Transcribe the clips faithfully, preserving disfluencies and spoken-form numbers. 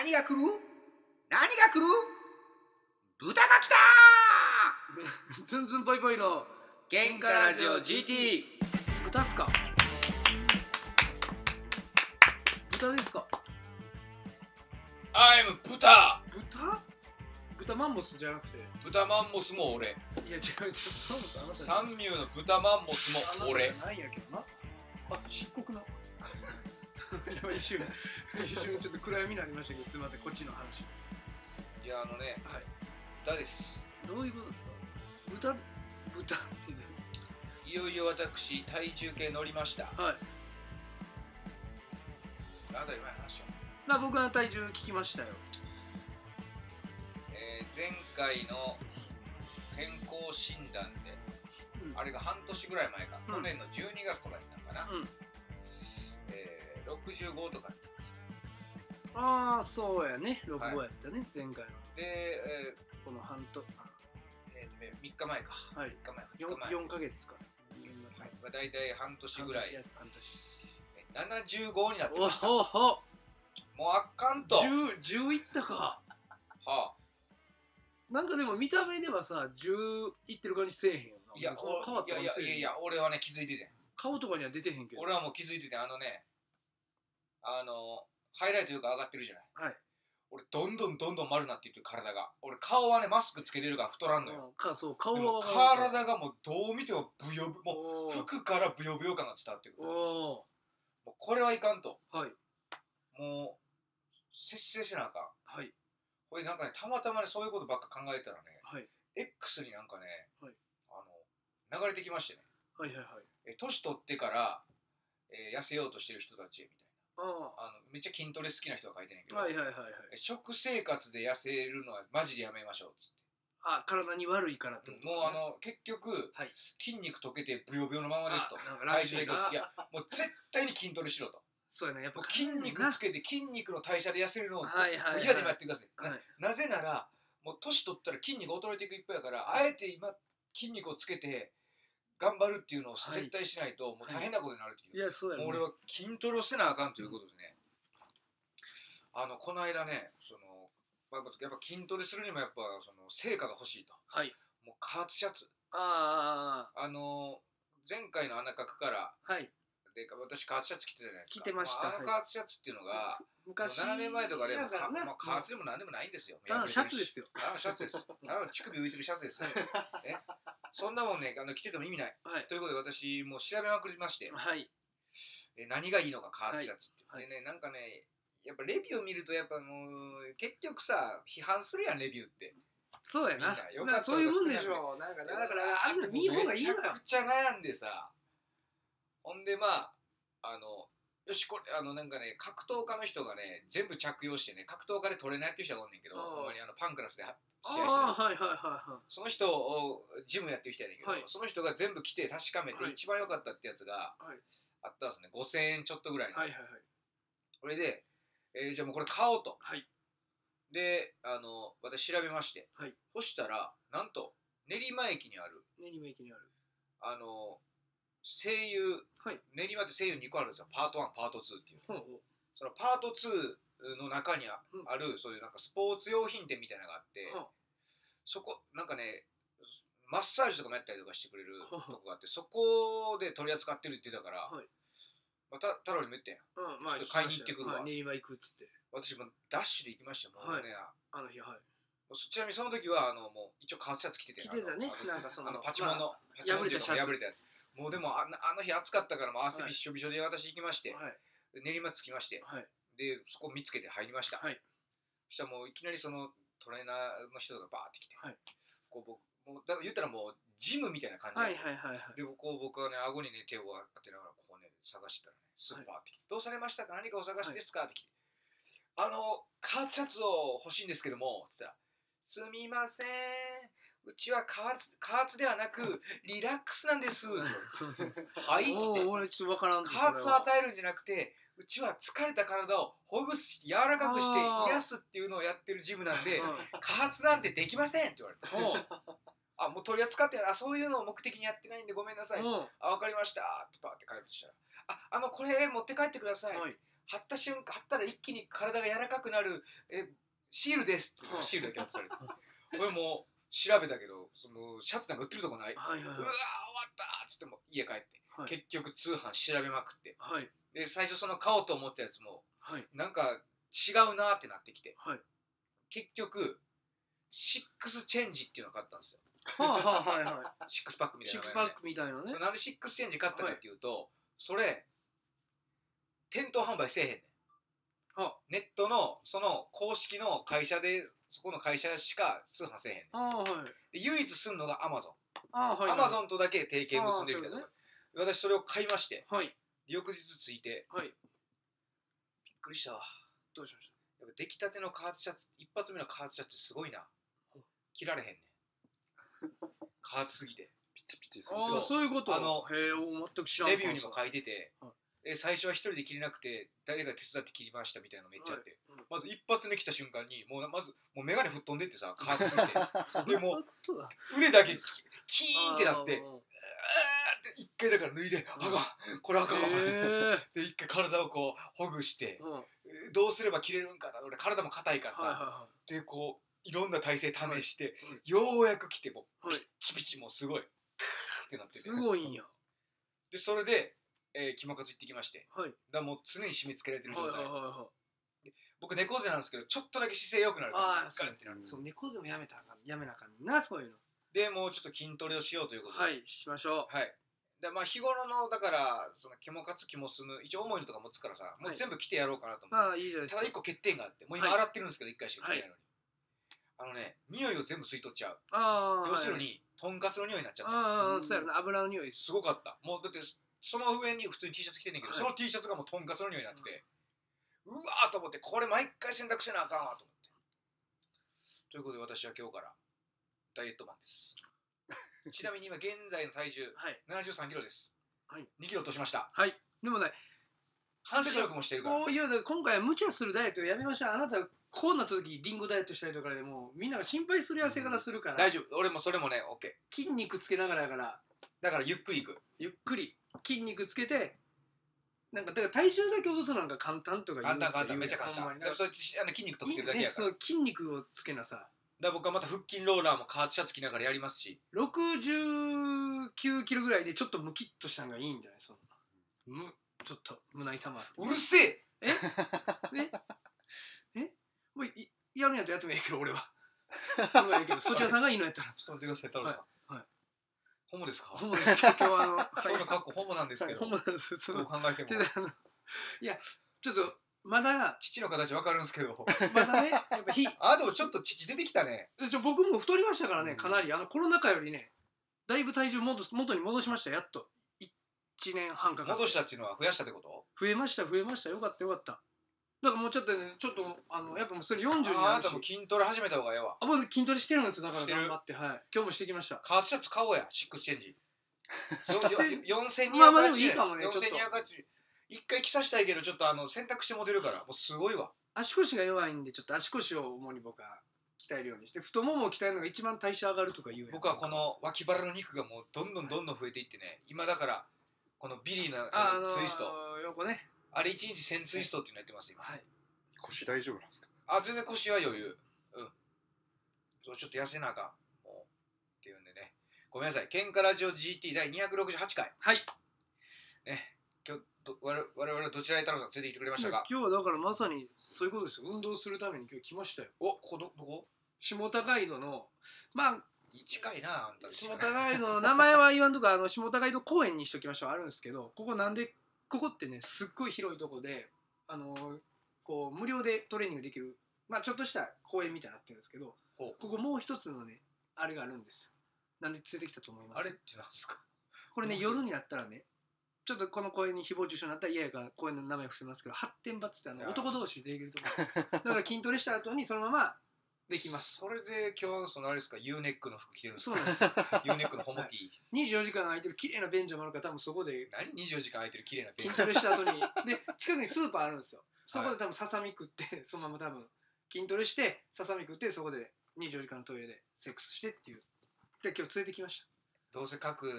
何が来る？何が来る？豚が来たーズンズンぽいぽいの喧嘩ラジオ ジーティー。 豚っすか？豚ですか？ I'm 豚。 豚？豚マンモスじゃなくて豚マンモスも俺。 いや違う違う、マンモスあなた三ミューの豚マンモスも俺。 ないやけどな。あ、漆黒な今一瞬一瞬ちょっと暗闇になりましたけど、すみません、こっちの話。 いやあのね、 はい、 豚です。 どういうことですか？豚豚ってね。 いよいよ私体重計乗りました。 はい。 なんだ今の話は。 まあ僕は体重聞きましたよ。 えー、前回の健康診断で、うん、あれが半年ぐらい前か、うん、去年のじゅうにがつとかになったかな、うん、えー、ろくじゅうごとかになったんですよ。 ああそうやね、ろくじゅうごやったね、はい、前回ので、えー、 この半年、 えー、みっかまえか、はい、みっかまえ、ふつかまえ、 よんかげつか、 はい、まあ、大体半年ぐらい、 半年ななじゅうごになってました。 おほほもうあかんと。 じゅう、じゅういったか。はあ。なんかでも見た目ではさ、じゅういってる感じせえへんよな。 いや、変わった感じせえへん。いやいやいや、俺はね気づいててん。 顔とかには出てへんけど。 俺はもう気づいてて、あのね、あのハイライトよく上がってるじゃない。はい。俺どんどんどんどん丸なっていってる体が。俺顔はねマスクつけれるから太らんのよ。 かそう顔は体がもうどう見てもブヨブもう服からブヨブヨ感が伝わってくる。おもうこれはいかんと。はい。もう節制しなあかん。はい。これなんかね、たまたまね、そういうことばっか考えたらね、はい、X になんかね、はい、あの流れてきましてね、はいはいはい、え年取ってから、えー、痩せようとしてる人たちみたいな、ああのめっちゃ筋トレ好きな人が書いてんねんけど、はいはいはいはい、食生活で痩せるのはマジでやめましょうっつって。あ、体に悪いからってこと、ね、もうあの結局、はい、筋肉溶けてブヨブヨのままですと。体重でいや、もう絶対に筋トレしろと。そうやね、やっぱ筋肉つけて筋肉の代謝で痩せるのを嫌でもやってください。はい、な, なぜならもう年取ったら筋肉衰えていく一方やから、あえて今筋肉をつけて頑張るっていうのを絶対しないと、はい、もう大変なことになるっていう、はい、いやそうやね、もう俺は筋トレをしてなあかんということでね、うん、あのこの間ね、そのやっぱ筋トレするにもやっぱその成果が欲しいと、はい、もう加圧シャツ、ああの前回の穴角から、はい、で私加圧シャツ着てたじゃないですか。着てました。まあ、あの加圧シャツっていうのが、昔ななねんまえとかでもか、まあ、加圧でも何でもないんですよ。あのシャツですよ。あのシャツです。あの乳首浮いてるシャツですよ。ね、そんなもんね、あの着てても意味ない。はい、ということで私もう調べまくりまして、はい、え何がいいのか加圧シャツって。はい、でね、なんかね、やっぱレビュー見るとやっぱもう結局さ、批判するやんレビューって。そうやな。よかったそういうもんでしょう。なんかだからあんな見ん方がいいわ。めちゃくちゃ悩んでさ。ほんでまああのよしこれあのなんかね格闘家の人がね全部着用してね格闘家でトレーナーやってる人がおんねんけど、ほんまにあのパンクラスで試合してる、はいはいはいはい、その人をジムやってる人やねんけど、はい、その人が全部着て確かめて一番良かったってやつがあったんですね。ごせんえんちょっとぐらいの、はいはいはい、これで、えー、じゃあもうこれ買おうと、はい、であの私調べまして、はい、そしたらなんと練馬駅にある練馬駅にあるあの声優、はい、練馬って声優にこあるんですよ。パートワン、パートツーっていう、うん、そのパートツーの中にある、うん、そういうなんかスポーツ用品店みたいなのがあって、うん、そこなんかねマッサージとかもやったりとかしてくれるとこがあって、そこで取り扱ってるって言ってたから、はい、まあ、た太郎にも言ってんや、うん、まあ、ちょっと買いに行ってくるわ、はい、練馬行くっつって、私もダッシュで行きましたもんね、はい、あの日、はい、ちなみにその時はあのもう一応カーツシャツ着てて、着てたね、なんかそのパチモンの、まあ、パチモンっていうか破れたやつ、もうでもあ の, あの日暑かったからもう汗びっしょびしょで私行きまして、はい、練馬着きまして、はい、でそこ見つけて入りました、はい、そしたらもういきなりそのトレーナーの人がバーって来て、はい、こう僕もうだから言ったらもうジムみたいな感じで、はいはいはいはい、でこう僕はね顎にね手を当てながらここね探してたらねスーパーって来て、はい、どうされましたか、何かお探しですか、はい、って来て、あのカーツシャツを欲しいんですけどもって言ったら、すみません、うちは加圧、加圧ではなくリラックスなんですって言われてはいっつって、俺ちょっとわからん、加圧を与えるんじゃなくてうちは疲れた体をほぐす柔らかくして癒すっていうのをやってるジムなんで加圧なんてできませんって言われてあ、もう取り扱ってあそういうのを目的にやってないんでごめんなさい、あ、わかりましたってパーって帰るとしたら、あ、あのこれ持って帰ってください、はい、 貼った瞬間貼ったら一気に体が柔らかくなるえシールですってシールだけ渡されて俺も調べたけどそのシャツなんか売ってるとこない、はいはいはい、うわー終わったっつっても家帰って、はい、結局通販調べまくって、はい、で最初その買おうと思ったやつも、はい、なんか違うなってなってきて、はい、結局シックスチェンジっていうのを買ったんですよ。はあはあはいはい、シックスパックみたいな、ね、シックスパックみたいなね。なんでシックスチェンジ買ったかっていうと、はい、それ店頭販売せえへんねん。ネットのその公式の会社でそこの会社しか通販せえへんねん。あ、はい、で唯一すんのがアマゾン。あ、はい、アマゾンとだけ提携結んでるみたいな、ね、私それを買いまして、はい、翌日ついて、はい、びっくりしたわ。どうしました？やっぱ出来たてのカーツシャツ、一発目のカーツシャツってすごいな。着られへんねん。カーツすぎてピチピチする。ああ、そういうこと。あのへえ、全く知らん。レビューにも書いてて、はい、え最初は一人で着れなくて誰が手伝って着りましたみたいなのめっちゃあって、はい、うん、まず一発目着た瞬間にもうまずもう眼鏡吹っ飛んでってさ、カーツすぎてでも腕だけキーンってなって一回だから脱いで、あかんこれあかんわで一回体をこうほぐして、うん、どうすれば着れるんかな、俺体も硬いからさ、はいはいはい、でこういろんな体勢試して、はい、ようやく着てもうピッチピチもうすごいクーってなってて、すごいんや。でそれで、えー、キモカツ行ってきまして、はい、だもう常に締め付けられてる状態、はいはいはいはい、僕猫背なんですけどちょっとだけ姿勢良くなる感じ。ああ、そう、猫背もやめたらやめなあかんな、そういうのでもうちょっと筋トレをしようということで、はいしましょう。はいでまあ日頃のだからそのキモカツキモスム一応重いのとか持つからさ、もう全部着てやろうかなと思って、はい、あいいじゃないですか。ただ一個欠点があって、もう今洗ってるんですけどいっかいしか着てないのに、はい、あのね匂いを全部吸い取っちゃう。あ要するに、はい、とんかつの匂いになっちゃった。ああそうやろな、油の匂いすごかった。もうだってその上に普通に T シャツ着てんねんけど、はい、その T シャツがもうとんかつの匂いになってて、うん、うわーと思って、これ毎回洗濯せなあかんわと思って。ということで私は今日からダイエットマンですちなみに今現在の体重、はい、ななじゅうさんキロです、はい、にキロ落としました。はい。でもね半身浴もしてるから。こういう今回は無茶するダイエットをやめましょう。あなたこうなった時リンゴダイエットしたりとかでもみんなが心配する痩せ方するから、うん、大丈夫。俺もそれもね OK。 筋肉つけながらだからだからゆっくりいく。ゆっくり筋肉つけてなんかだから体重だけ落とすのが簡単とか言う。簡単簡単めっちゃ簡単。でもそれあの筋肉とってるだけやから、ね、そう筋肉をつけなさ。だから僕はまた腹筋ローラーもカーツシャツ着ながらやりますし、ろくじゅうきゅうキロぐらいでちょっとムキッとしたのがいいんじゃない？そのむちょっと胸板まうるせええええもういやるんやったらやってもいいけど俺は俺はいいけどそちらさんがいいのやったらちょっと待ってください太郎さん、はいはい、ホモですか？ホモですか？今日はあの今日の格好ホモなんですけど、はい、ホモなんです。どう考えてもいやちょっとまだ父の形わかるんですけどまだねやっぱひあでもちょっと父出てきたね。僕も太りましたからね、かなりあのコロナ禍よりねだいぶ体重元に戻しました。やっといちねんはんかか戻したっていうのは増やしたってこと？増えました増えました。よかったよかった。だからもうちょっとねちょっとあのやっぱもうそれよんじゅうになるし、あなたも筋トレ始めた方がええわ。あ僕筋トレしてるんですよ。だから頑張って、はい、今日もしてきました。カーツシャツ買おうや。シックスチェンジよんせんにひゃくはちじゅうえん。まあまあでもいいかもね。よんせんにひゃくはちじゅうえん一回着させたいけどちょっとあの選択肢モデルからもうすごいわ。足腰が弱いんでちょっと足腰を主に僕は鍛えるようにして、太ももを鍛えるのが一番代謝上がるとか言うやん。僕はこの脇腹の肉がもうどんどんどんどん増えていってね、今だからこのビリーのツイスト、あのー、横ねあれいちにちせんツイストっていうのやってます今。はい、腰大丈夫なんですか？あ全然腰は余裕。うんそうちょっと痩せなあかんもうっていうんでね、ごめんなさい。ケンカラジオ ジーティー 第にひゃくろくじゅうはちかい。はいね今日我々はどちらへ太郎さん連れて行ってくれましたか？今日はだからまさにそういうことですよ。運動するために今日来ましたよ。おここ ど, どこ下高井戸のまあ近いなあんた。下高井戸の名前は言わんとかあの下高井戸公園にしときましょう。あるんですけど、ここなんでここってねすっごい広いとこであのこう無料でトレーニングできるまあちょっとした公園みたいになってるんですけど、ここもう一つのねあれがあるんですよ。なんで連れてきたと思います？あれって何ですか？これね夜になったらねちょっとこの公園に誹謗中傷になったら嫌やから公園の名前伏せますけど、発展場ってあの男同士でできるところだから筋トレした後にそのままできます。それで今日そのあれですか U ネックの服着てるんですか？そうなんですよU ネックのホモティー、はい、にじゅうよじかん空いてる綺麗な便所もあるから多分そこで何にじゅうよじかん空いてる綺麗な便所筋トレした後にで近くにスーパーあるんですよ。そこで多分ささみ食ってそのまま多分筋トレしてささみ食ってそこでにじゅうよじかんのトイレでセックスしてっていうで今日連れてきました。どうせ書く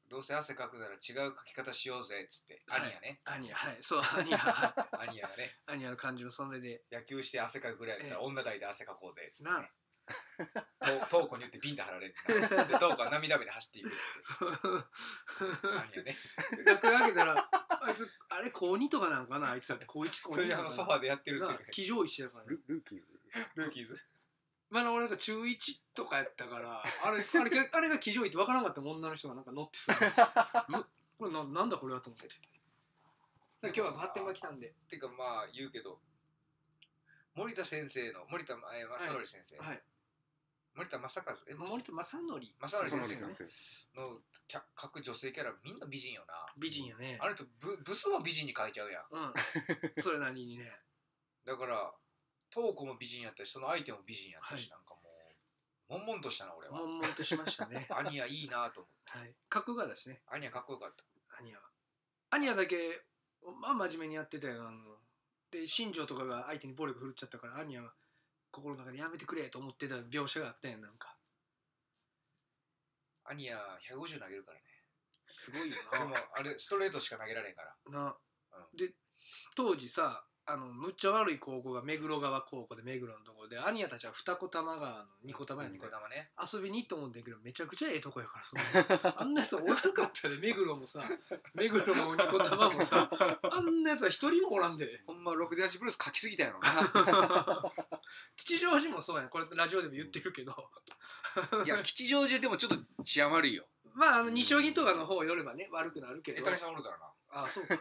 どうせ汗かくなら違うかき方しようぜっつって、はい、アニヤねアニヤ、はい、そうアニヤアニヤがねアニヤの感じのそれで野球して汗かくぐらいだったら、えー、女代で汗かこうぜっつってねトーコに言ってビンタ貼られるでトーコは涙目で走っていくっつってアニヤね楽屋開けたらあいつあれ高にとかなんかなあいつだって高いち高にそれあのソファーでやってるっていう騎乗位してるから、 ね、ルーキーズルーキーズまあ俺なんか中いちとかやったからあれあれあれが騎乗位って分からなかったもん女の人がなんか乗ってさこれ な, なんだこれはと思って今日は発展場来たんでっていうかまあ言うけど森田先生の森田正則先生、はいはい、森田正和え森田正則正則先生の各女性キャラみんな美人よな美人やねあれとブブスも美人に描いちゃうやん、 うん、それなりにねだからトーコも美人やったしその相手も美人やったし、はい、なんかもう悶々としたな俺は悶々としましたねアニヤいいなと思って、 はい、かっこよかったですねアニヤかっこよかったアニヤはアニヤだけまあ真面目にやってたよあので新庄とかが相手に暴力振るっちゃったからアニヤは心の中でやめてくれと思ってた描写があったやんなんかアニヤひゃくごじゅう投げるからねすごいよなでもあれストレートしか投げられへんからな、うん、で当時さあのむっちゃ悪い高校が目黒川高校で目黒のところでアニヤたちは二子玉川の二子玉やねん、 二子玉ね遊びに行ったもんだけどめちゃくちゃええとこやからそあんなやつおらんかったで目黒もさ目黒も二子玉もさあんなやつは一人もおらんでほんまろくではちブルース書きすぎたやろな吉祥寺もそうやんこれラジオでも言ってるけどいや吉祥寺でもちょっと治安悪いよまああの西荻とかの方よればね悪くなるけどエタリさんおるからなああそうか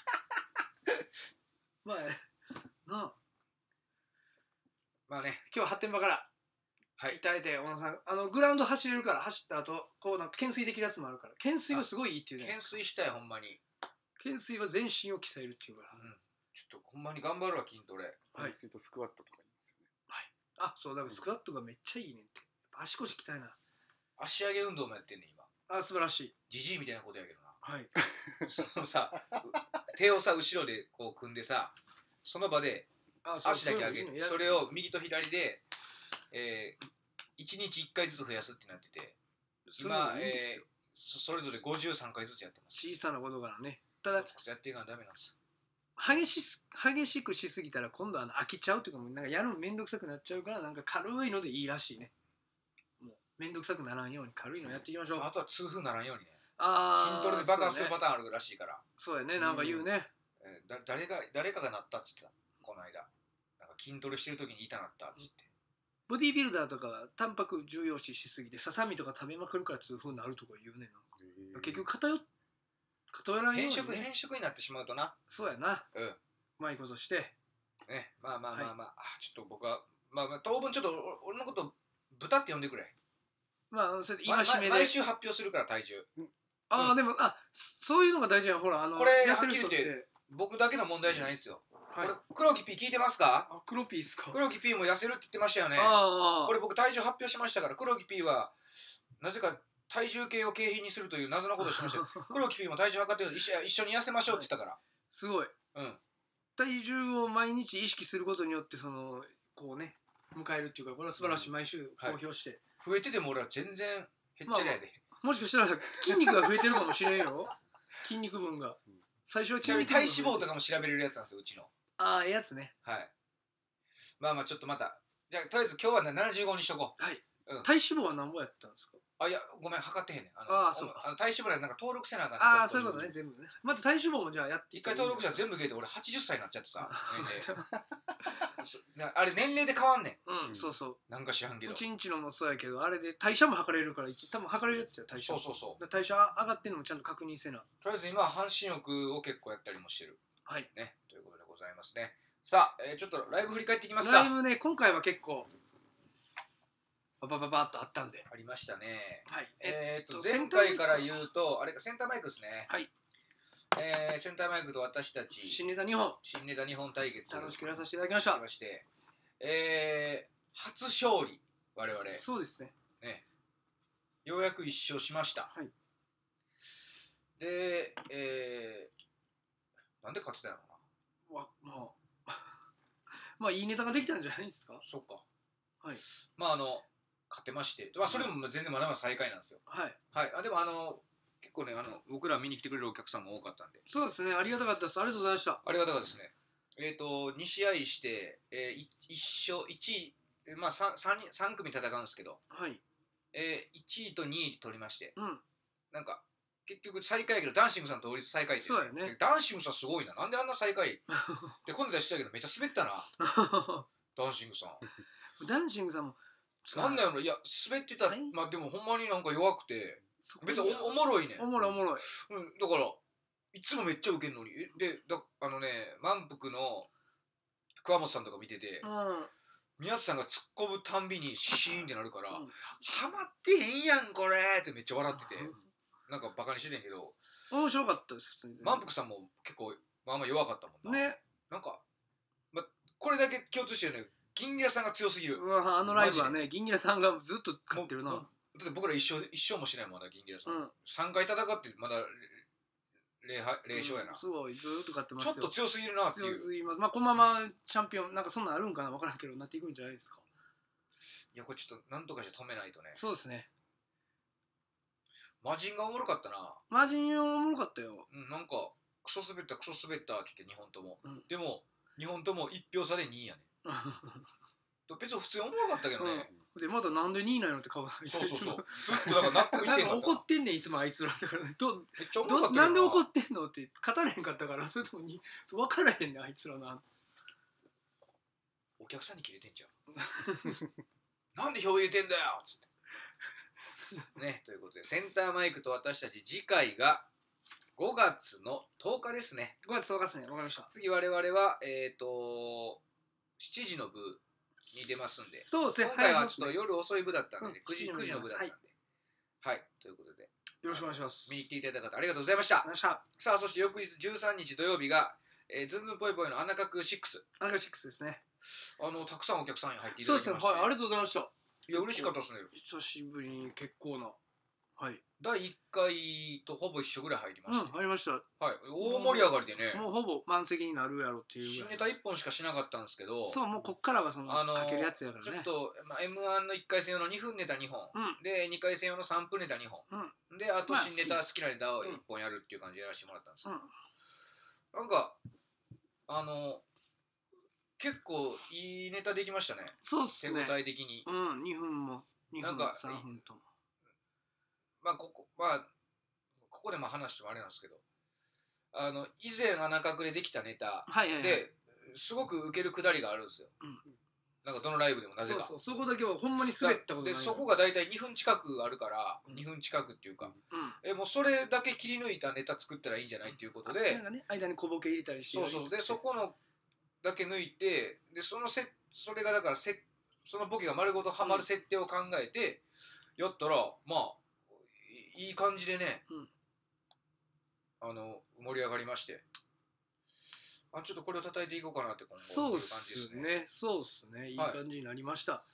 まあなあまあね今日は発展場から鍛えて、はい、小野さんあのグラウンド走れるから走った後こうなんか懸垂できるやつもあるから懸垂はすごいいいっていうじゃないですか懸垂したいほんまに懸垂は全身を鍛えるっていうから、うん、 ちょっとほんまに頑張るわ筋トレ懸垂とスクワットとか言いますよねはいあそうだからスクワットがめっちゃいいねんって足腰鍛えな足上げ運動もやってんねん今あ素晴らしいジジイみたいなことやけどなはいそのさ手をさ後ろでこう組んでさその場で足だけ上げる そ, それを右と左で、えー、いちにちいっかいずつ増やすってなってて今、えー、それぞれごじゅうさんかいずつやってます小さなことからねただやっていかなダメなんですよ激し激しくしすぎたら今度は飽きちゃうというかもうなんかやるのめんどくさくなっちゃうからなんか軽いのでいいらしいねもうめんどくさくならんように軽いのやっていきましょうあとは痛風ならんようにねあ筋トレで爆発するパターンあるらしいからそうやねなんか言うね、 うんえー、だ誰が誰かがなったっつってたこの間なんか筋トレしてる時に痛なったっつって、 ボディービルダーとかはタンパク重要視しすぎてささみとか食べまくるから痛風になるとか言うねんな結局偏偏らんように、ね、 変色変色になってしまうとなそうやなうんうまいことしてねまあまあまあまあ、はい、あちょっと僕はまあまあ当分ちょっと俺のこと豚って呼んでくれまあそれ今しめで毎週発表するから体重ああ、うん、でもあそういうのが大事やんほらあのこれはっきり言って僕だけの問題じゃないんですよ、はい、これ黒木 P 聞いてますかあ黒 P ですか黒木 P も痩せるって言ってましたよねあこれ僕体重発表しましたから黒木 P はなぜか体重計を景品にするという謎のことをしました黒木 P も体重測って一緒一緒に痩せましょうって言ったから、はい、 すごい、 うん、 体重を毎日意識することによってそのこうね迎えるっていうかこれは素晴らしい、うん、毎週公表して、 はい、増えてても俺は全然へっちゃりやで、 まあ、もしかしたら筋肉が増えてるかもしれんよ筋肉分が最初は筋肉分体脂肪とかも調べれるやつなんですようちのああええやつねはいまあまあちょっとまたじゃあとりあえず今日はななじゅうごにしとこうはい、うん、体脂肪は何ぼやったんですかあいやごめん測ってへんねんあのあそうかあの体脂肪なんか登録せなあかんああそういうことね全部ねまた体脂肪もじゃあやって一回登録したら全部消えて俺はちじゅっさいになっちゃってさあれ年齢で変わんねんうん、うん、そうそうなんか知らんけどうちんちのもそうやけどあれで代謝も測れるから多分測れるやつよ代謝そうそうそう代謝上がってんのもちゃんと確認せなとりあえず今は半身浴を結構やったりもしてるはいねということでございますねさあ、えー、ちょっとライブ振り返っていきますかライブね今回は結構ババババッとあったんでありましたねはいえー、っと前回から言うとあれかセンターマイクですねはいえー、センターマイクと私たち新ネタにほん新ネタにほん対決楽しくやらさせていただきましたましてえー、初勝利我々 そうですねねようやく一勝しましたはいでえー、なんで勝ってたんやろなわまあまあいいネタができたんじゃないですかそっかはいまああの勝てまして、まあ、それも全然まだまだ最下位なんですよはい、 はい、あでもあの結構ねあの僕ら見に来てくれるお客さんも多かったんで。 そうですね、ありがたかったです。ありがとうございました。 ありがたかったですね。えっ、ー、とに試合して、えー、一勝いちい、まあ 3, 3, 3組戦うんですけど、 はい、 えー、いちいとにい取りまして、 うん、 なんか結局最下位やけどダンシングさんと同率最下位って、 そうだよね。 ダンシングさんすごいな、なんであんな最下位で今度出したけどめっちゃ滑ったなダンシングさんダンシングさんもなんだよ、いや滑ってた、はい、まあでもほんまになんか弱くて別に お, おもろいねおもろいおもろい、 うん、だからいつもめっちゃウケんのにでだあのね満腹の桑本さんとか見てて、うん、宮津さんが突っ込むたんびにシーンってなるから、うん、ハマってへんやんこれってめっちゃ笑ってて、うん、なんかバカにしてんねんけど面白かったです普通に。 満腹さんも結構まあまあ弱かったもんな、 ね、 なんか、ま、これだけ共通してるね、銀ギラさんが強すぎる。 うわあのライブはね銀ギラさんがずっと勝ってるな。だって僕ら一生一生もしないもんまだ銀ギラさん、うん、さんかい戦ってまだ零勝やな、うん、 すごいずっと勝ってますよ。 ちょっと強すぎるなっていう。 強すぎます。まあこのままチャンピオンなんかそんなんあるんかな分からんけどなっていくんじゃないですか。 いやこれちょっとなんとかして止めないとね。 そうですね。 魔人がおもろかったな。 魔人おもろかったよ。 うん、なんかクソ滑ったクソ滑ったって言ってにほんとも、うん、でもにほんともいち票差でにいやね別に普通におもろかったけどね、 うん、でまだなんでにいなのって顔そうそうそうずっとだから納得いってんかった怒ってんねんいつもあいつらだからどめっちゃおもろかったけどな。 なんで怒ってんのって勝たれへんかったからそれともに分からへんねんあいつらな。 お客さんにキレてんじゃんなんで票入れてんだよっつってね、ということでセンターマイクと私たち次回がごがつのとおかですね。 ごがつとおかですね。わかりました。 次我々はえっ、ー、としちじの部に出ますんで、 そうですね、 今回はちょっと夜遅い部だったんで、うん、くじ, くじの部だったんで、はい、はい、ということでよろしくお願いします。 見に来ていただいた方ありがとうございました。さあそして翌日じゅうさんにち土曜日が、えー、ズンズンぽいぽいのアナカクろく。 アナカクろくですね。 あのたくさんお客さんに入っていただきまして、そうですね、はい、ありがとうございました。 いや嬉しかったですね。 久しぶりに結構な、はい、 だいいっかいとほぼ一緒ぐらい入りました、ね、 うん、入りました。 はい、大盛り上がりでね、 もうほぼ満席になるやろっていう新ネタいっぽんしかしなかったんですけど、 そうもうこっからはその、あのー、かけるやつやからね。 ちょっと、まあ、エムワン のいっかい戦用のにふんネタにほん、うん、でにかい戦用のさんぷんネタにほん、うん、であと新ネタ好きなネタをいっぽんやるっていう感じでやらせてもらったんですけど、うん、なんかあの結構いいネタできましたね。 そうっすね、 手応え的に。 うん、にふんもにふんもさんぷんとも。 まあここまあここでまあ話してもあれなんですけど、あの以前穴隠れできたネタですごくウケるくだりがあるんですよ、うん、なんかどのライブでもなぜか。 そうそう、そこだけはほんまに滑ったことない。 でそこが大体にふん近くあるから、うん、にふん近くっていうか、うん、えもうそれだけ切り抜いたネタ作ったらいいんじゃないっていうことで、 なんかね、間に小ボケ入れたりして、 そうそう、でそこのだけ抜いて、でそのせそれがだからせそのボケが丸ごとはまる設定を考えてやったら、まあいい感じでね、うん、あの盛り上がりまして、あちょっとこれを叩いていこうかなって今後思う感じですね。 そうですね、いい感じになりました、はい、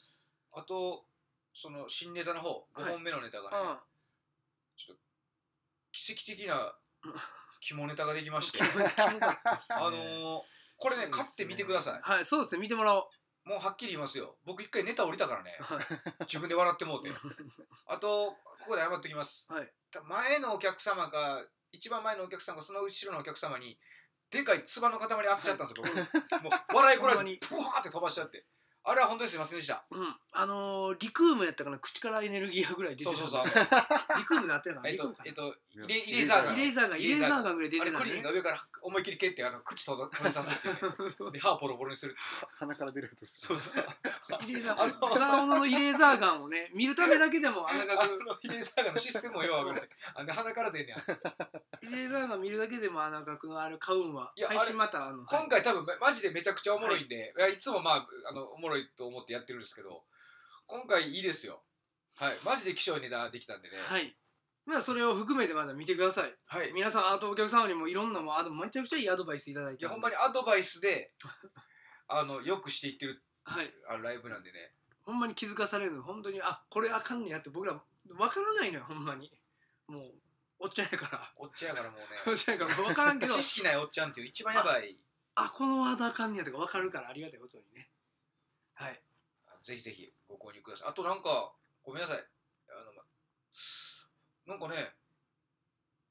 あとその新ネタの方ごほんめのネタがね、はい、ちょっと奇跡的な肝ネタができましてあのー、これね買ってみてください。 はい、そうですね、見てもらおう。 もうはっきり言いますよ、僕一回ネタ降りたからね自分で笑ってもうてあとここで謝っておきます、はい、前のお客様が一番前のお客様がその後ろのお客様にでかい唾の塊当てちゃったんですよ、はい、僕もう笑いこられてプワーって飛ばしちゃって、あれは本当にすいませんでした。 うん、あのー、リクームやったかな、口からエネルギーぐらい出てた。 そうそうそう、 リクームなってたの。 えっとえっとイレイレーザーガン、 イレーザーガン、イレーザーガンぐらい出てた、ね。 あれクリーンが上から思いっきり蹴ってあの口閉じさせて、ね、で歯ポロポロにするっていう。 鼻から出ることする。そうそう。 イレーザー、つわもののイレーザーガンをね見るためだけでもあんながく。 イレーザーガンのシステムもよわからない。あんで鼻から出んねや。 イレーザーガン見るだけでもあの額がある買うんは。いや配信またあの。 今回多分マジでめちゃくちゃおもろいんで、はい、いつもまああのおもろいと思ってやってるんですけど、今回いいですよ。はい、マジで希少いネタできたんでね。 はい。まあそれを含めてまだ見てください。はい。皆さんあとお客様にもいろんなもあとめちゃくちゃいいアドバイスいただいて。 いやほんまにアドバイスであのよくしていってる、はい、あライブなんでね。 ほんまに気づかされるの本当にあこれあかんねやって僕らわからないのよほんまに。もうおっちゃんやから。 おっちゃんやからもうね。 おっちゃんやからわからんけど。 知識ないおっちゃんっていう一番やばい。 あ、あこのワードあかんねやとかわかるからありがたいことにね。はい。 ぜひぜひご購入ください。あとなんかごめんなさい。あのなんかね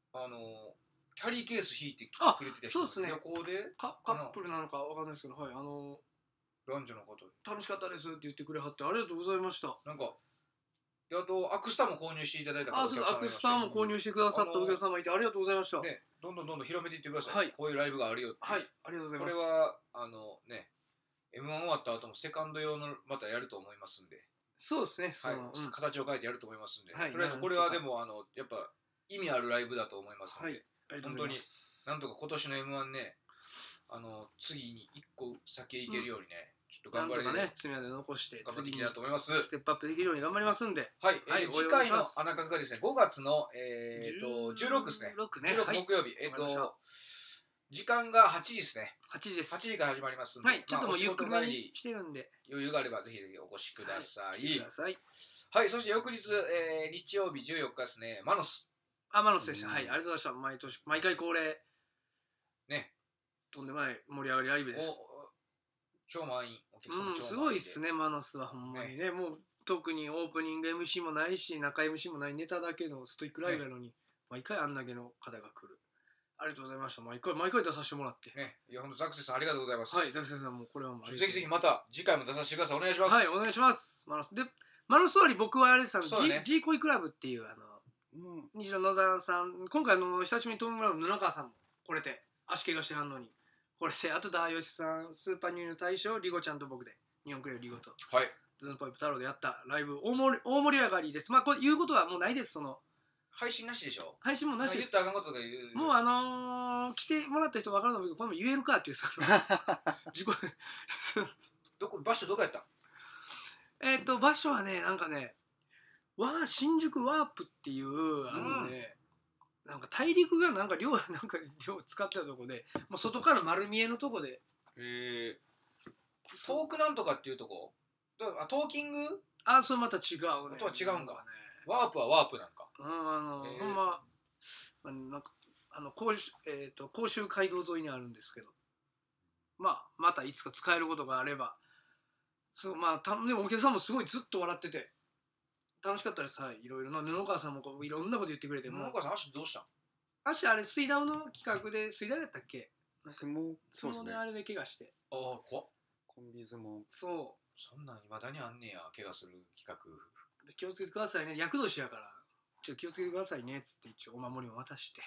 あのキャリーケース引いて来てくれてた人、 そうですね、 旅行でカップルなのかわかんないですけど、はい、あの男女の方楽しかったですって言ってくれはってありがとうございました。 なんかで、あとアクスタも購入していただいた方、 あ、そうです、アクスタも購入してくださったお客様いてありがとうございました。 ね、どんどんどんどん広めていってください。 はい、 こういうライブがあるよって。 はい、ありがとうございます。 これはあのね、エムワン 終わった後もセカンド用のまたやると思いますんで。 そうですね。 はい、うん、形を変えてやると思いますんで、はい、とりあえずこれはでもあのやっぱ意味あるライブだと思いますので、はい、本当になんとか今年の エムワン ね、あの次にいっこ先へ行けるようにね、うん、ちょっと頑張りね、爪で残して頑張っていきたいと思います。 ステップアップできるように頑張りますんで、 はい、はい、えー、次回の穴角がですね、ごがつのえっとじゅうろくですね。じゅうろくね。じゅうろく木曜日、えっと時間がはちじですね。 はちじです。 はちじから始まりますんで、 はい、ちょっともうゆっくりめにしてるんで、 余裕があればぜひぜひお越しください。 ください。 はい、そして翌日、えー、日曜日じゅうよっかですね、マノス。 あ、マノスでした。はい、ありがとうございました。毎年、毎回恒例。 ね。 とんでもない盛り上がりライブです。 超満員、お客様超満員で。 うん、すごいっすね、マノスはほんまにね。もう特にオープニング エムシー もないし、中 エムシー もないネタだけのストイックライブやのに、毎回あんだけの方が来る。ありがとうございました。毎回、毎回出させてもらって。 ね。いや、ほんとザクセさんありがとうございます。 はい、ザクセさんもこれはもう。 ぜひぜひまた次回も出させてください。お願いします。 はい、お願いします。マノス。で、マノス終わり僕はあれです、ね、G コイクラブっていう、あの、うん、西野野沢さん、今回の久しぶりにトム・ブラウンの布川さんもこれで足怪我してはんのに、これで、あとダーヨシさん、スーパーニューの大将、リゴちゃんと僕で、日本クレーリゴと、 はい、 ズンポイプ太郎でやったライブ、大盛り、大盛り上がりです。まあ、これ言うことはもうないです、その。 配信なしでしょ。 配信もなしです。 言ったらあかんこととか言う。 もうあのー、来てもらった人分かるのけど、これも言えるかっていうさ、自己どこ、場所どこやったえっと、場所はね、なんかね、わ新宿ワープっていう、あのね、うん、なんか大陸がなんか量、なんか量使ってたとこで、もう外から丸見えのとこで。へえ。トークなんとかっていうとこあ、トーキングあ、それまた違うね。 とは違うんか。ね、ワープはワープなんか。 うん、あの、ほんま、なんか、あの、甲州、えっと、甲州街道沿いにあるんですけど、まあ、またいつか使えることがあれば、そう、まあ、たでもお客さんもすごいずっと笑ってて、楽しかったです。はい、いろいろな布川さんもこういろんなこと言ってくれて、 布川さん足どうしたん？ 足あれ水ダウの企画で水ダウやったっけ？ 相撲相撲であれで怪我して。 ああ、怖っ。 コンビ相撲。 そう。 そんなん未だにあんねや、怪我する企画。 気をつけてくださいね。厄年やから、ちょっと気をつけてくださいねっつって一応お守りも渡して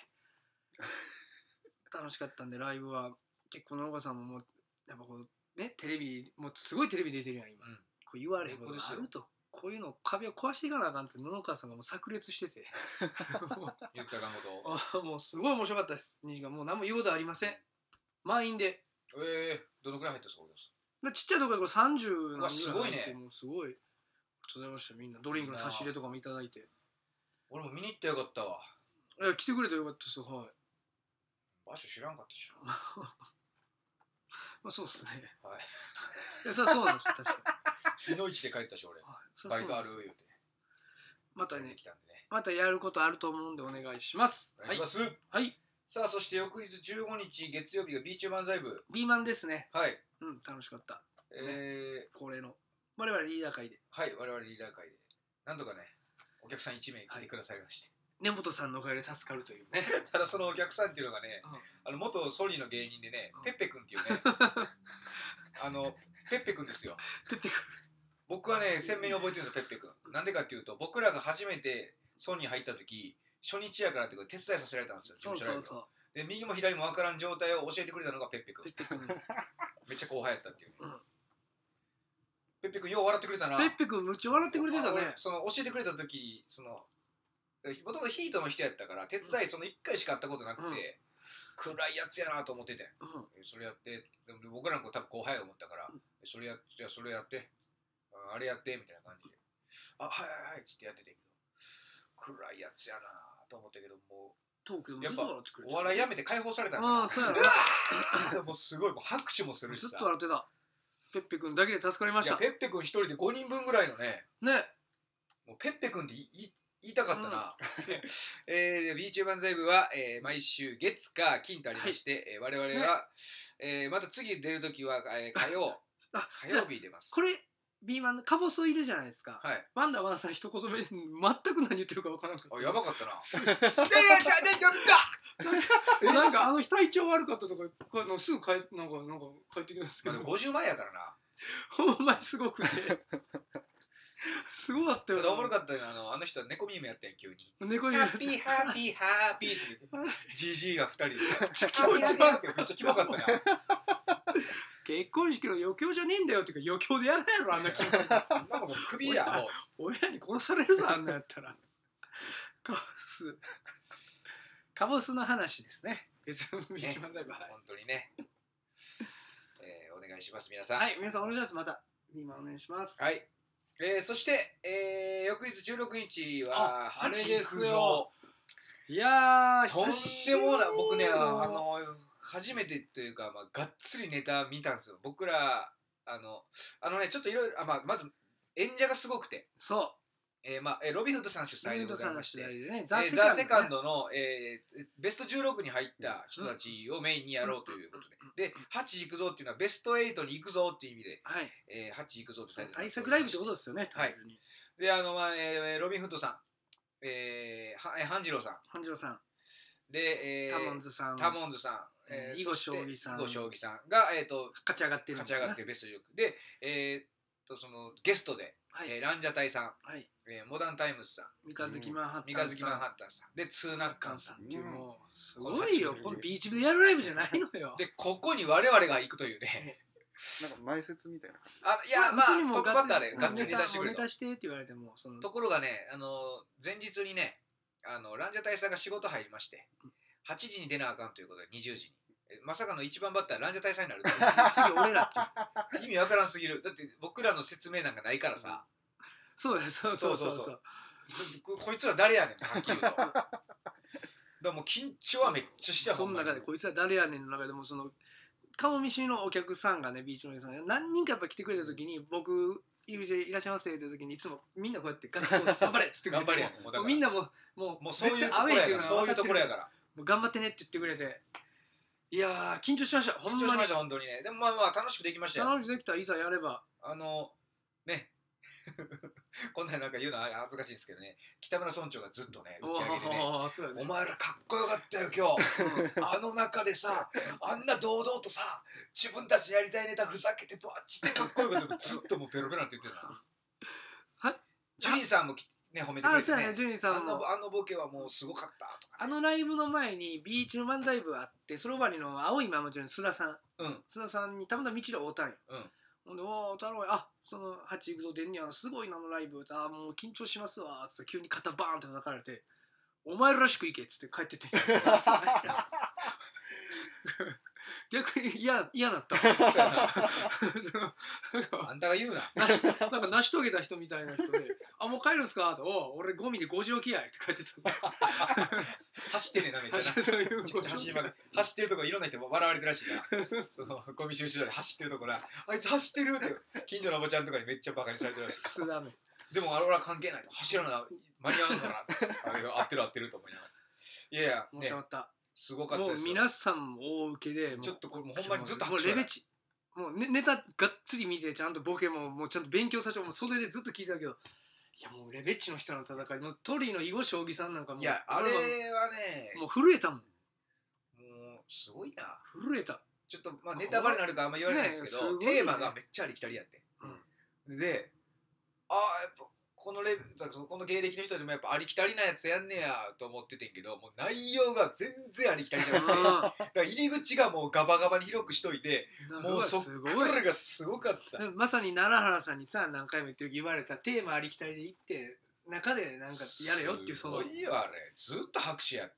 楽しかったんで、ライブは結構布川さんももうやっぱこうね、テレビもうすごいテレビ出てるやん今。うん、こう言われへんことがあると。こういうの壁を壊していかなあかんって布川さんがもう炸裂してて言ったらあかんことをもうすごい面白かったです。にじかんもう何も言うことありません。満員で。 ええー、どのくらい入ったんですか？ まあ、ちっちゃいところでこれさんじゅう何すごいね。 もうすごいありがとうございました。みんなドリンクの差し入れとかもいただいて。 俺も見に行ってよかったわ。 いや来てくれてよかったです。はい。 場所知らんかったしまあそうっすね。 はい。 いやそそうなんです確かに。日の市で帰ったし俺。はい、バイトある言うて。 またね、またやることあると思うんでお願いします。 お願いします。 はい。はい、 さあそして翌日じゅうごにち月曜日が ビーチュー漫才部。 ビーマンですね。 はい。 うん、楽しかった。 えー、 恒例の我々リーダー会で。 はい、我々リーダー会で。なんとかね、お客さんいちめい来てくださいまして。はい、 根本さんのおかげで助かるというね。 ただそのお客さんっていうのがね、うん、あの元ソニーの芸人でね、うん、ペッペ君っていうね、あの、ペッペ君ですよ。 ペッペ君。 僕はね、鮮明に覚えてるんですよ、ペッペ君。なんでかっていうと、僕らが初めてソニー入った時、初日やからって手伝いさせられたんですよ、 そうそうそう。 で、右も左も分からん状態を教えてくれたのがペッペ君。 ペッペ君。 めっちゃ後輩やったっていう、ね。うん、ペッペ君よう笑ってくれたな。 ペッペ君めっちゃ笑ってくれてたね。 その教えてくれた時、そのもともとヒートの人やったから手伝いそのいっかいしか会ったことなくて、うん、暗いやつやなと思ってて、うん、それやってでも僕らの子多分後輩や思ったから、うん、それやってそれやってあれやってみたいな感じで、あはいはいはいっつってやっててんけど、暗いやつやなと思ったけど、もうやっぱお笑いやめて解放されたんだな。 あそうやな。もうすごいもう拍手もするしさ。 ずっと笑ってた。ペッペ君だけで助かりました。 いやペッペ君一人でごにんぶんぐらいのね。 ね。 もうペッペ君っていい言いたかったな。うん、えー、ビーチュー漫才部は、えー、毎週月火金とありまして、はい、えー、我々は、ねえー、また次出るときは、えー、火曜火曜日出ます。 これビーマンのカボスいるじゃないですか、 はい、 ワンダーワンさん一言目全く何言ってるか分からなかった。 あ、やばかったななんかあの体調悪かったとかのすぐ帰なんかなんか帰ってきたんですけど、 ごじゅうまえやからな、 ほんまにすごくてすごかったよ。 ただおもろかったよ、あのあの人は猫ミームやったんや急に。 猫ミーム。ハッピーハッピーハッピーってジジイがふたりでさ、気持ち悪いめっちゃキモかったな。 結婚式の余興じゃねえんだよっていうか余興でやらないやろあんな気持ち。なんかもう首やもう。 親に殺されるぞあんなやったら。カボス。カボスの話ですね。別にビーチ漫才部、はい。 本当にね。えー、お願いします皆さん。 はい、皆さんお願いします。またビーマンお願いします。 はい。えー、そして、えー、翌日じゅうろくにちはあれですよ。いやー、 とんでもない。僕ね、あの初めてというか、まあ、がっつりネタ見たんですよ。僕らあのあのねちょっといろいろ、まあ、まず演者がすごくて、 そう。 えーまあ、えーロビンフッドさん主催でございまして、 ね、 ザ・セカンドの、えー、ベストじゅうろくに入った人たちをメインにやろうということで、ではち行くぞっていうのはベストはちに行くぞっていう意味で、はい、えー、はち行くぞってタイトル対策ライブってことですよね。 はい。で、あの、まあえー、ロビンフッドさん、えー、は半次郎さん、 半次郎さんで、えー、 タモンズさん、 タモンズさん、えー、 囲碁将棋さん、 囲碁将棋さんが、えー、と勝ち上がってる勝ち上がってベストじゅうろくで、えー、とそのゲストで、はい、えー、ランジャタイさん、はい、えー、モダンタイムスさん、 三日月マンハッタンさん、 三日月マンハッタンさんでツーナッカンさんっていう、 もうすごいよ。このビーチ部でやるライブじゃないのよ。 でここに我々が行くというね。 なんか前説みたいな。 あ、いや、まあトップバッターでガッツリネタしてくれと。ネタしてって言われても、そのところがね、あの前日にね、あのランジャタイさんが仕事入りまして、はちじに出なあかんということでにじゅうじに。まさかの一番バッターランジャタイさんになる。 次俺らって意味わからんすぎる。だって僕らの説明なんかないからさ。 そうだよ、そうそうそうそう。 こいつら誰やねんはっきり言うと。だからもう緊張はめっちゃしてた。 その中でこいつら誰やねんの中でもそのカモミシのお客さんがね、ビーチのお客さんが何人かやっぱ来てくれた時に、僕いらっしゃいませって時にいつもみんなこうやってガッツポーズ頑張れっつってくれて、頑張れやもうみんなももうもうそういうところやからそういうところやからもう頑張ってねって言ってくれて、いやー緊張しました。 緊張しました本当にね。でもまあまあ楽しくできましたよ。 楽しくできた。いざやればあのねこんななんか言うのは恥ずかしいんですけどね、北村村長がずっとね打ち上げでね、ねお前らかっこよかったよ今日あの中でさ、あんな堂々とさ自分たちやりたいネタふざけてバッチってかっこよかったずっともうペロペロって言ってるな。はい、ジュリーさんもね褒めてくれてね、あ、ジュリーさんもあのボケはもうすごかったとか、ね、 あのライブの前にビーチの漫才部があって、その場にの青いままちゃん須田さん、うん、須田さんにたまたま道で会うたんよ、うん、ほんで、おー、太郎や、あ、その、はち行くぞ出んにゃ、すごいなのライブ、あ、もう緊張しますわ、つって急に肩バーンって叩かれて、お前らしく行けっつって帰ってて。逆に嫌嫌だった。 あんたが言うな。 なんか成し遂げた人みたいな人で、あ、もう帰るんすかと、お俺ゴミでごじ起きやって帰ってた。 走ってねえな、めっちゃな。めちゃくちゃ走りまくる。走ってるとこいろんな人笑われてるらしいな。そのゴミ収集車で走ってるところ、あいつ走ってるって近所のおばちゃんとかにめっちゃバカにされてるらしい。すだめ。でもあれは関係ないと。走らな間に合うのかな。あれが合ってる合ってると思いながら。いやいや、 面白かった。 すごかったですよ。 もう皆さんも大受けで、 ちょっとこれもうほんまにずっと拍手もうレベチ、もう、ね、ネタがっつり見てちゃんとボケももうちゃんと勉強させて、もう袖でずっと聞いてたけど、いやもうレベチの人の戦い、もうトリの囲碁将棋さんなんかもう、 いやあれはねもう震えたもん。もうすごいな。 震えた。 ちょっとまあネタバレになるかあんま言われないですけど、ね、テーマがめっちゃありきたりやって、うん、で、ああやっぱこのレこの芸歴の人でもやっぱありきたりなやつやんねやと思っててんけど、もう内容が全然ありきたりじゃなくてだから入り口がもうガバガバに広くしといて、もうそっからがすごかった。 まさに奈良原さんにさ何回も言ってる言われたテーマありきたりでいって中でなんかやれよっていう、そのすごいよあれ、ずっと拍手やった。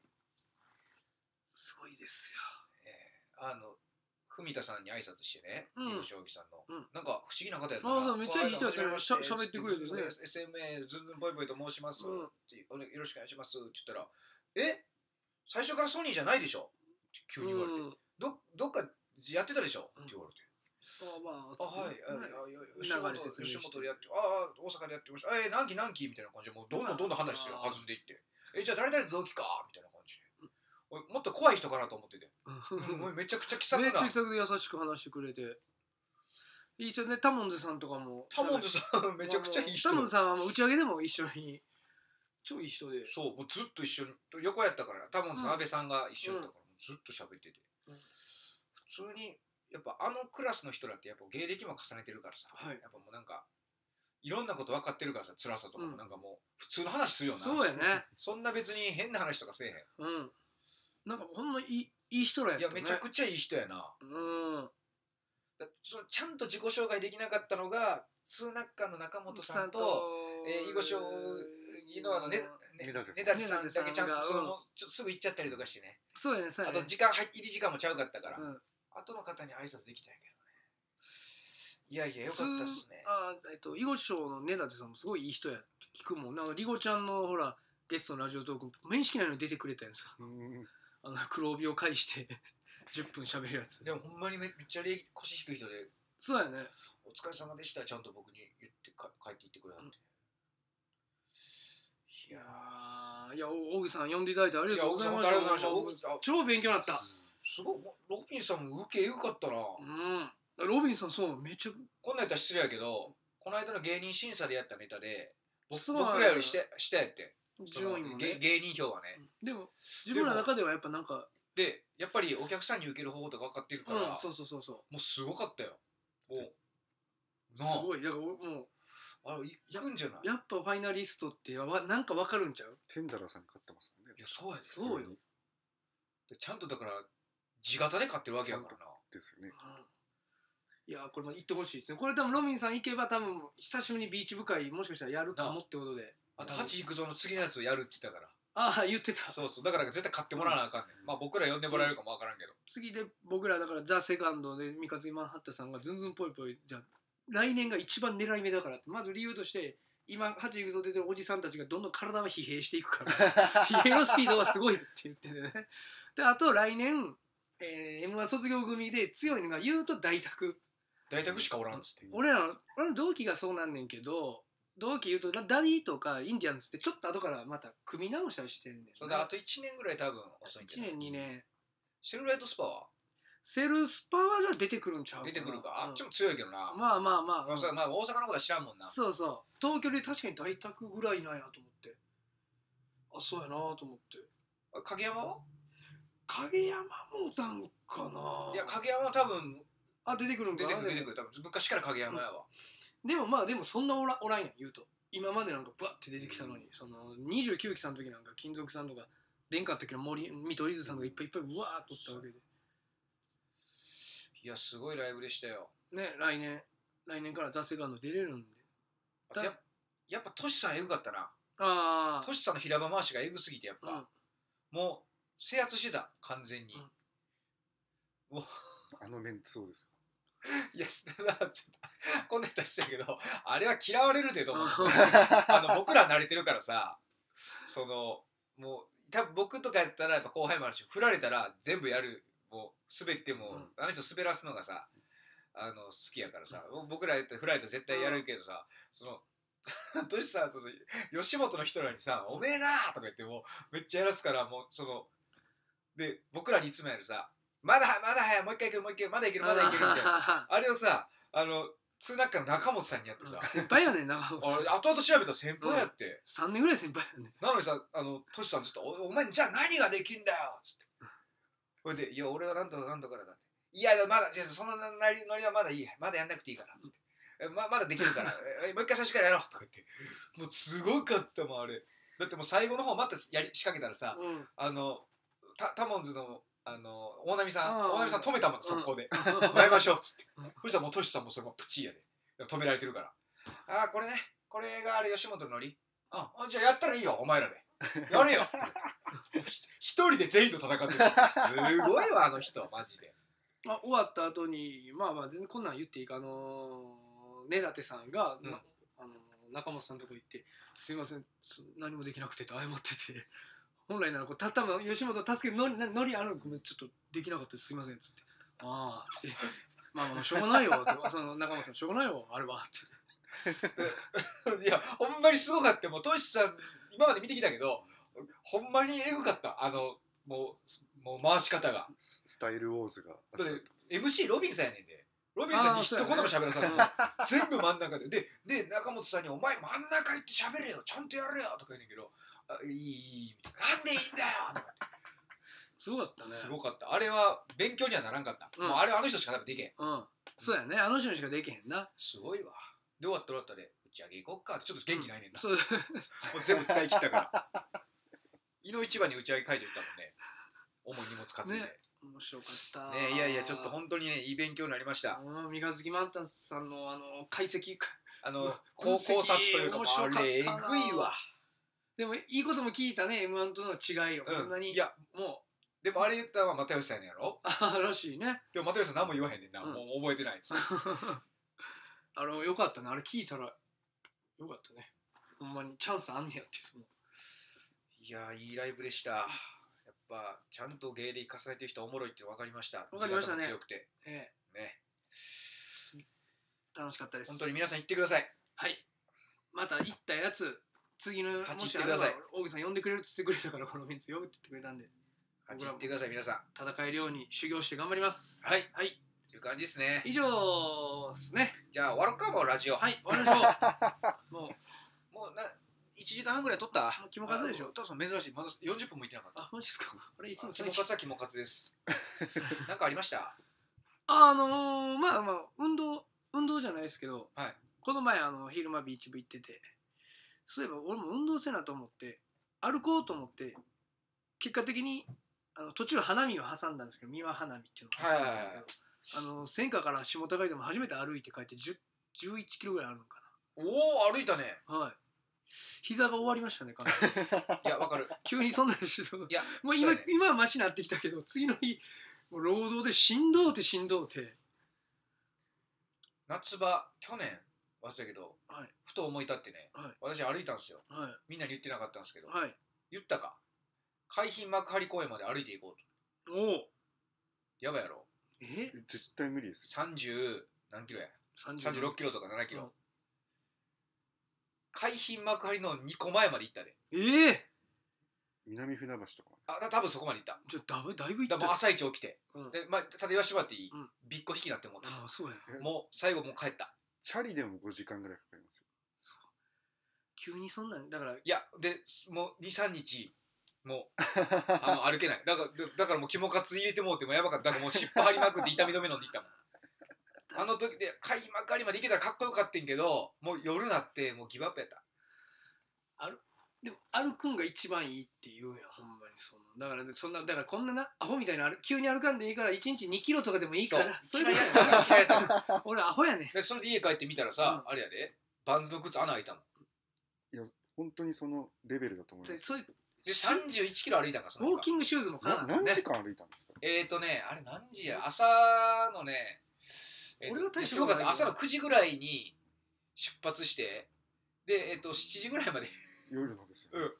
すごいですよ、 えー、あの文田さんに挨拶してね、囲碁将棋さんの、 うん、 なんか不思議な方やったな。ああ、めっちゃいい人やったね。しゃべってくれてね。 エスエムエー ずんずんぽいぽいと申します、うん、ってよろしくお願いしますって言ったら、え最初からソニーじゃないでしょって急に言われて、うん、どどっかやってたでしょって言われて、 うん、あ、まあ、 あ、はい、あ、吉本、吉本でやって、ああ、大阪でやってました。え、何期何期みたいな感じで、もうどんどんどんどん話して弾んでいって、え、じゃあ誰々同期かみたいな感じで。もっと怖い人かなと思っててめちゃくちゃ気さくな、 めちゃくちゃ優しく話してくれて、 一応ね、タモンズさんとかもタモンズさんめちゃくちゃいい人。 タモンズさんはもう打ち上げでも一緒に超いい人で、 そうもうずっと一緒に横やったから、タモンズの安倍さんが一緒やったから、うん、ずっと喋ってて、うん、普通にやっぱあのクラスの人らってやっぱ芸歴も重ねてるからさ、はい、やっぱもうなんかいろんなこと分かってるからさ、辛さとかもなんかもう普通の話するよな、うん、 そうやね。 そんな別に変な話とかせえへん。 うん。なんかほんまいいいい人らやったね。 いやめちゃくちゃいい人やな。うん。だそのちゃんと自己紹介できなかったのが通ナッカーの中本さんと、えー、囲碁将棋のあのねねねだちさんだけちゃんとそのちょすぐ行っちゃったりとかしてね。 そうやね。そうやね。 あと時間入り時間もちゃうかったから、うん、後の方に挨拶できたんやけど。いやいやよかったっすね。 あえっと囲碁将のねだてさんもすごいいい人や聞くもん。なんかりごちゃんのほらゲストのラジオトーク面識ないのに出てくれたやつ。あの黒帯を返してじゅっぷん喋るやつ。 でもほんまにめっちゃ腰低い人で。 そうやね。 お疲れ様でしたちゃんと僕に言ってか帰っていってくれたんで。 うん、いやーいや大口さん呼んでいただいてありがとうございました。いや大口さんありがとうございました。超勉強になった。 すごいロビンさんも受けよかったな。 うん。ロビンさんそうめっちゃこんなんやったら失礼やけど、この間の芸人審査でやったネタで僕らより下下やって上位もね、 芸人票はね、 うん、でも自分らの中ではやっぱなんかでやっぱりお客さんに受ける方法とか分かってるから、うん、 そうそうそうそうもうすごかったよ。もうすごいだからもうあれ行くんじゃない。 やっぱファイナリストってなんか分かるんちゃう。 テンダラーさん勝ってますもんね。 いやそうやで、 そうよ。 でちゃんとだから地形で勝ってるわけやからな。 ですよね。 うんいやこれも行ってほしいですね。これ多分ロビンさん行けば多分久しぶりにビーチ部会もしかしたらやるかもってことで。 あと八育三の次のやつをやるって言ったから。 ああ言ってた。 そうそうだから絶対買ってもらわなあかんねん。うん、まあ僕ら呼んでもらえるかもわからんけど。 次で僕らだからザ・セカンドで三日月マンハッタさんがズンズンぽいぽいじゃあ来年が一番狙い目だからってまず理由として今八育三出てるおじさんたちがどんどん体は疲弊していくから疲弊のスピードはすごいって言ってね。であと来年、えー、エムワン 卒業組で強いのが言うと大宅。 大宅しかおらんっつって。 俺らの俺の同期がそうなんねんけど同期言うとダディとかインディアンズってちょっと後からまた組み直したりしてんねん。 それであといちねんぐらい多分遅いんじゃない。いちねんにねん。 セルライトスパはセルスパはじゃあ出てくるんちゃうかな。 出てくるか、あっちも強いけどな。 まあまあまあ、 まあ、まあ、大阪のことは知らんもんな。 そうそう東京で確かに大宅ぐらいなんやと思って、あそうやなと思って。 影山は影山もたんかな。 いや影山は多分あ出てくるんかな。 出てくる出てくる多分昔から影山やわ、 うん、でもまあでもそんなおらおらんやん言うと今までなんかバッて出てきたのに、うん、そのにじゅうきゅうきさんの時なんか金属さんとか出んかった時の森見取り図さんがいっぱいいっぱいうわーっとったわけで、 いやすごいライブでしたよね。来年来年からザ・セカンド出れるんで。 や, やっぱトシさんエグかったな。 あトシさんの平場回しがエグすぎてやっぱ、うん、もう制圧してた完全に、 うん、もうあのメンツそうですいやちょっとこんな人してるけどあれは嫌われるでと思うんですよあの僕ら慣れてるからさそのもう多分僕とかやったらやっぱ後輩もあるし振られたら全部やるもう滑っても、うん、あの人滑らすのがさあの好きやからさ、うん、僕らやったら振られたら絶対やるけどさ、うん、そのどうしてさその吉本の人らにさおめえなーとか言ってもめっちゃやらすからもうそので僕らにいつもやるさまだまだ早いもう一回いけるもう一回いけるまだいけるまだいけるみたいなあれをさあの通ナッカーの中本さんにやってさ先輩やねん中本さんあ後々調べたら先輩やって、うん、 さんねんぐらい先輩やねん。 なのにさあのトシさんずっと お, お前じゃあ何ができんだよっつってそれでいや俺はなんとかなんとかだからいやまだそのノリノリはまだいいまだやんなくていいからってま, まだできるからもう一回最初からやろうとか言ってもうすごかったもんあれだってもう最後の方またやり仕掛けたらさ、うん、あのタモンズのあの大波さん大波さん止めたもん速攻で参りましょうっつってそしたらもうトシさんもそれもプチやで止められてるからああこれねこれがあれ吉本のノリああじゃあやったらいいよお前らでやれよ一人で全員と戦ってるすごいわあの人マジであ終わった後にまあまあ全然こんなん言っていいかあのねだてさんが、うん、あの中本さんのとこ行ってすいません何もできなくてって謝ってて本来ならこうた多分吉本を助けるノリノリあるのにちょっとできなかったですすいませんっつってああってまあまあしょうがないよってその中本さんしょうがないよあれはっていやほんまにすごかったもうトシさん今まで見てきたけどほんまにエグかったあのもうもう回し方がスタイルウォーズがだって エムシー ロビンさんやねんでロビンさんに一言も喋らさない、ね、全部真ん中ででで中本さんに「お前真ん中行って喋れよちゃんとやれよ」とか言うんだけど「あいいいい」みたいな「なんでいいんだよ」とかってすごかったね。 すごかった。あれは勉強にはならんかった、うん、もうあれはあの人しか多分できへん、 うん、そうやね、あの人にしかできへんな。 すごいわ。で終わった終わったで打ち上げ行こっかってちょっと元気ないねんな、うん、そうもう全部使い切ったから井の一番に打ち上げ会場行ったもんね、重い荷物担いで、ね、 面白かったね。いやいやちょっと本当にねいい勉強になりました。 三日月マンタンさんのあの解析あの考察というかあれえぐいわ。 でもいいことも聞いたね エムワン との違いを、 うん、 にいやもうでもあれ言ったのは又吉さんやろ。 あらしいね。 でも又吉さん何も言わへんねんな、うん、もう覚えてないっつってあのよかったね、あれ聞いたらよかったね、ほんまにチャンスあんねやって。そのいやいいライブでした。やっぱちゃんと芸歴重ねてる人おもろいって分かりました。 分かりましたね。 強くて、 ええ、 ね、 楽しかったです。 本当に皆さん行ってください。 はい、また行ったやつ次のはち行ってください。 大口さん呼んでくれるっつってくれたからこのメンツ呼ぶって言ってくれたんではち行ってください。皆さん戦えるように修行して頑張ります。 はいはいという感じですね。 以上ですね。 じゃあ終わろうか。もうラジオはい終わりましょうもうもうないちじかんはんぐらい撮った。 キモカツでしょ。 多分珍しい。まだよんじゅっぷんもいってなかった。 あマジですか。あれいつもキモカツはキモカツですなんかありました。 あのー、まあまあ運動運動じゃないですけど、 はい、 この前あの昼間ビーチ部行ってて、そういえば俺も運動せなと思って歩こうと思って結果的にあの途中花見を挟んだんですけど、三輪花見っていうのを挟んだんですけど、あの千華から下高井でも初めて歩いて帰ってじゅう、じゅういちキロぐらいあるのかな。おお歩いたね。 はい。膝が終わりましたね。 いやわかる。 急にそんなにしそう。 いやもう今、ね、今はマシになってきたけど次の日もう労働でしんどうてしんどうて。 夏場去年忘れたけど、 はい、 ふと思い立ってね、はい、私歩いたんですよ、はい、みんなに言ってなかったんですけど、はい、言ったか海浜幕張公園まで歩いていこうと。おおやばいやろ。 え絶対無理です。 さんじゅう何キロやさんじゅうろっキロとかななキロ、うん、海浜幕張のにこまえまで行ったで。 ええー、 南船橋とかあだ多分そこまで行った。 じゃだいだいぶ行った。 だもう朝一起きて、うん、でまあただ言わしてもらっていい、うん、びっこ引きになって思った。 あそうや。 もう最後もう帰った。 チャリでもごじかんぐらいかかりますよ。 急にそんなんだから。 いやでもうにさんにちもうあの歩けない。だからだからもう肝カツ入れてもうてもやばかった。だからもう尻尾張りまくって痛み止め飲んでいったもんあの時で海幕張まで行けたらかっこよかったんけど、もう夜なってもうギブアップやった。 あるでも歩くんが一番いいって言うやんほんまに。そのだから、ね、そんなだからこんななアホみたいな急に歩かんでいいからいちにちにキロとかでもいいからそれでやった俺アホやねん。それで家帰ってみたらさ、うん、あれやでバンズの靴穴開いたもん。 いや本当にそのレベルだと思います。 そうでさんじゅういちキロ歩いたんか。そのウォーキングシューズもかな、 ね、何時間歩いたんですか。 えーとねあれ何時や朝のね、えー、 俺は大すごかった。朝のくじぐらいに出発してで、えー、としちじぐらいまで夜のですよ、 うん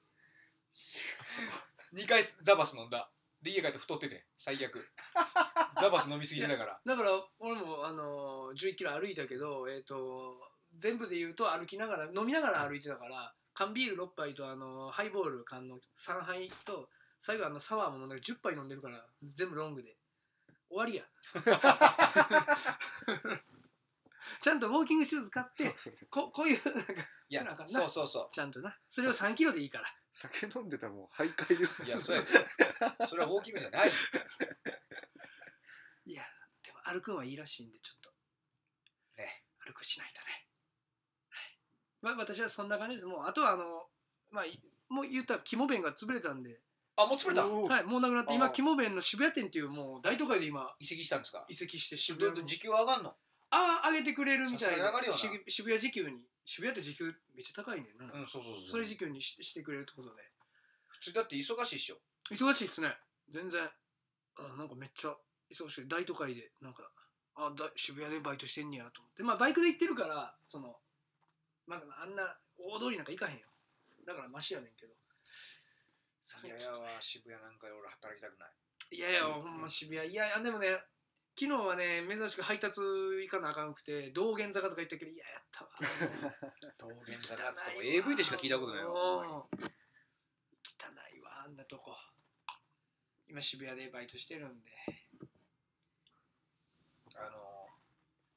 にかいザバス飲んだ。で家帰って太ってて最悪ザバス飲みすぎてだからだから俺も、あのー、じゅういちキロ歩いたけど、えー、と全部で言うと歩きながら飲みながら歩いてたから缶ビールろっぱいと、あのー、ハイボール缶のさんはいと最後あのサワーも飲んでじゅっぱい飲んでるから全部ロングで終わりやちゃんとウォーキングシューズ買ってこ, こういうなんかいやそうそうそうちゃんとなそれをさんキロでいいから。 酒飲んでたらもう徘徊ですよ。いやそうやそれはウォーキングじゃない。 いやでも歩くんはいいらしいんでちょっとね歩くしないとね。はい、まあ私はそんな感じです。もうあとはあのまあもう言ったら肝弁が潰れたんで。 あもう潰れた。 はいもうなくなって今肝弁の渋谷店っていうもう大都会で今移籍したんですか。 移籍して渋谷の時給上がんの。 ああ上げてくれるみたいな。 上がるよな渋谷時給に。渋谷って時給めっちゃ高いねんな。 うんそうそうそう。 それ時給に し, してくれるってことで。 普通だって忙しいっしょ。 忙しいっすね全然。あなんかめっちゃ忙しい大都会でなんかあだ渋谷でバイトしてんねやと思って。まあバイクで行ってるからそのまああんな大通りなんか行かへんよ。だからマシやねんけど。 いやいやは渋谷なんかで俺働きたくない。 いやいやほんま渋谷いやいやでもね昨日はね珍しく配達行かなあかんくて道玄坂とか行ったけど嫌やったわ。 道玄坂ってとこ エーブイ でしか聞いたことないわ。 汚いわあんなとこ。今渋谷でバイトしてるんで。 あの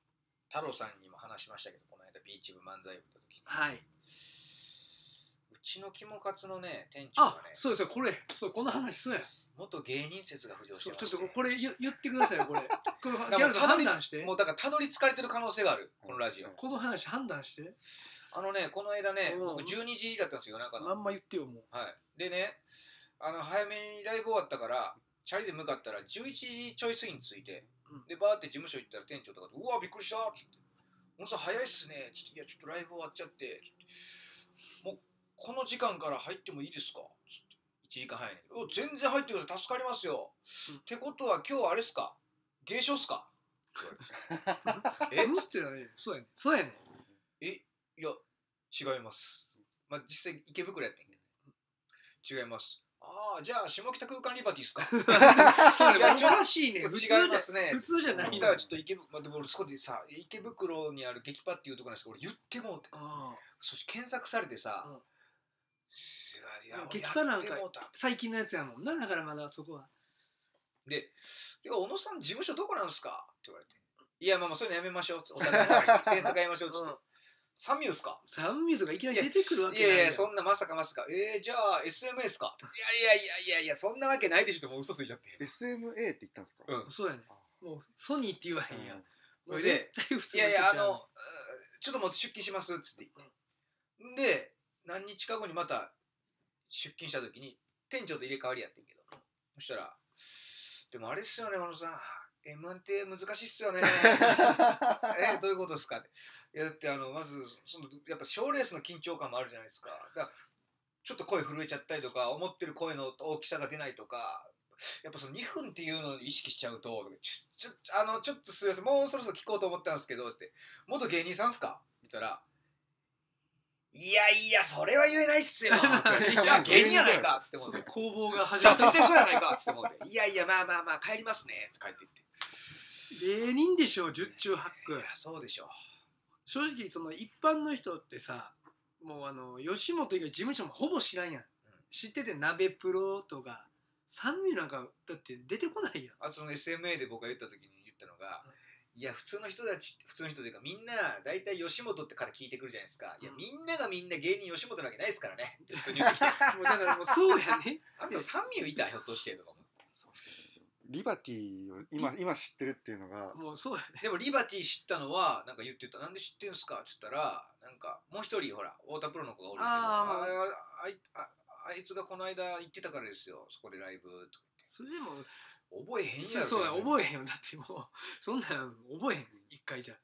太郎さんにも話しましたけど、この間ビーチ部漫才部行った時に、 はい、 うちのキモカツのね店長がね、 そうですよ、これそうこの話そうや、 元芸人説が浮上してまして、 ちょっとこれ言ってくださいよ、これこれギャルさん判断して、 もうだからたどり着かれてる可能性がある、このラジオ。 この話判断して。 あのね、この間ね、僕じゅうにじだったんですよ、夜中の。 まんま言ってよ、もう。 はい。でね、あの早めにライブ終わったからチャリで向かったらじゅういちじちょい過ぎに着いて、うん、でバーって事務所行ったら店長とかと「うわびっくりした」っつって「小野さん早いっすね」っつって「いやちょっとライブ終わっちゃって」もうこの時間から入ってもいいですか?」つっていちじかんはんやねんけど「全然入ってください助かりますよ」うん、ってことは今日あれっすか芸商っすか?」って言われて「えっ?」つってないそうやねんそうやねんえいや違います、まあ、実際池袋やってんけど、違います。ああ、じゃあ下北空間リバティっすか。 それおかしいね。 違いますね。 普通じゃない。 だからちょっと池袋、まあ、でも俺そこでさ、池袋にある激パっていうところなんですけど、俺言ってもうて。そして検索されてさ、うん、 いや激パなんか最近のやつやもんな、だからまだそこは。 で、で小野さん事務所どこなんですかって言われて。いや、まあまあそういうのやめましょう。お互いに詮索やめましょうっつって。うんサンミュースかサンミュースがいきなり出てくるわけないいやいやそんなまさかまさかえー、じゃあ エスエムエー すかいやいやいやいやいやそんなわけないでしょもう嘘ついちゃってエスエムエー って言ったんですかうんそうやねもうソニーって言わへんや、うん、 もう絶対普通いやいやあのちょっともう出勤しますっつって言って、うん、で何日か後にまた出勤した時に店長と入れ替わりやってんけどそしたらでもあれっすよね小野さんエムワン って難しいっすよねえどういうことですかっていやだってあのまずそのやっぱ賞レースの緊張感もあるじゃないですかだからちょっと声震えちゃったりとか思ってる声の大きさが出ないとかやっぱそのにふんっていうのを意識しちゃうとちょちょあのちょっとすみませんもうそろそろ聞こうと思ったんですけどって元芸人さんっすかって言ったらいやいやそれは言えないっすよじゃあ芸人やないかっつってもって攻防が始まってじゃあ絶対そうやないかっつってもっていやいやまあまあまあ帰りますねって帰っていって芸人でしょ十中八九いやそうでしょ正直その一般の人ってさもうあの吉本以外事務所もほぼ知らんやん、うん、知ってて鍋プロとかサンミューなんかだって出てこないやんあとその エスエムエー で僕が言った時に言ったのが、うん、いや普通の人たち普通の人というかみんな大体吉本ってから聞いてくるじゃないですか、うん、いやみんながみんな芸人吉本なわけないですからねって普通に言ってきてもうだからもうそうやねあんたサンミューいたひょっとしてとかもリバティを今今知ってるっていうのがもうそうやねでもリバティ知ったのはなんか言ってたなんで知ってんすかって言ったらなんかもう一人ほら太田プロの子がおるんだけどああいああいつがこの間行ってたからですよそこでライブとか言ってそれでも覚えへんやろそうだ覚えへんよだってもうそんなん覚えへん一回じゃ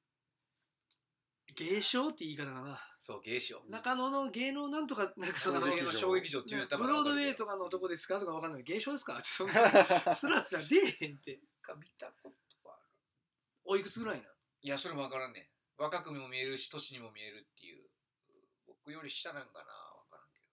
芸商って言い方かなそう芸商中野の芸能なんとかなんかその芸能小劇場っていうブロードウェイとかのとこですかとかわかんない芸商ですかってそんなスラスラ出えへんってか見たことあるおいくつぐらいな。 いやそれもわからんね若くも見えるし年にも見えるっていう僕より下なんかなわからんけ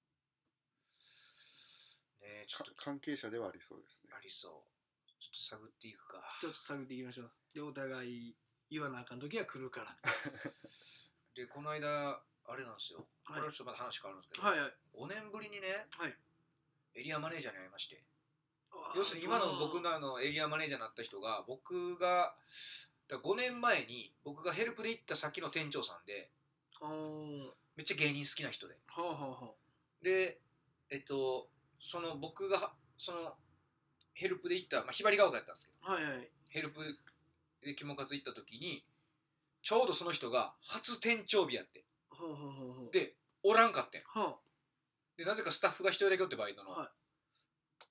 どねえちょっと関係者ではありそうですねありそうちょっと探っていくかちょっと探っていきましょうでお互い言わなあかん時は来るからでこの間あれなんですよ、はい、これはちょっとまた話変わるんですけど、 はいはい、 ごねんぶりにね、 はい、 エリアマネージャーに会いまして要するに今の僕のあのエリアマネージャーになった人が僕がごねんまえに僕がヘルプで行った先の店長さんでめっちゃ芸人好きな人ではあはあはあ、 でえっとその僕がそのヘルプで行った、まあ、ひばりが丘やったんですけど、 はいはい、 ヘルプでキモカツ行った時にちょうどその人が初店長日やってはあはあはあ、 でおらんかってん、 はあ、 でなぜかスタッフが一人だけおってバイトの、はい、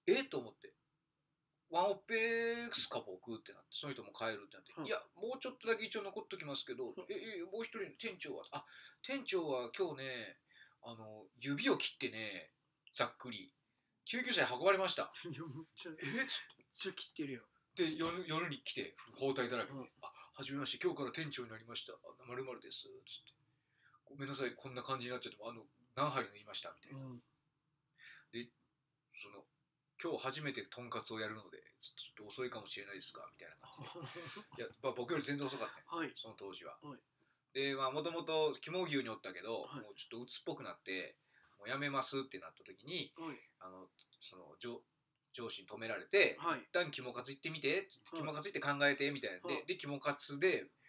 えっと思ってワンオペっすか僕ってなってその人も帰るってなって、うん、いやもうちょっとだけ一応残っときますけど、うん、ええもう一人店長はあ店長は今日ねあの指を切ってねざっくり救急車に運ばれましたいやめっちゃえっちょっと切ってるよで 夜, 夜に来て包帯だらけで、うん、あはじめまして今日から店長になりましたまるまるですつってごめんなさいこんな感じになっちゃってあの何針縫いましたみたいな、うん、でその今日初めてとんかつをやるのでちょっと遅いかもしれないですかみたいな感じでいや、まあ、僕より全然遅かった、ねはい、その当時は、はい、でまあもともと肝牛におったけど、はい、もうちょっと鬱っぽくなってもうやめますってなった時に、はい、あのその上上司に止められて、はい、一旦肝カツ行ってみて肝カツ行って考えてみたいなで、はい、で肝カツで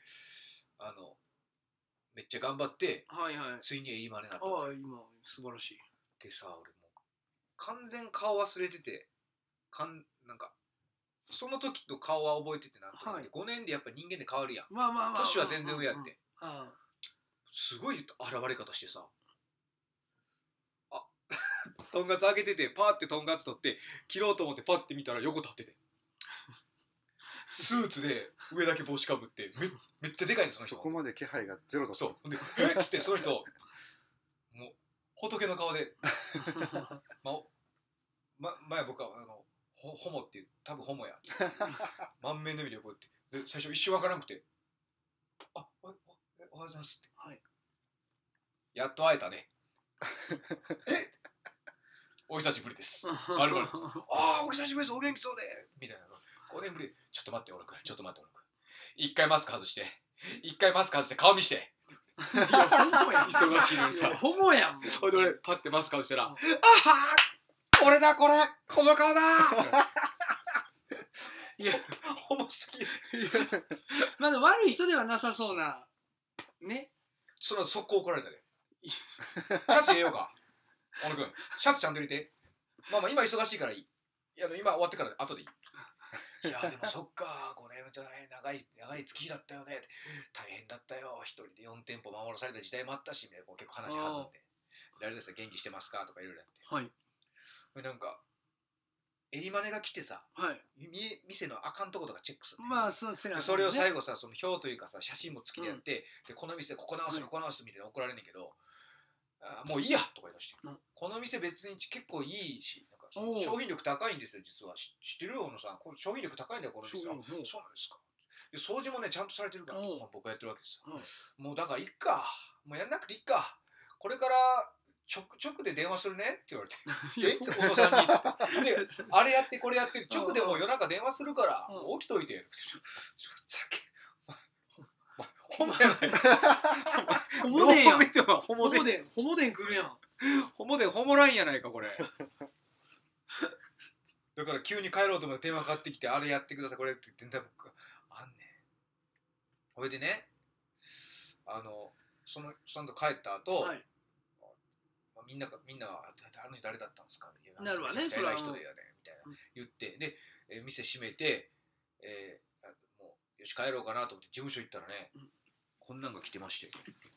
あのめっちゃ頑張って、 はいはい、 ついにエリマネになった。 ああ今素晴らしい。 でさ、俺もう完全顔忘れてて、かんなんかその時と顔は覚えててなんとなく、はい、ごねんでやっぱ人間で変わるやん。 まあまあまあ、 年は全然上やって、 うんうんうん、 すごい現れ方してさ、あとんかつ揚げてて、パーってとんかつ取って切ろうと思ってパッて見たら横立っててスーツで上だけ帽子かぶって め, めっちゃでかいんですその人。 そこまで気配がゼロだった。 そうでえっつってその人もう仏の顔でまま前僕はあのホホモっていう多分ホモや満面の意味でこうやってで最初一瞬わからなくてあおおおはようございますって、はい、やっと会えたねえお久しぶりですまるまるですああお久しぶりですお元気そうでみたいなごねんぶりちょっと待っておろくちょっと待っておろく一回マスク外して一回マスク外して顔見していやホモやん忙しいのにさホモやんほいで俺パッてマスク外したらあは俺だこれこの顔だいやホモすぎまだ悪い人ではなさそうなね。 その速攻怒られたでシャツ入れようか小野君シャツちゃんと入れてまあまあ今忙しいからいいいや今終わってから後でいいいやでもそっかごねんじゃない長い長い月日だったよね大変だったよ一人でよん店舗守らされた時代もあったしみたいなこう結構話弾んで誰ですか元気してますかとかいろいろやってはいなんかエリマネが来てさ、はい、店のあかんとことかチェックする、ね、まあそうですね、それを最後さその表というかさ写真も付きでやって、うん、でこの店ここ直すここ直すみたいな怒られんねんけど、あもういいやとか言い出して、うん、この店別に結構いいしなんか商品力高いんですよ実は知ってるよ小野さんこれ商品力高いんだよこの店はそうなんですかで掃除もねちゃんとされてるから僕はやってるわけですよ、うん、もうだからいっかもうやんなくていいかこれから直, 直で電話するねって言われてえっ小野さんにっつってであれやってこれやってる直でもう夜中電話するから起きといてホモやないホモデンやんホモデンホモデン来るやんホモデンホモラインやないかこれだから急に帰ろうと思って電話かかってきてあれやってくださいこれって電話僕があんねんこれでねあのそのその後帰った後、はいみんながみんなはあの人誰だったんですかなるわねそれは人でやねみたいな言ってで、えー、店閉めて、えー、もうよし帰ろうかなと思って事務所行ったらね、うん、こんなんが来てまして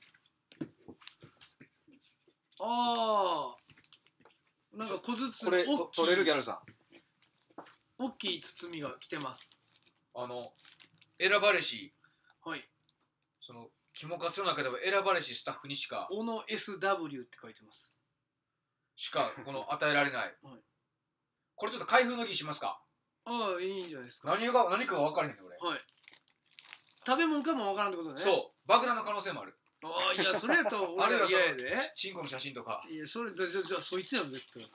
ああなんか小包これ取れるギャルさん大きい包みが来てますあの選ばれしはいそのキモカツの中では選ばれしスタッフにしか小野 エスダブリュー って書いてますしかこの与えられない、はい、これちょっと開封の儀しますかああいいんじゃないですか何が何かが分からへんねん俺、はい、 食べ物かも分からんってことねそう爆弾の可能性もあるああいやそれやと俺は嫌やでチンコの写真とかいやそれじゃじゃそいつやん絶対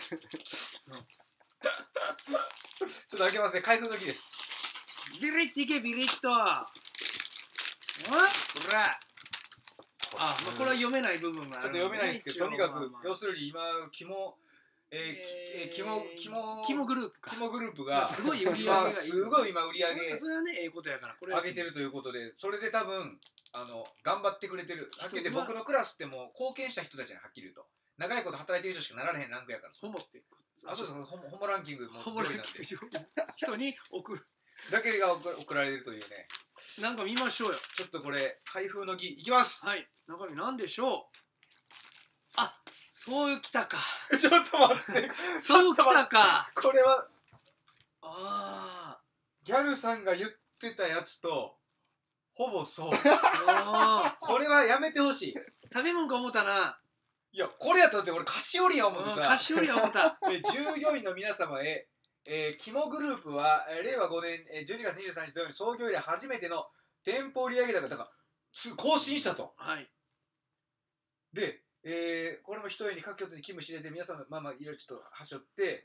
ちょっと開けますね開封の儀ですビリッといけビリッとあほらあ、まあ、これは読めない部分がある、ね、 ちょっと読めないですけどとにかく、まあまあ、要するに今キモえー、えー、キモキモキモグループかキモグループがすごい売り上げがいい、まあ、 すごい今売り上げそれはねええことやからこれ上げてるということでそれで多分あの頑張ってくれてるはっきり言って僕のクラスってもう貢献した人たちにはっきり言うと長いこと働いてる人しかなられへんランクやからホモってあそうそうホモ、ホモランキングもホモランキング人に送るだけが送られるというねなんか見ましょうよちょっとこれ開封の儀いきますはい中身なんでしょうあそういうきたかちょっと待ってそうきたかこれはあギャルさんが言ってたやつとほぼそうこれはやめてほしい食べ物か思ったないやこれやったらって俺菓子折りや思うとさ菓子折りや思った従業員の皆様へえー、キモグループは、えー、れいわごねん、えー、じゅうにがつにじゅうさんにち土曜日創業以来初めての店舗売上高だから更新したと。はい。で、えー、これも一重に各拠点に勤務してて皆さんのまあまあいろいろちょっとはしょって、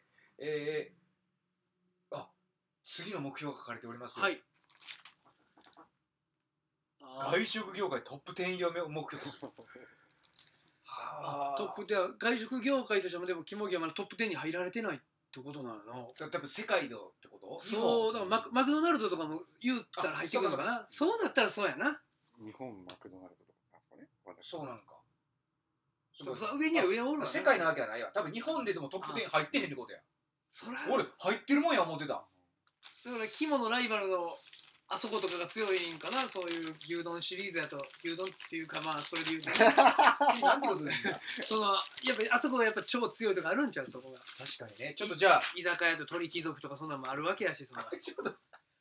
えー、あ次の目標が書かれております。はい。外食業界トップじゅう入りを目標です。 はあ。トップでは外食業界としてもでもキモギはまだトップじゅうに入られてない。 ってことなの。 多分世界のってこと？ そうだからマクマクドナルドとかも言ったら入ってくるのかな。そうなったらそうやな。 日本マクドナルドとかね。 そうなんか。 そうそう、上には上おるわ。 世界なわけはないわ。多分日本ででもトップじゅう入ってへんってことや。 そら俺入ってるもんや思ってた。 だから肝のライバルのあそことかが強いんかな。そういう牛丼シリーズやと、牛丼っていうかまあそれで言うとなんてことだよ。 そのやっぱりあそこがやっぱ超強いとかあるんちゃう、そこが。 確かにね。ちょっとじゃあ居酒屋と鳥貴族とかそんなのもあるわけやし、そのちょっと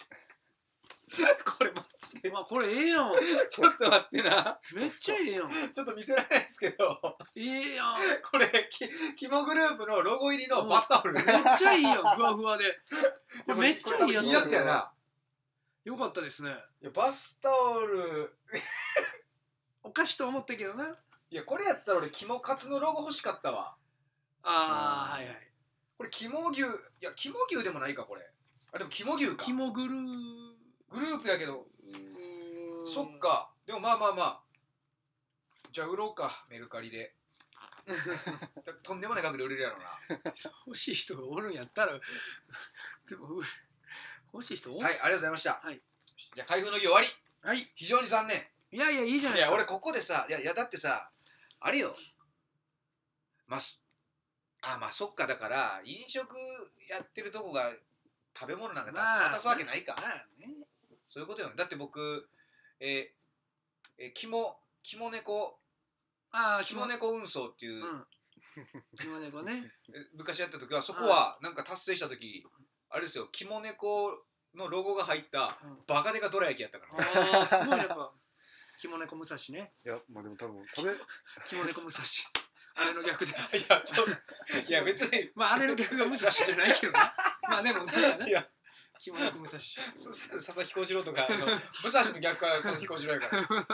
これマジで。 まあこれええやん。 ちょっと待ってな。 めっちゃええやん。 ちょっと見せられないですけど。 ええやん。 これきキモグループのロゴ入りのバスタオル。 めっちゃいいやん、ふわふわで。これめっちゃいいやつ。 いいやつやな。 よかったですね。 いやバスタオルお菓子と思ったけどな。 いやこれやったら俺キモカツのロゴ欲しかったわ。 ああ、はいはい。 これキモ牛、いやキモ牛でもないかこれ。あでもキモ牛か。 キモグルーグループやけど。そっか。でもまあまあまあ。じゃあ売ろうかメルカリで。とんでもない額で売れるやろうな。 欲しい人がおるんやったらでも欲しい人おる。 はい、ありがとうございました。 はい。 じゃあ開封の儀終わり。 はい。 非常に残念。 いやいやいいじゃないいや俺ここでさ、いやいやだってさ、あれよ。まあ、あまあそっか、だから飲食やってるとこが食べ物なんか渡すわけないか。 まあね。 そういうことよね。だって僕、えー、えー、キモキモ猫ああキモ猫運送っていう、うん、 キモ猫ね。 昔やった時はそこはなんか達成した時あれですよ、キモ猫のロゴが入ったバカデカどら焼きやったからね。 ああすごいやっぱキモ猫武蔵ね。 いやまあでも多分食べキモ猫武蔵。あれの逆で。いやそういや別にまああれの逆が武蔵じゃないけどな。まあでもなんかね。いやキモ猫武蔵。 佐々木小次郎とかの武蔵の逆は佐々木小次郎やから。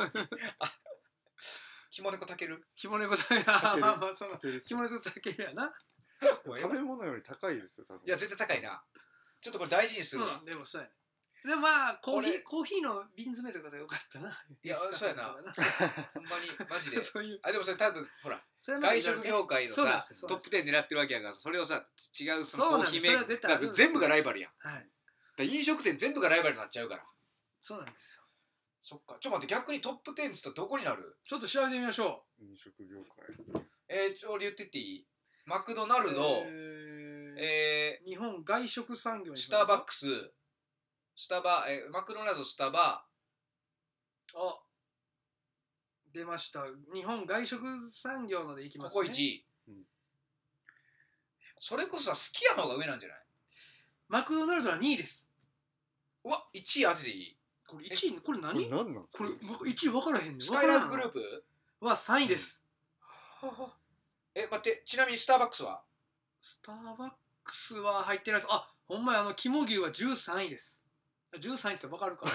キモ猫たける。 キモ猫たける。あまあまあそのキモ猫たけるやな。 食べ物より高いですよ多分。 いや絶対高いな。ちょっとこれ大事にするわ。 うん、でもそうやね。でもまあコーヒーコーヒーの瓶詰めとかでよかったな。 いやそうやな。ほんまにマジで。あでもそれ多分ほら外食業界のさトップじゅう狙ってるわけやから、それをさ違うそのコーヒーメーカー全部がライバルやん。はい。飲食店全部がライバルになっちゃうから。 そうなんですよ。 そっか。ちょっと待って、逆にトップじゅうっつったらどこになる？ ちょっと調べてみましょう。飲食業界。 えー、ちょ俺言ってっていい？マクドナルド、えー、 日本外食産業にスターバックス、スタバ、えー、マクドナルド、スタバ。 あ、出ました。日本外食産業のでいきますね。 ここいちい。うん、それこそさ、すき家の方が上なんじゃない？ マクドナルドはにいです。 うわ、いちい当てていい？ これいちい、これ何？ これ何なん？ これいちい分からへんねん。 スカイラークグループはさんいです。 うん、え、待って、ちなみにスターバックスは？ スターバックスは入ってないです。あ、ほんまや、あの、肝牛はじゅうさんいです。じゅうさんいって分かるか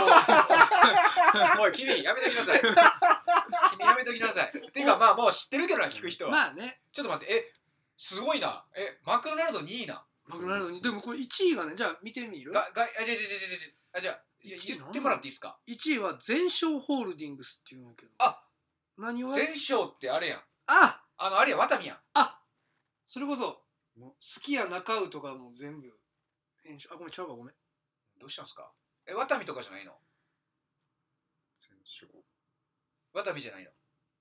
おい、君、やめときなさい。君、やめときなさい。っていうか、まあ、もう知ってるけどな、聞く人は。 まあね。 ちょっと待って、え、すごいな。え、マクドナルドにいな。 マクドナルドに、でもこれいちいがね、じゃあ見てみる？ が、が、あ、じゃあ、じゃあ、じゃあ、じゃあ、言ってもらっていいですか？ いちいは全商ホールディングスっていうんだけど。 あ、 何を？ 全商ってあれやん。 あ、 あのあれや、ワタミやん。 あ、それこそすき家中尾とかも全部編集。あ、ごめん、ちゃうわ、ごめん。 どうしたんですか？え、ワタミとかじゃないの？ 全商。 ワタミじゃないの？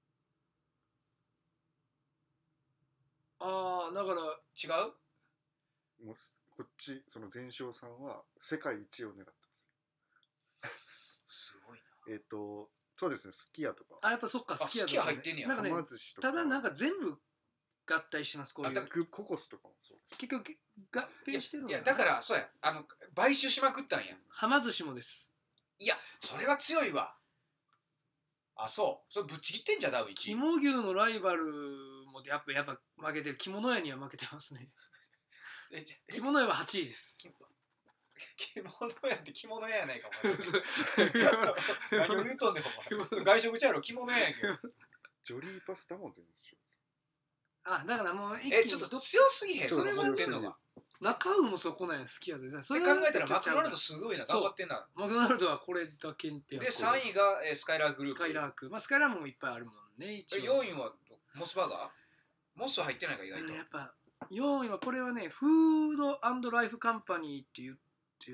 ああ、だから違う？ もうこっちその全商さんは世界一を狙ってます。 すごいな。えっとそうですね、すき家とか。 あ、やっぱそっか、 すき家、ね、すき家入ってんねや。 なんかね、ただなんか全部合体してます、こういう。 ココスとかもそう。 結局合併してるのかな。いや、いやだからそうや、あの買収しまくったんや。 はま寿司もです。 いや、それは強いわ。あ、そう。それぶっちぎってんじゃん、ダウいちい。 肝牛のライバルもやっぱやっぱ負けてる。着物屋には負けてますね。着物屋ははちいです。 着物屋って着物屋やないかお前。何を言うとんねんお前。外食ちゃうやろ、着物屋やけど。 ジョリーパスタも全商。 あ、だからもうえ、ちょっと強すぎへん、それ持ってんのが。 中尾もそこなんや、好きやで。 それ考えたらマクドナルドすごいな、頑張ってんな。 マクドナルドはこれだけってやつ。 で、さんいが、えー、スカイラークグループ。 スカイラーク。まあ、スカイラークもいっぱいあるもんね。 よんいはモスバーガー？モスは入ってないか、意外と。 やっぱ、 よんいはこれはね、フード&ライフカンパニーって言って、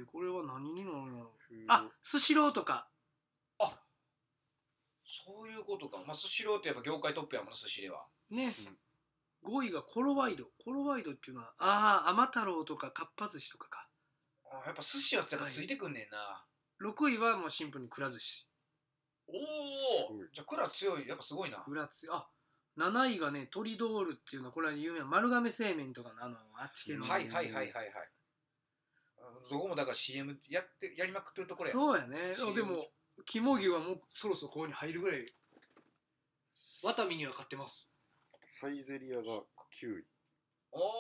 これは何になるの？あ、スシローとか。 あ、そういうことか。まあスシローってやっぱ業界トップやもんな、スシローは。 ね。うん、ごいがコロワイド。コロワイドっていうのは、ああ、甘太郎とかかっぱ寿司とかか。 あ、やっぱ寿司はやっぱついてくんねんな。はい、 ろくいはもうシンプルにくら寿司。 おお、じゃあくら強い、やっぱすごいな。 くら強い。あ、なないがね、トリドールっていうのは、これは有名な丸亀製麺とかのあの、あっち系の。 はいはいはいはいはい。そこもだから シーエム やってやりまくってるところや。 そうやね。でも、肝牛はもうそろそろここに入るぐらい。ワタミには買ってます。 サイゼリアがきゅうい。 おお。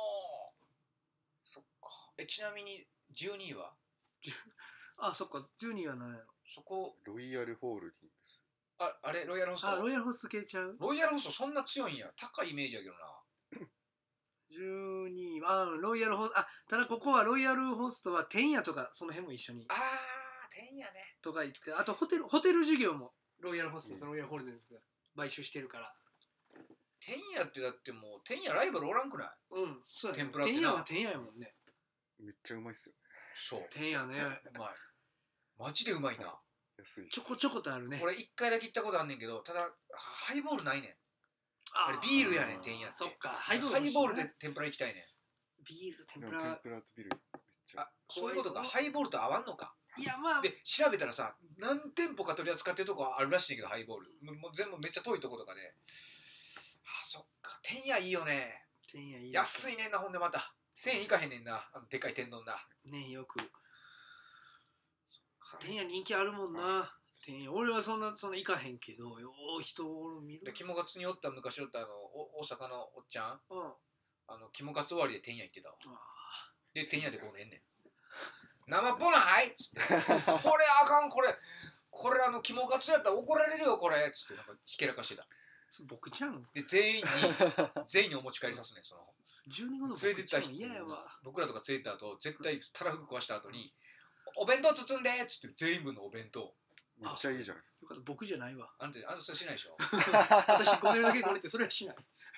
そっか。え、ちなみにじゅうにいは？ あ、そっか。じゅうにいは何やろ。 そこ。 ロイヤルホールディングス。 あ、あれロイヤルホスト。 あ、ロイヤルホスト系ちゃう？ ロイヤルホストそんな強いんや。高いイメージやけどな。 じゅうにいは、ロイヤルホスト、あ、ただここはロイヤルホストは天屋とかその辺も一緒に。 ああ、天屋ね。 とか言って、あとホテル、ホテル事業もロイヤルホストとロイヤルホールディングスが買収してるから。 天屋ってだってもう、天屋ライバルおらんくない？ うん、そうやね。 天ぷらってな。 天屋は天屋やもんね。 めっちゃうまいっすよね。 そう。 天屋ね。 うまい。マジでうまいな。 安い。 ちょこちょことあるね。 俺一回だけ行ったことあんねんけど、ただ、ハイボールないねん。あれビールやねん、天屋って。 そっか、 ハイボール。ハイボールで天ぷら行きたいねん。 ビールと天ぷら。 天ぷらとビールめっちゃ。 あ、そういうことか。ハイボールと合わんのか。 いや、まあ。 で、調べたらさ、何店舗か取り扱ってるとこあるらしいけど、ハイボール。もう全部めっちゃ遠いとことかで。あ、そっか。天屋いいよね。 天屋いい。 安いねんな、ほんでまた。せんえんいかへんねんな。あのでかい天丼だ。 ね、よく。天屋人気あるもんな。天屋。俺はそんな、そんないかへんけど、よう人を見る。 で、肝カツにおった昔おったあのお大阪のおっちゃん。 うん。 あの肝カツ終わりで天屋行ってたわ。で、天屋でこうねんねん。生っぽないっつって。これあかん、これ。これあの肝カツやったら怒られるよ、これ。つってなんかひけらかしてた。 僕ちゃんで、全員に、全員にお持ち帰りさすねん、その。 じゅうにんの連れてった人、僕らとか連れてった後、絶対たらふく食わした後に、お弁当包んでっつって全員分のお弁当。 めっちゃいいじゃないですか。 よかった、僕じゃないわ。 あんた、あんたそれしないでしょ。 私ごねるだけごねってそれはしない。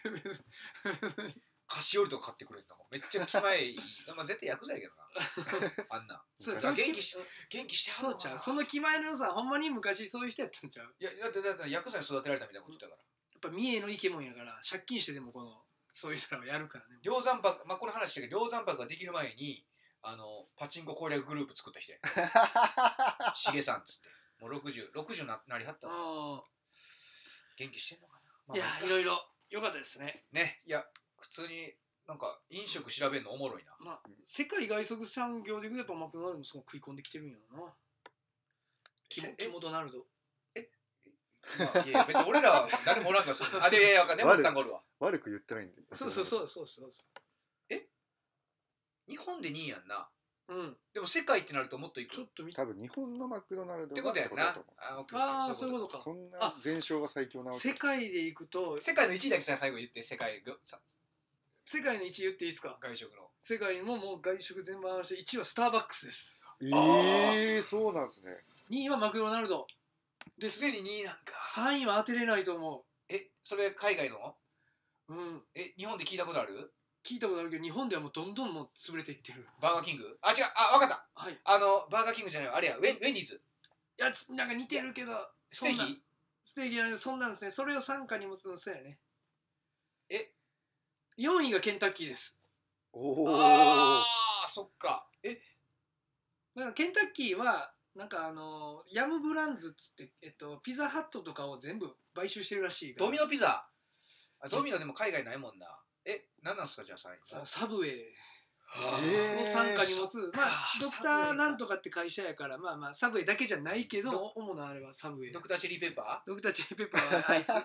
菓子折りとか買ってくれるのめっちゃ気前いい。まあ絶対ヤクザやけどな。あんな。 そう、 元気し、元気してはんのかな。そうちゃう。その気前のさ、ほんまに昔そういう人やったんちゃう。 いや、だってだってヤクザに育てられたみたいなこと言ったから。 やっぱ三重のイケモンやから、借金してでもこの、そういう人らはやるからね。 梁山泊、まあこの話だけど、梁山泊ができる前に、あの、パチンコ攻略グループ作った人や。しげさんっつって。もうろくじゅう、ろくじゅうななりはったわ。元気してんのかな、まあ、 いや、いろいろ良かったですね。 ね、いや、普通になんか飲食調べるのおもろいな。 まあ、世界外食産業でいくとやっぱマクドナルドもすごく食い込んできてるんやろな。キモ、キモドナルド。 えまあ、いや別に俺らは誰もおらんからそう。あ、で、いやいや、根本さんがおるわ。 悪く言ってないんで。 そうそうそうそうそう。 え日本でにいやんな。 うん。 でも世界ってなるともっといく。 ちょっと見多分日本のマクドナルドってことやんな。 ああ、そういうことか。 そんな全勝が最強なわけ。 世界でいくと、 世界のいちいだけさ、最後言って、世界世界のいちい言っていいですか。 外食の。 世界ももう外食全般していちいはスターバックスです。 ええ、そうなんですね。 にいはマクドナルド。 ですでににいなんか。 さんいは当てれないと思う。 え、それ海外の？ うん。 え、日本で聞いたことある？ 聞いたことあるけど、日本ではもうどんどんもう潰れていってる。 バーガーキング？あ、違う、あ、わかった。 はい。 あの、バーガーキングじゃないよ。あれや、ウェン、ウェンディーズ。 いや、なんか似てるけど、 ステーキ？ ステーキなんで、そんなんですね。それを傘下に持つの、そうやね。 え？ よんいがケンタッキーです。 おお。 ああ、そっか。え？ だからケンタッキーは、なんかあのヤムブランズっつって、えっと、ピザハットとかを全部買収してるらしいから。 ドミノピザ。あ、ドミノでも海外ないもんな。え、何なんすかじゃあさんい。 サブウェイを傘下に持つ、まあドクターなんとかって会社やから、まあまあサブウェイだけじゃないけど、主なあれはサブウェイ。 ドクターチェリーペッパー？ ドクターチェリーペッパーはあいつ。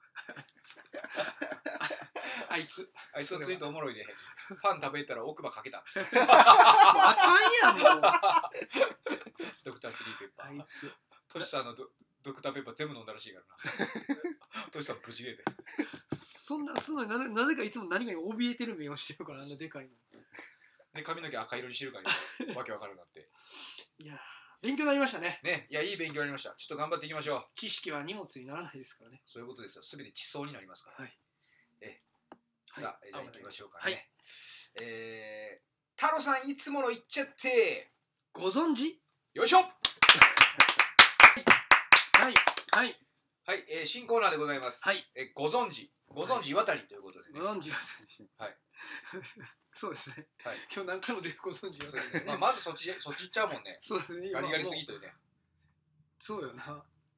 あいつ。 あいつのツイートおもろいで。パン食べたら奥歯かけたっつって。 あかんやんもう。 ドクターチェリーペッパー。 あいつ。 トシさんの ド, ドクターペッパー全部飲んだらしいからな。トシさんブチ切れて。 そんなすごいなぜ、なぜかいつも何かに怯えてる目をしてるから、あんなでかいの。 で髪の毛赤色にしてるからわけわかるなって。 いや勉強になりましたね。 ね、いやいい勉強になりました。ちょっと頑張っていきましょう。 知識は荷物にならないですからね。 そういうことですよ。すべて地層になりますから。 はい。 えさあ、じゃあ行きましょうかね。はい、えー、太郎さんいつもの言っちゃって、 ご存知？ よいしょ。 はいはい。 はい、えー、新コーナーでございます。はい。えー、ご存知、ご存知岩谷ということでね。 ご存知岩谷。はい。そうですね。はい。今日何回も出てご存知岩谷ね。 まあまずそっちそっち行っちゃうもんね。そうですね。ガリガリすぎとね。 そうよな。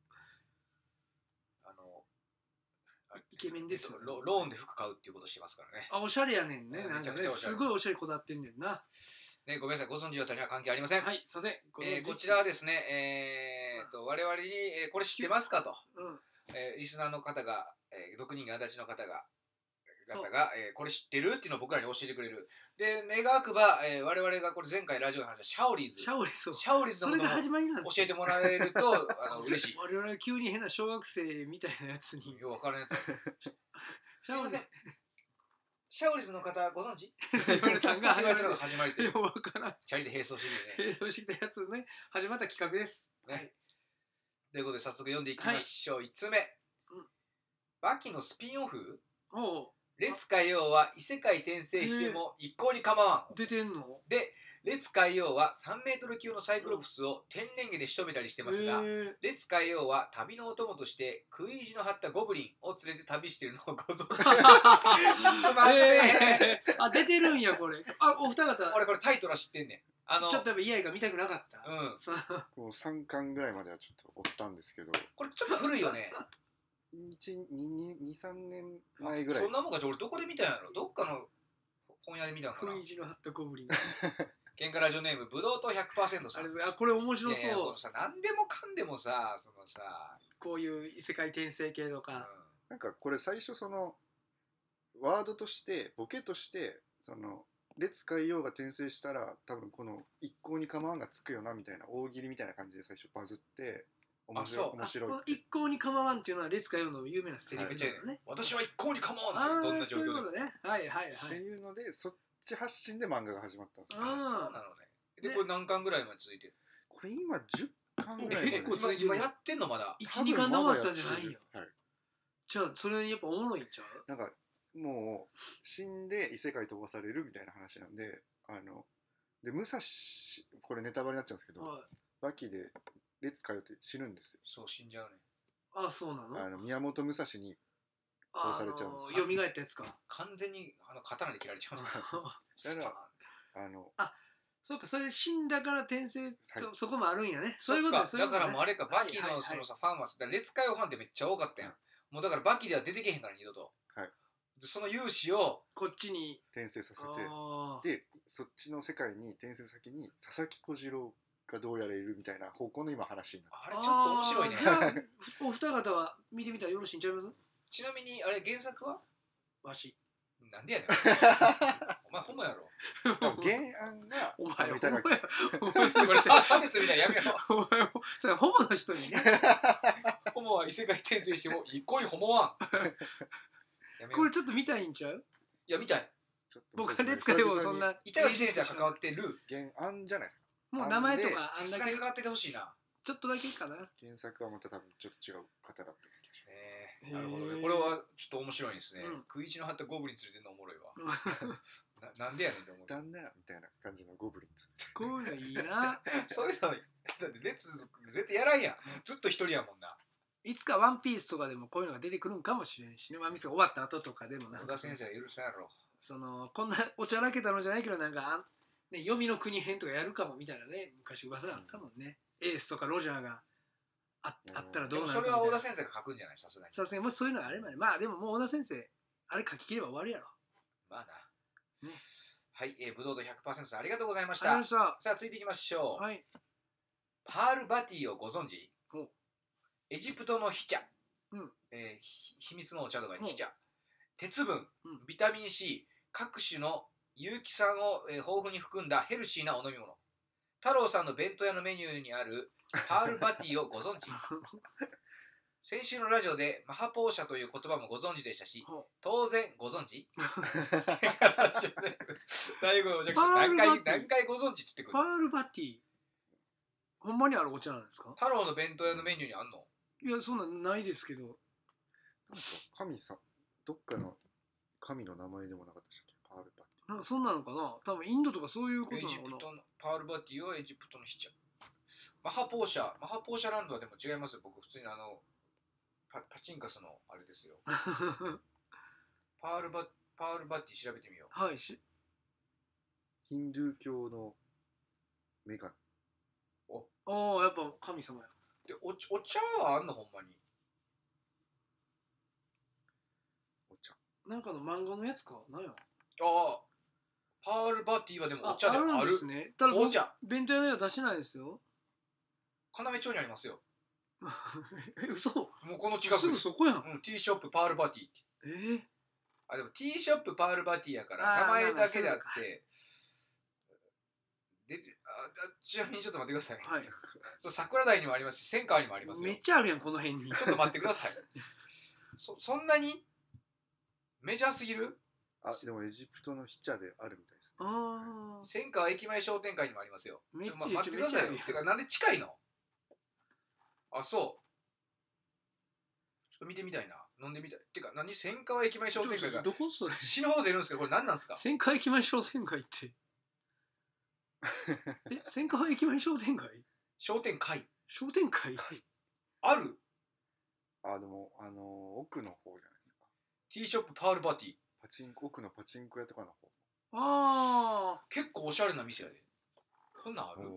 あのイケメンですよ。 ロローンで服買うっていうことしてますからね。 あ、おしゃれやねんね。なんかね、すごいおしゃれこだわってんねんな。 ね、ごめんなさい、ご存知岩谷は関係ありません。 はい、すいません。 えー、こちらはですね、えー、と我々に、えー、これ知ってますかと、うんえー、リスナーの方が、えー、毒人間足立の方が方が、えー、これ知ってるっていうのを僕らに教えてくれる。で、願わくば、えー、我々がこれ前回ラジオで話したシャオリーズ。 シャオリーズ。 シャオリーズのことも教えてもらえるとあの嬉しい。 我々急に変な小学生みたいなやつに。 よくわからんやつ。すいません。シャオリーズの方ご存知？ 言われたのが始まりという。 わからん。 チャリで並走してるね。並走してたやつね。始まった企画です。 ね。はい、ということで早速読んでいきましょう。はい、いつつめ。うん、バキのスピンオフ？おう。列海王は異世界転生しても一向に構わん。 出てんの？ で、列海王はさんメートル級のサイクロプスを天然毛で仕留めたりしてますが、列海王は旅のお供として食い意地の張ったゴブリンを連れて旅しているのをご存知。つまんねえ。あ、出てるんやこれ。あ、お二方。 俺これタイトルは知ってんねん。 あのちょっとやっぱイヤイが見たくなかった。 うん。こうさんかんぐらいまではちょっと追ったんですけど。 これちょっと古いよね。 に、さんねんまえぐらい。 そんなもんか。俺どこで見たんやろ。どっかの本屋で見たんかな。 食い意地の張ったゴブリン。 喧嘩ラジオネームブドウ糖 ひゃくパーセント さん。 あこれ面白そう。いやいやさ、何でもかんでもさ、そのさ、 こういう異世界転生系とか、うん、 なんかこれ最初そのワードとしてボケとしてその列海王が転生したら多分この一向に構わんがつくよなみたいな大喜利みたいな感じで最初バズって面白い。面白い。 一向に構わんっていうのは列海王の有名なセリフだよね。 私は一向に構わんってどんな状況でも。 そういうことね。はいはいはい。 っていうのでそっち発信で漫画が始まったんですよ。 ああ、そうなのね。で、これ何巻ぐらいまで続いてる？ これ今じゅっかんぐらいまで。 今やってんのまだ。 いち、にかんで終わったんじゃないよ。はい。じゃあそれやっぱおもろいんちゃう？ なんかもう死んで異世界飛ばされるみたいな話なんで、あので武蔵これネタバレになっちゃうんですけど、はい、バキで列通って死ぬんですよ。 そう死んじゃうね。 ああそうなの？ あの宮本武蔵に殺されちゃうんです。 よみがえったやつか。 完全にあの刀で切られちゃう。 だからあのあそうかそれで死んだから転生と、はい、そこもあるんやね。 そういうことです。だからもうあれかバキのそのさファンは列海王ファンってめっちゃ多かったやん。もうだからバキでは出てけへんから二度と。はい。でその勇姿をこっちに転生させて、でそっちの世界に転生先に佐々木小次郎がどうやらいるみたいな方向の今話になって。 あれちょっと面白いね。 じゃあお二方は見てみたらよろしいんちゃいます？ ちなみにあれ原作はわし。 なんでやねん。お前ホモやろ。 原案がお前見たかった。 お前これさ差別みたいなやめろ。 お前もそれホモの人にね。 ホモは異世界転生しても一向にホモはん。 これちょっと見たいんちゃう？ いや見たい。 僕は列海王そんな板垣先生が関わってる原案じゃないですか。 もう名前とかあんだけ関わっててほしいな。 ちょっとだけかな。 原作はまた多分ちょっと違う方だった。 えー、なるほどね。これはちょっと面白いですね。うん、食い意地の張ったゴブリン連れてるのおもろいわ。な, なんでやねんって思う。 だんなみたいな感じのゴブリンです。 こういうのいいな。 そういうのだって列絶対やらんやん。ずっと一人やもんな。 いつかワンピースとかでもこういうのが出てくるんかもしれんしね。ワンピースが終わった後とかでもな。 小田先生は許せんやろ。 そのこんなおちゃらけたのじゃないけどなんか、ね、読みの国編とかやるかもみたいなね昔噂だったもんね、うん、エースとかロジャーが あ, あったらどうなるかみたいな。 それは小田先生が書くんじゃない？さすがにさすがにもしそういうのがあればね。まあでももう小田先生あれ書き切れば終わりやろ。 まあな、ね、はい、えー、ブドウド ひゃくパーセント さんありがとうございました。さあ続いていきましょう、はい、パールバティをご存知？エジプトのヒチャ、うんえー、秘密のお茶とかにヒチャ、鉄分、うん、ビタミン C、各種の有機酸を、えー、豊富に含んだヘルシーなお飲み物。太郎さんの弁当屋のメニューにあるパールバティをご存知？先週のラジオでマハポーシャという言葉もご存知でしたし、当然ご存知？最後のお客さん何回何回ご存知って言ってくる？ パールバティほんまにあるお茶なんですか？ 太郎の弁当屋のメニューにあんの？ いやそんなんないですけど。 なんか神さんどっかの神の名前でもなかったでしたっけ、パールパティ。 なんかそんなのかな、多分インドとかそういうことなのかな。 エジプトのパールバティはエジプトのヒチャ。マハポーシャマハポーシャランドはでも違いますよ。僕普通にあの パ, パチンカスのあれですよ。パールバパールバティ調べてみよう。 はいし。 ヒンドゥー教の女神。 おお、やっぱ神様や。 で お, お茶はあんのほんまに。 お茶。 なんかの漫画のやつか。なんや。 ああ、パールバティはでもお茶である。 あるんですね。ただ紅茶。 弁当屋では出しないですよ。 要町にありますよ。 え、嘘。 もうこの近く。 すぐそこやん。 うん、ティーショップパールバティ。 えー、 あ、でもティーショップパールバティやから名前だけであって。で、あ、ちなみにちょっと待ってください。はい。桜台にもありますし、千川にもありますよ。 めっちゃあるやん、この辺に。 ちょっと待ってください。そ, そんなにメジャーすぎる？ あ、でもエジプトのヒチャであるみたいですね。 ああ。 千川駅前商店会にもありますよ。 めっちゃ、 ま、待ってくださいよ。てか、なんで近いの？あ、そう。ちょっと見てみたいな。飲んでみたい。てか、何？千川駅前商店会がどこそれ？ 死ぬほど出るんですけど、これ何なんですか？ 千川駅前商店会って。え、千川駅前商店街？ 商店会。 商店会？ ある？ あ、でも、あのー、奥の方じゃないですか。 ティーショップパールバティ。 パチンコ、奥のパチンコ屋とかの方。 ああ。 結構おしゃれな店やで。こんなんある？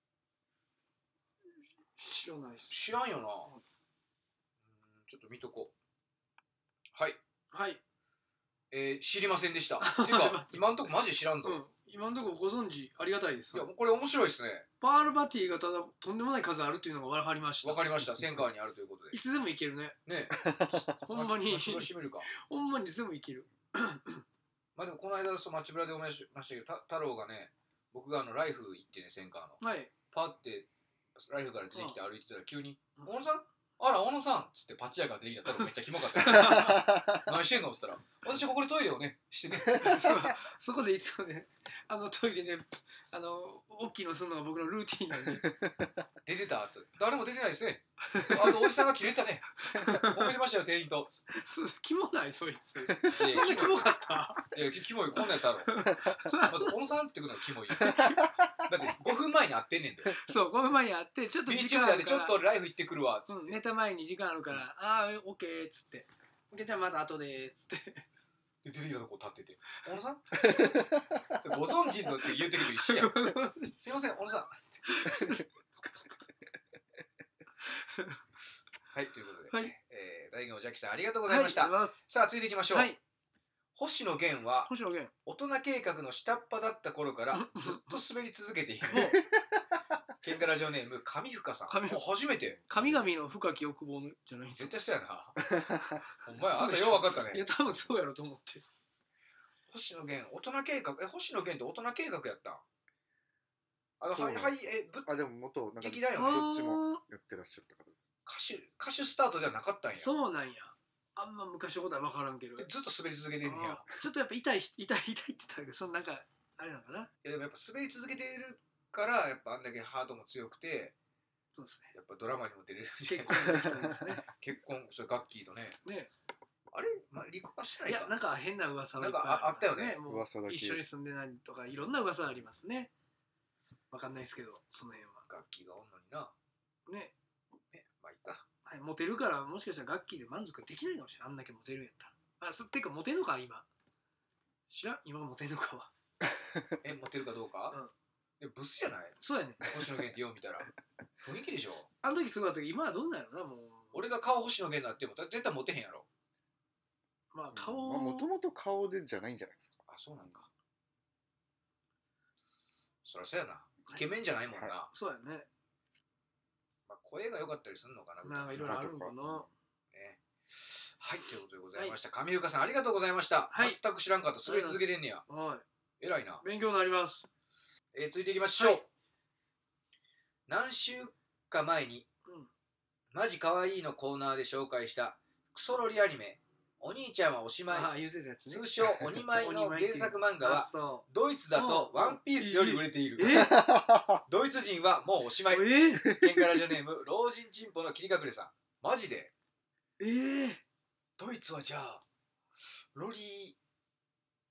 知らないっす。 知らんよな。うん、ちょっと見とこう。はい。 はい。 えー、知りませんでした。ていうか、今んとこマジで知らんぞ。うん、 今んとこご存知ありがたいです。 いや、これ面白いですね。 パールバティがただとんでもない数あるっていうのが分かりました。 分かりました。千川にあるということで。 いつでも行けるね。 ねほんまに。 町村閉めるか。 ほんまにいつでも行ける。 まあでもこの間その町村で思いましたけど、太郎がね、僕があのライフ行ってね、千川の。はい。パッてライフから出てきて歩いてたら急に「小野さん、あら小野さん」っつってパッチ屋から出てきたらめっちゃキモかった何してんのって言ったら「私ここでトイレをねしてね」 そこでいつもね、あのトイレで、ね、あの大きいのするのが僕のルーティンなんで出てたって、誰も出てないですね。あとおじさんが切れたね。揉めてましたよ店員と。 キモないそいつ。そんなキモかった。 いやキモい、こんなんやったろ。まず小野さんって言ってくるのがキモい。だってごふんまえに会ってんねんで。 そうごふんまえに会ってちょっと時間あるから。ビーチ部でちょっとライフ行ってくるわっつって。 うん、ネタ前に時間あるから、ああオッケーっつって。オッケーじゃあまた後でっつって。 で出てきたとこ立ってて「小野さんご存知の」って言ってると一緒やん。すいません小野さんはい、ということで、はいえー、大源おじゃきさんありがとうございました、はい、さあ続いていきましょう、はい、星野源は大人計画の下っ端だった頃からずっと滑り続けている喧嘩ラジオネーム上深さん。初めて神々の深き欲望じゃないんですか。絶対そうやな。お前あんたよう分かったね。 いや多分そうやろと思って。 星野源大人計画、え星野源って大人計画やったん。あのはいはいえぶあでも元なんか劇団よね。どっちもやってらっしゃった方。 歌手歌手スタートではなかったんや。 そうなんや。あんま昔のことは分からんけど。 ずっと滑り続けてんねや。 ちょっとやっぱ痛い痛い痛いって言ったけどそのなんかあれなのかな。いやでもやっぱ滑り続けているからやっぱあんだけハートも強くて。 そうですね。 やっぱドラマにも出れるじゃないですか。 結婚それガッキーとね。 ね。 あれ、まあ、離婚はしてないか。 いやなんか変な噂はいっぱいあったよね。 噂だけ。 一緒に住んでないとかいろんな噂がありますね。わかんないですけどその辺は。 ガッキーがおんのにな。 ね。 ね、まあいいか。 はい、モテるからもしかしたらガッキーで満足できないかもしれない。あんだけモテるんやったら。あ、そっていうかモテるのか今。知らん今モテるのかは。 え、モテるかどうか。うん。え、ブスじゃない。 そうやね。 星野源ってよう見たら。雰囲気でしょ。 あの時すごかったけど今はどんなんやろなもう。 俺が顔星野源になっても絶対モテへんやろ。 まあ顔もともと顔でじゃないんじゃないですか。 あ、そうなんか。そりゃそうやな。イケメンじゃないもんな。 はい、そうやね。 まあ声が良かったりするのかな。 なんかいろいろあるのかな。 ね。はい、ということでございました。上深さんありがとうございました。はい。全く知らんかった。滑り続けてんねや。 はい。 偉いな。 勉強になります。 えー、続いていきましょう。はい、何週か前に、うん、マジかわいいのコーナーで紹介したクソロリアニメお兄ちゃんはおしまい、 ね、 通称おにまいの原作漫画はドイツだとワンピースより売れている。ドイツ人はもうおしまい。喧嘩ラジオネーム老人チンポの切り隠れさん。マジでえー、 ドイツはじゃあロリ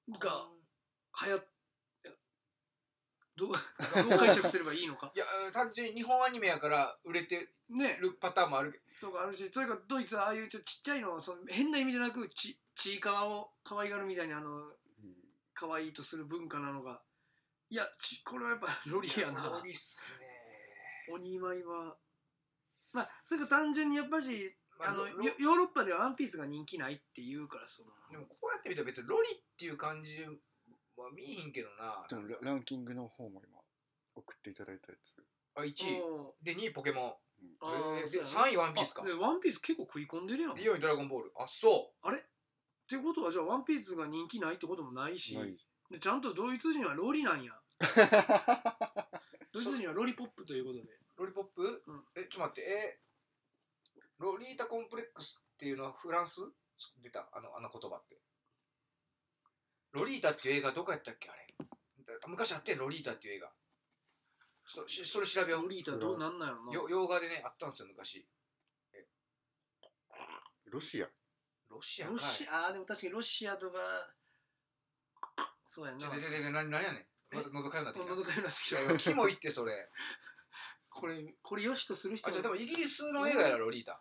が流行っどうどう解釈すればいいのか。 いや単純に日本アニメやから売れてるパターンもあるけど、ね、とかあるし、それからドイツはああいうちょっとちっちゃいの、その変な意味じゃなくちちいかわを可愛がるみたいにあの、うん、可愛いとする文化なのが、いやちこれはやっぱロリやな。 ロリっすね。 鬼舞はまあそれか単純にやっぱし、まあ、あのヨーロッパではワンピースが人気ないっていうから、そのでもこうやって見たら別にロリっていう感じは見えへんけどな。 でもランキングの方も今送っていただいたやつ、 あいちいでにいポケモン、うん、えー、でさんいワンピースか。 でワンピース結構食い込んでるやん。 よんいドラゴンボール。あ、そうあれってことはじゃあワンピースが人気ないってこともないし、ないでちゃんとドイツ人はロリなんや。ドイツ人はロリポップということで。 ロリポップ、うん、えちょっと待って、えロリータコンプレックスっていうのはフランス出たあのあの言葉って。ロリータっていう映画どこやったっけあれ。昔あってロリータっていう映画。ちょっとそれ調べよう。 ロリータどうなんなんやろな。 よ洋画でねあったんですよ昔。えロシア。 ロシアかい。 ロシア、あでも確かにロシアとかそうやな。 ちょでででで何何やねん。また喉かゆなってきた。 喉かゆなってきた。 キモいってそれ。 これこれよしとする人。 あじゃあでもイギリスの映画やらロリータ。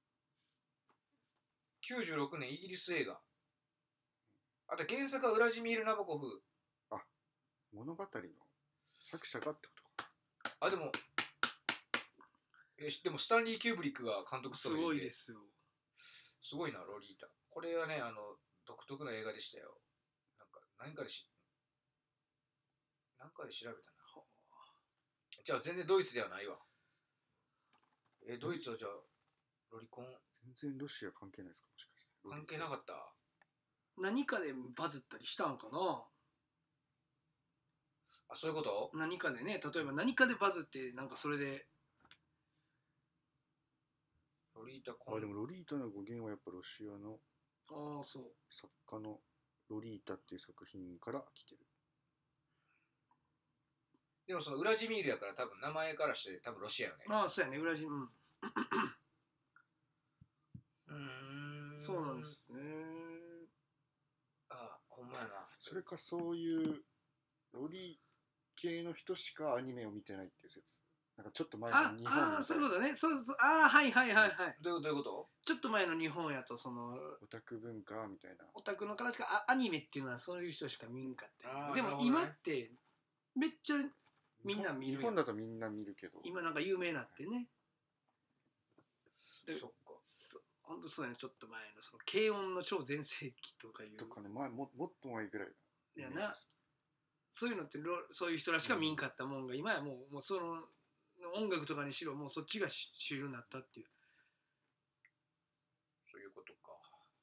きゅうじゅうろくねんイギリス映画。あと原作はウラジミール・ナボコフ。 あ、物語の作者がってことか。 あでもえでもスタンリー・キューブリックが監督すごいですよ。 すごいなロリータ。これはねあの独特な映画でしたよ。なんか何かでし何かで調べたな。じゃあ全然ドイツではないわ。えドイツはじゃあロリコン全然ロシア関係ないですか、もしかして。 関係なかった。 何かでバズったりしたんかな。 あそういうこと。 何かでね、例えば何かでバズってなんかそれでロリータコン。 あでもロリータの語源はやっぱロシアのあそう作家のロリータっていう作品から来てる。 でもそのウラジミールやから多分名前からして多分ロシアよね。 ああそうやね、ウラジうん。 うんそうなんですね。 ああほんまやな。 それかそういうロリ系の人しかアニメを見てないっていう説。なんかちょっと前の日本ああそういうことね。そうそうああはいはいはいはい。 どういうこと？ ちょっと前の日本やとそのオタク文化みたいな。 オタクの形かアニメっていうのはそういう人しか見んかって。でも今ってめっちゃみんな見る。 日本だとみんな見るけど。 今なんか有名なってね。 そっか。 ほんとそうやね、ちょっと前のその軽音の超全盛期とかいう。 とかね、前ももっと前ぐらい。 いやな。そういうのってそういう人らしか見んかったもんが、今やもうもうその音楽とかにしろもうそっちが主流になったっていう。 そういうことか。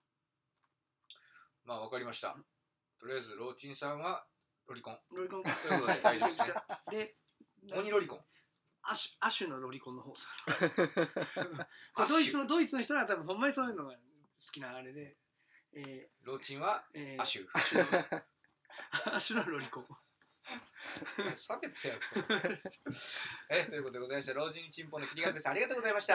まあわかりました。とりあえずローチンさんはロリコン。 ロリコンということで大丈夫ですね。 で、 鬼ロリコン。 アシュ、アシュのロリコンの方さ。ドイツのドイツの人は多分ほんまにそういうのが好きなあれで、 えー、ローチンは、えー、アシュ。 アシュのアシュのロリコン。 差別やんそれ。えということでございました。老人チンポの切り紙です。ありがとうございました。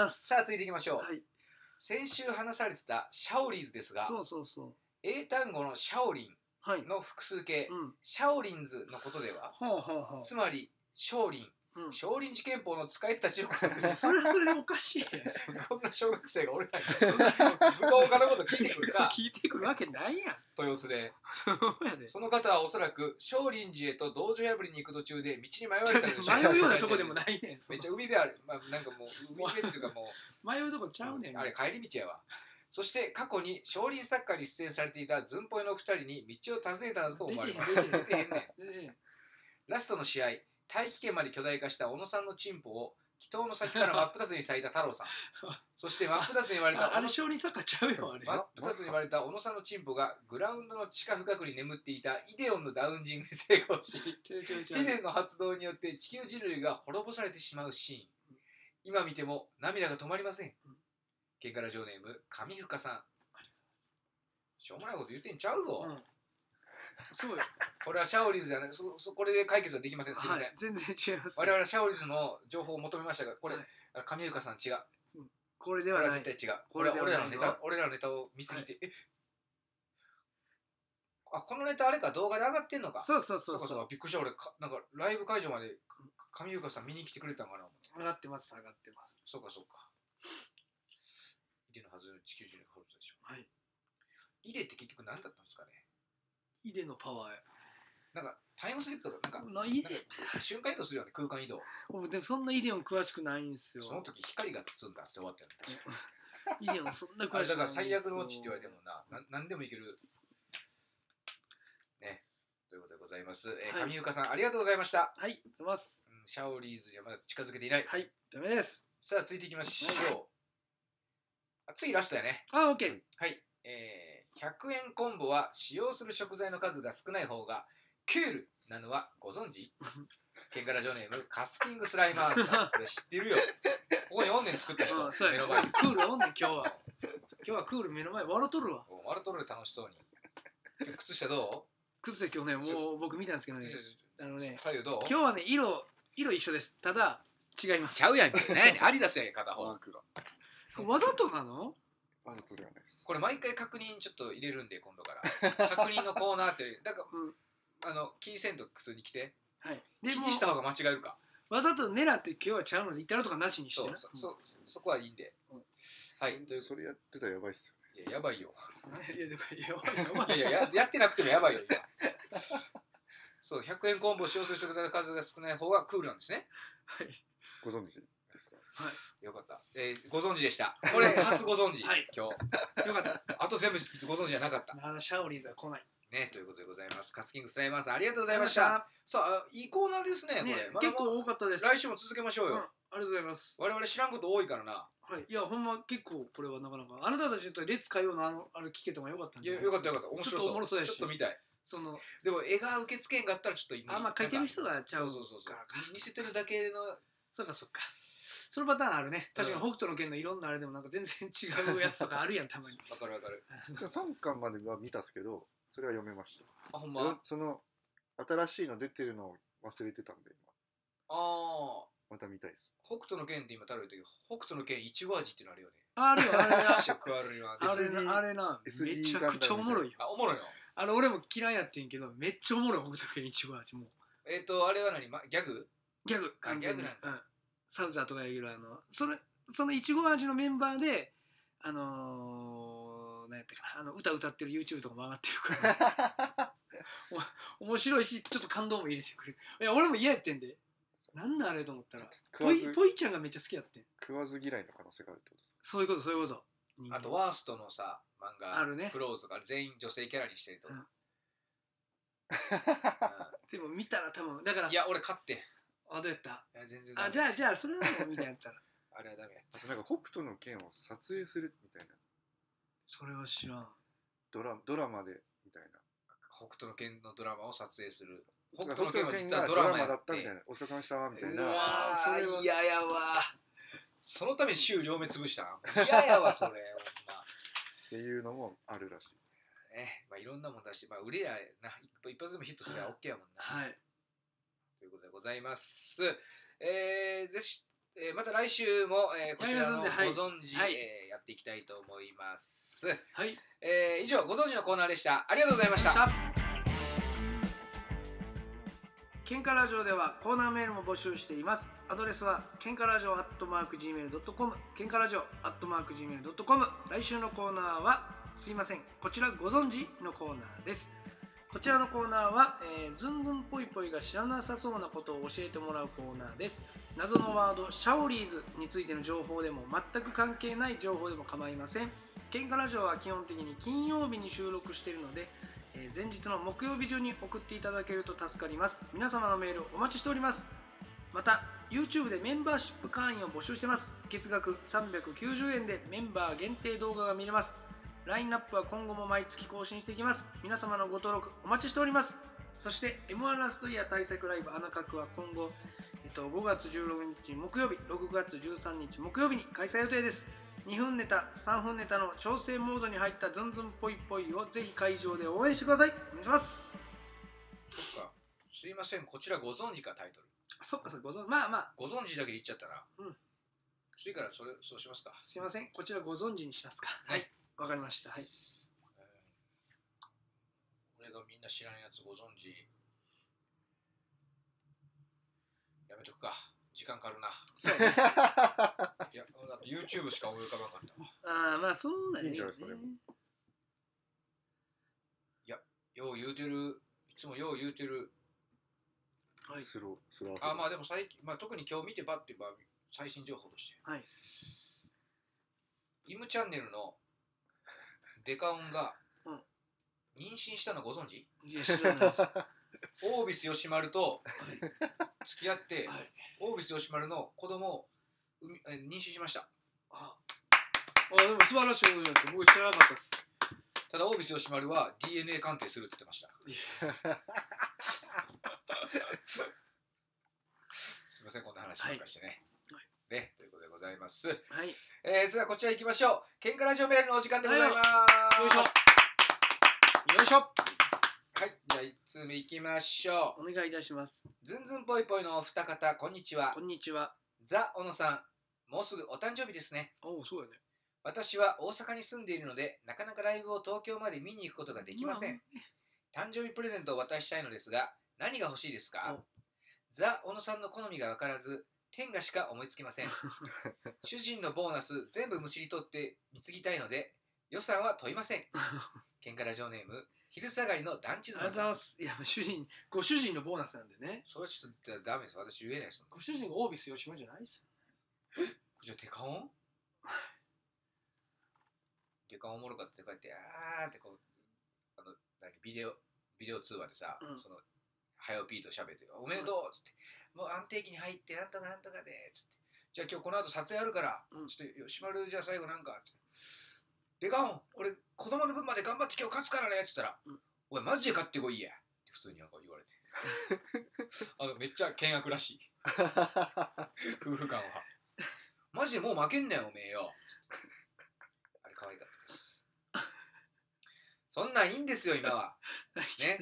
さあ続いていきましょう。はい、先週話されてたシャオリーズですが、 そうそうそう。 英単語のシャオリンの複数形、はいうん、シャオリンズのことでは、 ほうほうほうつまり少林。うん、少林寺拳法の使い手たちのことです。 それはそれでおかしいね。 こんな小学生が俺らにそんな武道家のこと聞いてくるか。 聞いてくるわけないやん。 豊洲で。 そうやで。 その方はおそらく少林寺へと道場破りに行く途中で道に迷われたんでしょう。 迷うようなとこでもないねん。 めっちゃ海辺ある。まあ、なんかもう海辺っていうかもう迷うとこちゃうねん。 あれ帰り道やわ。そして過去に少林サッカーに出演されていたズンポイのふたりに道を尋ねたのだと思われます。出てへんねん。ラストの試合。大気圏まで巨大化した小野さんのチンポを祈祷の先から真っ二つに裂いた太郎さん。そして真っ二つに割れたあれ少林サッカーちゃうよあれ。 真っ二つに割れた小野さんのチンポがグラウンドの地下深くに眠っていたイデオンのダウンジングに成功し、イデンの発動によって地球人類が滅ぼされてしまうシーン。今見ても涙が止まりません。ケンカラジオネーム上深さん。しょうもないこと言ってんちゃうぞ。うんそうよ。これはシャオリーズじゃない、そそこれで解決はできません。すみません、はい。 全然違います。 我々シャオリーズの情報を求めましたが、これ、はい、上岡さん違う。 うん、これではない。 これは絶対違う。これは俺らのネタ、俺らのネタを見すぎて、はい、え、 あこのネタあれか動画で上がってんのか。 そうそうそうそうそうそうびっくりした俺かなんかライブ会場まで上優香さん見に来てくれたんかな。 上がってます上がってます。 そうかそうか。イデのはずの地球人のことでしょ。 はい。 イデって結局何だったんですかね。 イデのパワーや。 なんかタイムスリップとかなんかなイデって瞬間移動するよね空間移動。 でもそんなイデオン詳しくないんですよ。 その時光が包んだって終わったよね。 イデオンそんな詳しくないんですよ。 だから最悪のオチって言われてもな、な何でもいける。ね。ということでございます。えー、上優香さんありがとうございました。 はい、ありがとうございます。 うん、シャオリーズにはまだ近づけていない。 はい、ダメです。 さあ、ついていきましょう。はい、次ラストやね。 あ、オッケー。 はい。えー、ひゃくえんコンボは使用する食材の数が少ない方がクールなのはご存知？ケンカラジオネームカスキングスライマーさん。これ知ってるよ。ここにおんねん作った人。 目の前に。クールおんねん今日は。今日はクール目の前笑っとるわ。 笑っとる楽しそうに。靴下どう？ 靴下今日ね、もう僕見たんですけどね。あのね、 左右どう？ 今日はね、色、色一緒です。ただ、違います。 ちゃうやんけ。ね、アディダスやん片方。 わざとなの？ わざとではないです。 これ毎回確認ちょっと入れるんで、今度から。確認のコーナーっていう。だから、うん、あの、気にせんと靴に来て。はい。気にした方が間違えるか。 わざと狙って今日はちゃうので、言ったらとかなしにしてな。 そう、そ、そこはいいんで。はい。 というそれやってたらやばいっすよね。 いや、やばいよ。 いや、だからやばい。いやいや、やってなくてもやばいよ、今。そう、ひゃくえんコンボを使用する食材の数が少ない方がクールなんですね。 はい。 ご存知ですか？ はい。よかった。えー、ご存知でした。これ、初ご存知。はい。今日。 よかった。 あと全部ご存知じゃなかった。 まだシャオリーズは来ない。 ね、ということでございます。カスキングスライマーさん、ありがとうございました。さあ、いいコーナーですね、これ。 結構多かったです。 来週も続けましょうよ。 ありがとうございます。 我々知らんこと多いからな。 はい。いや、ほんま結構これはなかなか。あなたたちと列火曜のあの、あれ聞けた方がよかったんじゃないですか。 よかったよかった。面白そう。 おもろそうやし。 ちょっと見たい。 その、 でも絵が受け付けんかったらちょっとあ、まあ書いてる人がちゃう。 そうそうそう。見せてるだけの。 そうかそうか。そのパターンあるね。確かに北斗の拳のいろんなあれでもなんか全然違うやつとかあるやん、たまに。 わかるわかる。 さんかんまでは見たっすけど、それは読めました。 あ、ほんま？ その、新しいの出てるのを忘れてたんで、今。 ああ。 また見たいです。 北斗の拳って今たるい時、北斗の拳いちご味っていうのあるよね。 あるよ、あれな。 食あるよ。 あれな、あれな。めちゃくちゃおもろいよ。 あ、おもろいの？ あの、俺も嫌いやってんけど、めっちゃおもろい、北斗の拳いちご味も。 えっと、あれは何？ギャグ？ ギャグ。 あ、ギャグなんだ。 サウザーとかやけど、あの、それ、そのいちご味のメンバーで、あのー、何やったかな、あの歌歌ってる YouTube とかも上がってるから面白いし、ちょっと感動も入れてくれる。いや、俺も嫌やってんで。なんなんあれと思ったら、ポイ、ポイちゃんがめっちゃ好きやってん。 食わず嫌いの可能性があるってことですか？ そういうこと、そういうこと。 あと、ワーストのさ、漫画、 あるね。 クローズとか全員女性キャラにしてると。うん、 でも見たら多分、だから。 いや、俺勝って。 あ、どうやった？ いや、全然あ、じゃあ、じゃあ、それはもう見たやったら。 あれはダメやった。 なんか北斗の拳を撮影するみたいな。 それは知らん。 ドラドラマでみたいな。 北斗の拳のドラマを撮影する。北斗の拳は実はドラマやって。 だったみたいな。お疲れ様でしたみたいな。 うわー、嫌やわ。そのために週両目潰したん。嫌やわ、それ。ほんま。 っていうのもあるらしい。 ね、まあいろんなもんだし、まあ売れやな、一発でもヒットすれば OK やもんな。 はい。 ということでございます。えー、でし、えー、また来週も、えー、こちらのご存知、はい、えー、やっていきたいと思います。はい。えー、以上、ご存知のコーナーでした。ありがとうございました。 ケンカラジオではコーナーメールも募集しています。アドレスはケンカラジオアットマーク ジーメールドットコム、ケンカラジオアットマーク ジーメールドットコム。来週のコーナーはすいません、こちらご存知のコーナーです。こちらのコーナーは、えー、ズンズンぽいぽいが知らなさそうなことを教えてもらうコーナーです。謎のワードシャオリーズについての情報でも全く関係ない情報でも構いません。ケンカラジオは基本的に金曜日に収録しているので、えー、前日の木曜日中に送っていただけると助かります。皆様のメールお待ちしております。また YouTube でメンバーシップ会員を募集してます。月額さんびゃくきゅうじゅうえんでメンバー限定動画が見れます。ラインナップは今後も毎月更新していきます。皆様のご登録お待ちしております。そして エムワン ラストイヤー対策ライブアナカクは今後、えっと、ごがつじゅうろくにち木曜日、ろくがつじゅうさんにち木曜日に開催予定です。にふんネタ、さんふんネタの調整モードに入ったズンズンぽいぽいをぜひ会場で応援してください。お願いします。 そっか、すいません、こちらご存知かタイトル。 そっか、そっか、ご存知、まあまあ。 ご存知だけで言っちゃったな。 うん。 次からそれ、そうしますか。 すいません、こちらご存知にしますか。はい。わかりました。はい。 俺どみんな知らんやつご存知。やめとくか。時間かかるな。そうね。いや、だって YouTube しか思い浮かばなかったわ。 ああ、まあそうだね。いいんじゃないですかね。 いや、よう言うてる、いつもよう言うてる。 はい。スロー、スロー。 あ、まあでも最近、まあ特に今日見てばってば最新情報として。はい。イムチャンネルのデカオンが妊娠したのご存知？いや、知らないです。オービス吉丸と付き合って、はい、オービス吉丸の子供を妊娠しました。 ああ、でも素晴らしいことじゃないですか。僕知らなかったです。 ただオービス吉丸は ディーエヌエー 鑑定するって言ってました。すみません、こんな話ばっかしてね。はい、ね、ということでございます。はい。えー、それではこちら行きましょう。喧嘩ラジオメールのお時間でございます。はい、よいしょ。よいしょ。はい、じゃあいちつうめいきましょう。お願いいたします。 ずんずんぽいぽいのお二方、こんにちは。 こんにちは。 ザ・小野さん、もうすぐお誕生日ですね。 おお、そうだね。 私は大阪に住んでいるので、なかなかライブを東京まで見に行くことができません。誕生日プレゼントを渡したいのですが、何が欲しいですか？ザ・小野さんの好みが分からず、天下しか思いつきません。主人のボーナス全部むしり取って貢ぎたいので、予算は問いません。喧嘩ラジオネーム、昼下がりの団地妻さん。 いや、主人、ご主人のボーナスなんでね。 それはちょっとダメです。私言えないです。 ご主人がオービス吉村じゃないですよ。じゃあ、テカオンテカオンおもろかったこうやって、あーってこう、あの、何ビデオ、ビデオ通話でさ、うん、その、はよピーと喋って、おめでとうっつって、うん、もう安定期に入って、なんとかなんとかで、つって、じゃあ今日この後撮影あるから、うん、ちょっと、吉丸じゃあ最後なんか、テカオン、俺、子供の分まで頑張って今日勝つからねっつったら、うん、おい、マジで勝ってこいやって普通になんか言われて。あの、めっちゃ険悪らしい。夫婦間は。マジでもう負けんなよ、おめえよ。あれ可愛かったです。そんなんいいんですよ、今は。ね。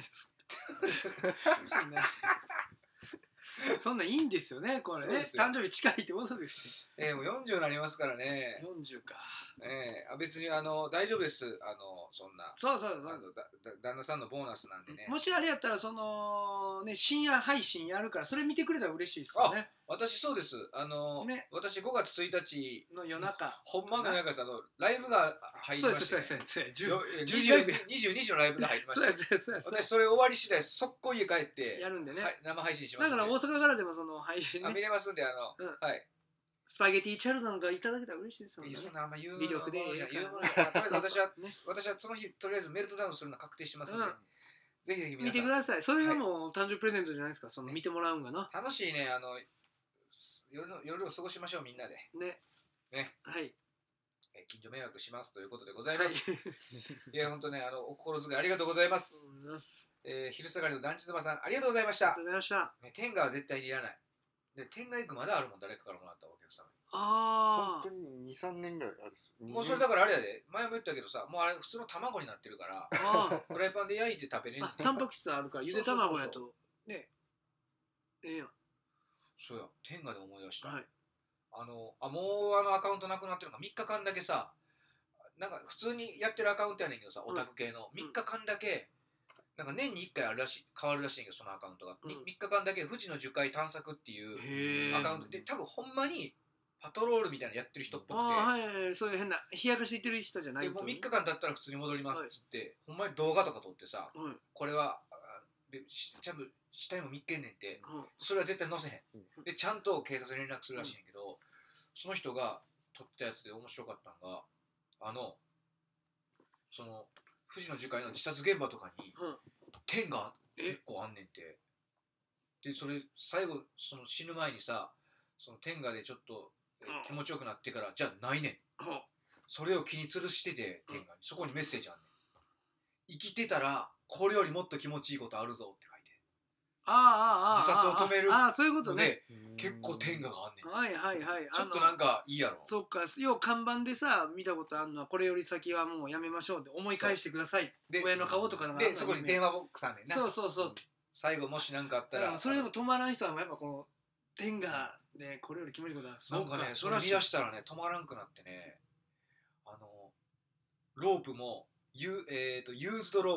そんなんいいんですよね、これね。誕生日近いってことですよ。えー、もうよんじゅうになりますからね。 よんじゅうか。 えー、別にあの大丈夫です。あのそんな。 そうそうそう。 あのだだ旦那さんのボーナスなんでね。 もしあれやったらそのね深夜配信やるからそれ見てくれたら嬉しいですよね。 私そうです。あの、ね、私ごがつついたちの夜中。 ほんまの夜中さ、あのライブが入りまして、ね。 そうですそうです。 にじゅうにじのライブが入りました。そうですそうです。私それ終わり次第速攻家帰ってやるんでね。 はい、生配信します。 だから大阪からでもその配信ね。 あ見れますんであの、うん、はい。 スパゲティチャルドンがいただけたら嬉しいですよね。 そんなあんま言う魅力で言うものじゃとりあえず私は、ね、私はその日とりあえずメルトダウンするの確定しますので、うん、ぜひぜひ皆さん見てください。それがもう誕生日プレゼントじゃないですか。その見てもらうんがな。 楽しいね。あの夜の夜を過ごしましょうみんなで。 ね。 ね。 はい。 え近所迷惑しますということでございます。はい、いや本当ねあのお心遣いありがとうございます。えー、昼下がりの団地妻さんありがとうございました。 ありがとうございました。 ね、天下は絶対にいらない。で天下行くまだあるもん誰かからもらったお客さん。 ああ。本当にに、さんねんぐらいあるっす。 もうそれだからあれやで前も言ったけどさもうあれ普通の卵になってるからフライパンで焼いて食べれる、ね。 タンパク質あるからゆで卵やとねええやん。 そうや天下で思い出した。はい、あのあもうあのアカウントなくなってるのかみっかかんだけさなんか普通にやってるアカウントやねんけどさオタク系の、うん、みっかかんだけなんか年にいっかいあるらしい変わるらしいんけどそのアカウントが、うん、みっかかんだけ富士の樹海探索っていうアカウントで多分ほんまにパトロールみたいなやってる人っぽくて、 はいはいはい、そういう変な冷やかしていってる人じゃないでもうみっかかん経ったら普通に戻りますっつって、はい、ほんまに動画とか撮ってさ、はい、これはでちゃんと死体も見っけんねんって、うん、それは絶対載せへん、うん、でちゃんと警察に連絡するらしいんやけど、うん、その人が撮ったやつで面白かったのがあのその富士の樹海の自殺現場とかに、うん、天が結構あんねんてでそれ最後その死ぬ前にさその天下でちょっと気持ちよくなってからじゃあないねん、うん、それを気に吊るしてて天下に、うん、そこにメッセージあんねん生きてたらこれよりもっと気持ちいいことあるぞって書いてああああ自殺を止めるああそういうことね結構天下があんねんはいはいはいちょっとなんかいいやろそっかよう看板でさ見たことあるのはこれより先はもうやめましょうって思い返してください親の顔とかのがでそこに電話ボックスあんねんなそうそうそう、うん、 最後もし何かあったらそれでも止まらん人はやっぱこの天下でこれより気持ちいいことあるなんかねそれ見出したらね止まらんくなってねあのロープもユ,、えー、とユーズドロープって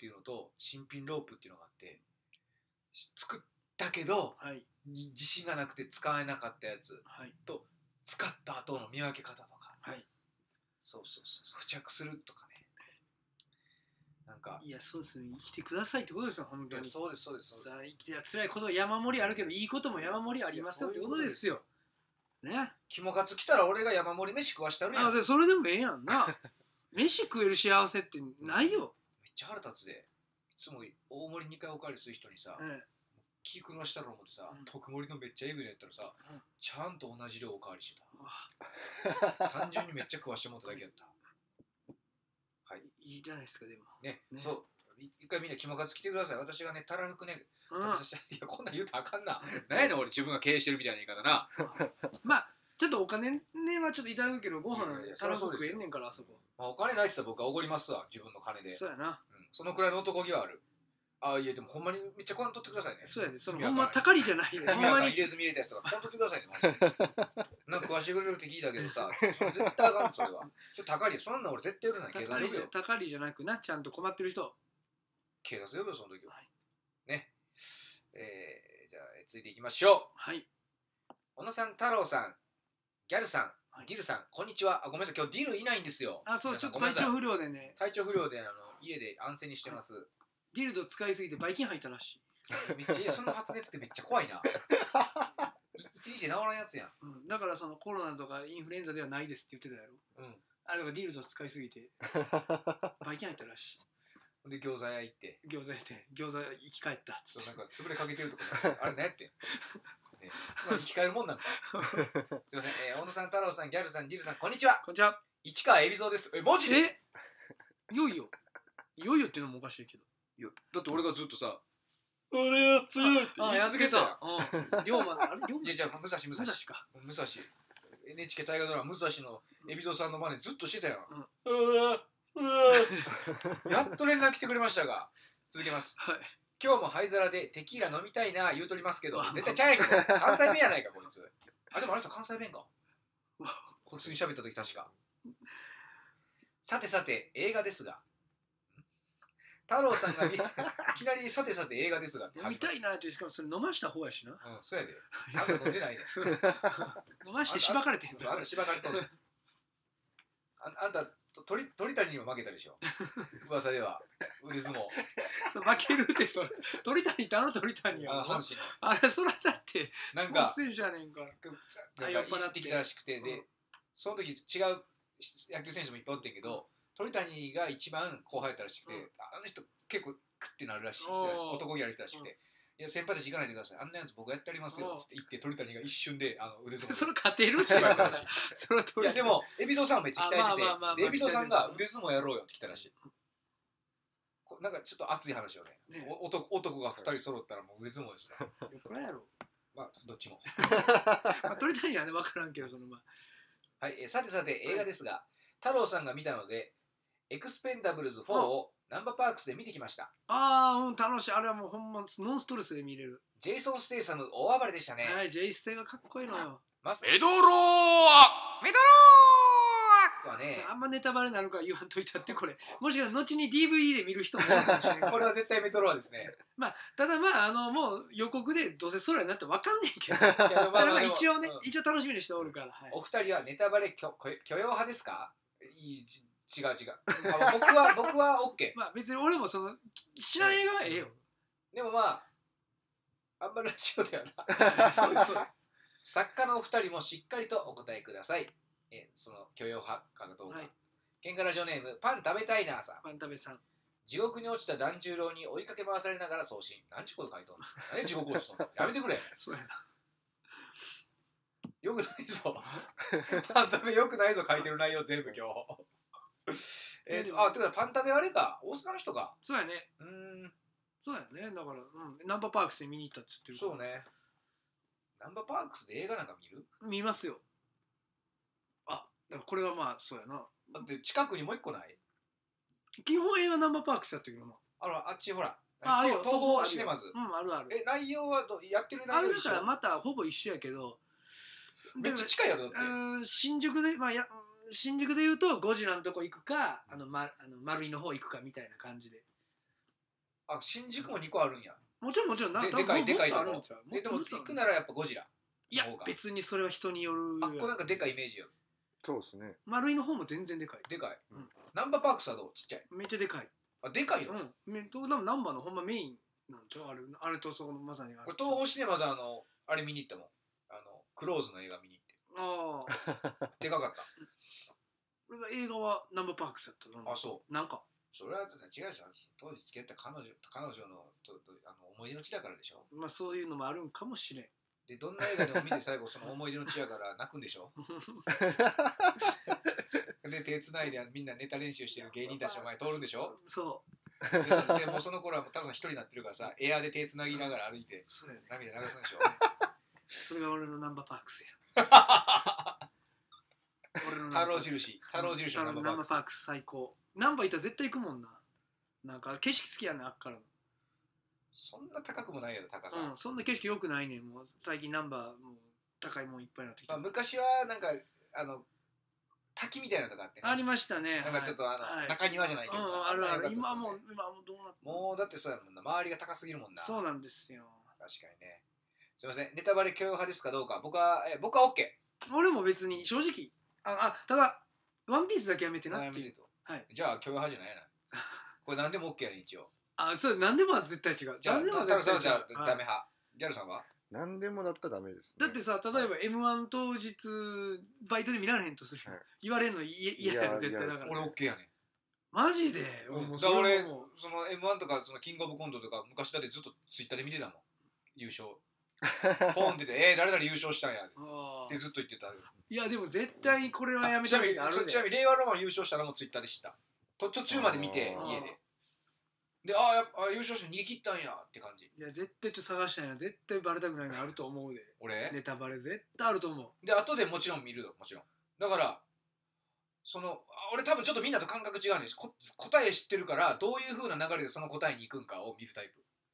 っていうのと新品ロープっていうのがあって、作ったけど、はい、自信がなくて使えなかったやつ、はい、と使った後の見分け方とか、はい、そうそうそう付着するとかね、なんかいやそうですね、生きてくださいってことですよ本当に。 そうですそうです。 さあ生きて辛いこと山盛りあるけどいいことも山盛りありますよってことですよ。ね。 肝カツ来たら俺が山盛り飯食わしたるやん。 あそれでもええやんな。飯食える幸せってないよ。 めっちゃ腹立つで、いつも大盛りにかいおかわりする人にさ、ええ、気狂わしたろ思ってさ、うん、特盛りのめっちゃエグいのやったらさ、うん、ちゃんと同じ量おかわりしてた。単純にめっちゃ食わしてもらっただけやった。 はい、いいじゃないですかでも。 ね、ね、そう。一回みんな肝カツ来てください。私がね、たらふくね、食べさせて、いや、こんなん言うとあかんな。なんやねん、俺自分が経営してるみたいな言い方な。 まあ、ちょっとお金ねはちょっといただくけど、ご飯たらふく食えんねんから、あそこ。 まあ、お金ないって言ったら僕はおごりますわ、自分の金で。 そうやな。うん、 そのくらいの男気はある。ああ、いや、でもほんまにめっちゃご飯取ってくださいね。 そうやで、そのほんまたかりじゃないよ。ほんまに入れ墨入れたやつとか、ご飯取ってくださいね。なんか食わしてくれるって聞いたけどさ、絶対あかん、それは。ちょっとたかり、そんな俺絶対許さない。警察呼ぶよ。 たかりじゃなくな、ちゃんと困ってる人。 警察呼ぶよ、その時は。はい、ね。えー、じゃあ、続いていきましょう。はい。小野さん、太郎さん、ギャルさん、はい、ディルさん、こんにちは。あ、ごめんなさい、今日ディルいないんですよ。 あ、そう、ちょっと体調不良でね。 体調不良で、あの家で安静にしてます。はい、 ディルド使いすぎてバイキン入ったらしい。 めっちゃ、その発熱ってめっちゃ怖いな。一日治らんやつやん、 うん。だからそのコロナとかインフルエンザではないですって言ってたやろ。うん。あ、だからディルド使いすぎてバイキン入ったらしい。 で餃子屋行って餃子屋って餃子生き返ったっつって、 なんか潰れかけてるとかあれねって、ね、その生き返るもんなんかすいません、えー、小野さん、太郎さん、ギャルさん、ディルさん、こんにちは。 こんにちは。 市川海老蔵です。え、マジで？ え、いよいよいよいよっていうのもおかしいけど、 いやだって俺がずっとさ俺は強いって言い続けたやん。龍馬あれ龍馬いやじゃあ武蔵武蔵か武蔵 エヌエイチケー 大河ドラマ武蔵の海老蔵さんの真似ずっとしてたやん。うんうやっと連絡来てくれましたが、続けます、はい、今日も灰皿でテキーラ飲みたいな言うとりますけど絶対ちゃうやんけ関西弁やないかこいつ。あ、でもあの人関西弁か普通に喋った時確か。さてさて映画ですが、太郎さんがいきなりさてさて映画ですが飲みたいなって、しかもそれ飲ました方やしな。うん、 そうやで。あんた飲んでないね飲ましてしばかれてんの。あんたしばかれてんの。あんた鳥鳥谷にも負けたでしょ噂では腕相撲そう負けるってそれ鳥谷ってあの鳥谷やあ阪神のあれそれだってなんか選手やねんから酔っ払ってきたらしくて、で、うん、その時違う野球選手もいっぱいおってんけど、鳥谷が一番後輩やったらしくて、うん、あの人結構クッてなるらしい人男気ある人らしくて、うん、いや先輩たち行かないでください、あんなやつ僕やってやりますよって言って鳥谷が一瞬であの腕相撲それ勝てるしそれいやでも海老蔵さんもめっちゃ鍛えてて、海老蔵さんが腕相撲やろうよって来たらしい。なんかちょっと熱い話よね。ね、男, 男がふたり揃ったらもう腕相撲ですよ。 これやろ。 まあどっちも。 まあ鳥谷はね分からんけどそのまあ。はい、えさてさて映画ですが、太郎さんが見たのでエクスペンダブルズフォーをナンバーパークスで見てきました。 ああ、うん、楽しい。あれはもうほんまノンストレスで見れる。 ジェイソン・ステイサム大暴れでしたね。 はい、ジェイステがかっこいいのよ。 メドローアメドローアはね、 あんまネタバレになるから言わんといたってこれ。もしかしたら後に ディーブイディー で見る人もいるかもしれない。 これは絶対メドローアですね。 まあただまああのもう予告でどうせ空になって分かんねんけど。いやまあまあ一応ね、うん、一応楽しみにしておるから。はい、 お二人はネタバレ許容派ですか？いい違う違う。僕は僕は OK。 まあ別に俺もその知らん映画はええよ。 でもまああんまラジオではな。そうですそうです。作家のお二人もしっかりとお答えください。えその許容派かどうか。はい、喧嘩ラジオネームパン食べたいなさん。 パン食べさん。 地獄に落ちた團十郎に追いかけ回されながら送信。何ちゅうこと書いとんの？何地獄落ちとんの？やめてくれ。 そうやな。 よくないぞ。パン食べよくないぞ書いてる内容全部今日。えっとあてかパン食べあれか大阪の人か。 そうやね。うん。そうやね。だから、うん、ナンバーパークスで見に行ったって言ってる。 そうね。ナンバーパークスで映画なんか見る？ 見ますよ。あ、だからこれはまあそうやな。 だって近くにもう一個ない？ 基本映画ナンバーパークスやったけどな。 あらあっちほら。 ああるよ。 東宝シネマズ。 うんあるある。 え内容はどやってる内容一緒？ あるからまたほぼ一緒やけど。 めっちゃ近いやろだって。 うん新宿でまあや新宿で言うとゴジラのとこ行くかあのまあの丸井の方行くかみたいな感じで。 あ、新宿もにこあるんや。 もちろんもちろんな、 ででかいでかいとこあるんちゃう。 えでも行くならやっぱゴジラいや別にそれは人による。 あっこなんかでかいイメージよ。 そうですね。 丸いの方も全然でかい。 でかい、 うん、 ナンバーパークスはどうちっちゃい。 めっちゃでかい。 あ、でかいの。 うん。どうでもナンバーのほんまメインなんちゃう。あれあれとそこのまさにあれ。 東宝シネマズあのあれ見に行ったもん。あのクローズの映画見に行って。ああ。でかかった。 俺が映画はナンバーパークスだったの。 あ、そう。 なんか。 それは違うじゃん。当時付き合った彼女彼女のととあの思い出の地だからでしょ。 まあそういうのもあるんかもしれん。 でどんな映画でも見て最後その思い出の地やから泣くんでしょ。で手つないでみんなネタ練習してる芸人たちの前通るんでしょ。 そう。 でそでもうその頃はもう太郎さん一人になってるからさ、エアで手つなぎながら歩いて涙流すんでしょ。 それが俺のナンバーパークスや。 太郎印太郎印のナンバーパークス。 ナンバーパークス最高。ナンバーいたら絶対行くもんな。なんか景色好きやねんあっからの。 そんな高くもないやろ高さ。 うん、そんな景色良くないねん。もう最近ナンバーもう高いもんいっぱいになってきて。 まあ、昔はなんかあの滝みたいなのとかあって、 ね、ありましたね。 なんかちょっとあの、はい、中庭じゃないけどさ、うん、 あるある。今も今もどうなってもうだってそうやもんな、周りが高すぎるもんな。 そうなんですよ。 確かにね。すいません、ネタバレ許容派ですかどうか。僕はえ僕は OK。 俺も別に正直ああただワンピースだけやめてなっていう。 はい。じゃあ許容派じゃないな。これ何でも OK やね一応。 あ、そう何でもは絶対違う。 じゃあ何でもは絶対違う。じゃあダメ派。ギャルさんは？ 何でもだったらダメです、ね、 だってさ、例えば エムワン 当日バイトで見られへんとする、はい、言われんの嫌やろ絶対だから、ね、 俺 OK やねんマジで、 うん、だから俺その エムワン とかそのキングオブコントとか昔だってずっとツイッターで見てたもん優勝ポンっててえー、誰々優勝したんやってずっと言ってた。 いやでも絶対これはやめた方がいい。ちなみに令和ロマン優勝したのもツイッターで知ったと途中まで見て家でで、ああ、やっぱ優勝して逃げ切ったんやって感じ。 いや、絶対ちょっと探したいな。絶対バレたくないのあると思うで。 俺ネタバレ絶対あると思う。 で、後でもちろん見るよ、もちろん。だから、その、俺多分ちょっとみんなと感覚違うんです。こ答え知ってるから、どういう風な流れでその答えに行くんかを見るタイ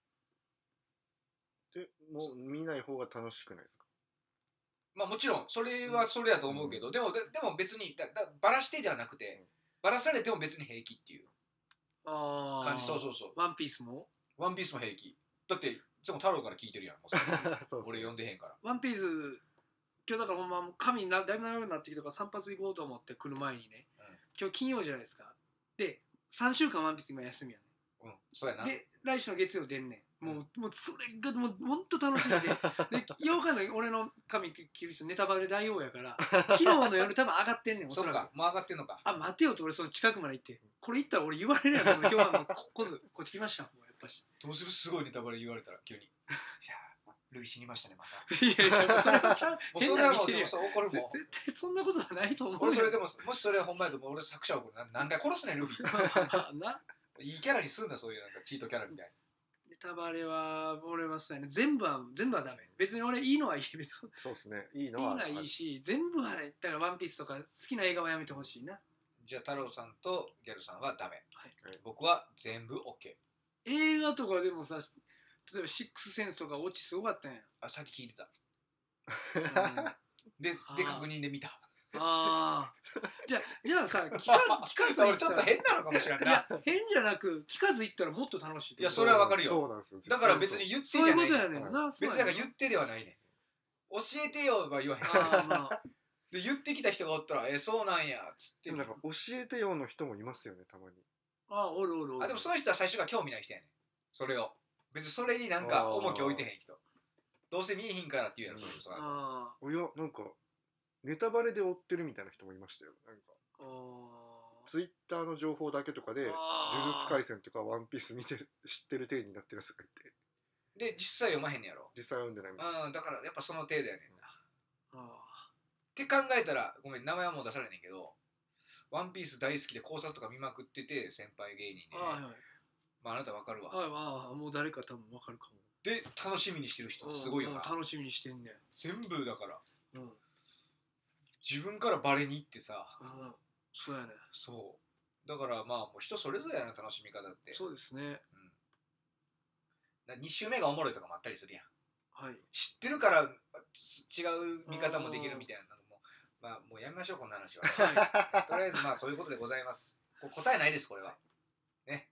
プ。で、もう見ない方が楽しくないですか？ まあもちろん、それはそれだと思うけど、うん、でも、で, でも別にだだ、バラしてじゃなくて、バラされても別に平気っていう。あ感じ。そうそうそう。 ワンピースもワンピースも平気。だっていつも太郎から聞いてるやん。もうそう俺読んでへんから。 ワンピース今日だからほんま髪なだいぶ長くなってきたから散髪行こうと思って来る前にね、うん、今日金曜じゃないですか。でさんしゅうかんワンピース今休みやねん。うん、そうやな。 で来週の月曜出んねん。もう、うん、もうそれがもうほんと楽しみででようかんない俺の髪切る人ネタバレ大王やから昨日の夜多分上がってんねん。 そうかもう上がってんのか。 あ待てよと俺その近くまで行ってこれ行ったら俺言われるやん。今日はもうこずこっち来ましたもうやっぱしどうするすごいネタバレ言われたら急にいやルイ死にましたねまた。いやそれはちゃうもうそれはもうそう怒るもん。 絶対そんなことはないと思う。 俺それでももしそれはほんまやと俺作者は何回殺すねんルフィいいキャラにすんなそういうなんかチートキャラみたいな。 ネタバレは俺はそうやね。全部は全部はダメ。別に俺いいのはいい。別にそうですね。いいのはいいのはいいし全部はだからワンピースとか好きな映画はやめてほしいな。 じゃあ太郎さんとギャルさんはダメ、はい、僕は全部 OK。 映画とかでもさ例えばシックスセンスとかオチすごかったんや。 あさっき聞いてた、うん、でで確認で見た。 ああじゃあじゃあさ聞かず聞かず俺ちょっと変なのかもしれない。いや変じゃなく聞かず言ったらもっと楽しい。 いやそれはわかるよ。 そうなんですよ。 だから別に言ってじゃない。 そういうことやねんな。 別にだから言ってではないねん。教えてよは言わへん。あ、まあ、で言ってきた人がおったらえそうなんやっつって。 でもなんか教えてよの人もいますよねたまに。 ああおるおるおる。 あでもそういう人は最初から興味ない人やねん。それを別にそれになんか重き置いてへん人。どうせ見えへんからって言うやろ、うん、そういう人は。 ああいやなんかネタバレで追ってるみたいな人もいましたよ。なんかツイッターの情報だけとかで呪術廻戦とかワンピース見てる知ってる体になってるやつがいて。 で実際読まへんねやろ。 実際読んでないみたいな。 あだからやっぱその程度やねんな。あって考えたらごめん名前はもう出されねんけどワンピース大好きで考察とか見まくってて先輩芸人で、ね、あ、はい、まああなたわかるわ。 ああもう誰か多分わかるかも。 で楽しみにしてる人すごいよな。 楽しみにしてんねん。 全部だから、うん、自分からバレに行ってさ、 うん、そうやね。 そうだからまあもう人それぞれやな楽しみ方って。 そうですね、 うん、に週目がおもろいとかもあったりするやん。 はい、 知ってるから違う見方もできるみたいなのもまあもうやめましょうこんな話は、はい、とりあえずまあそういうことでございます。こ答えないですこれはね。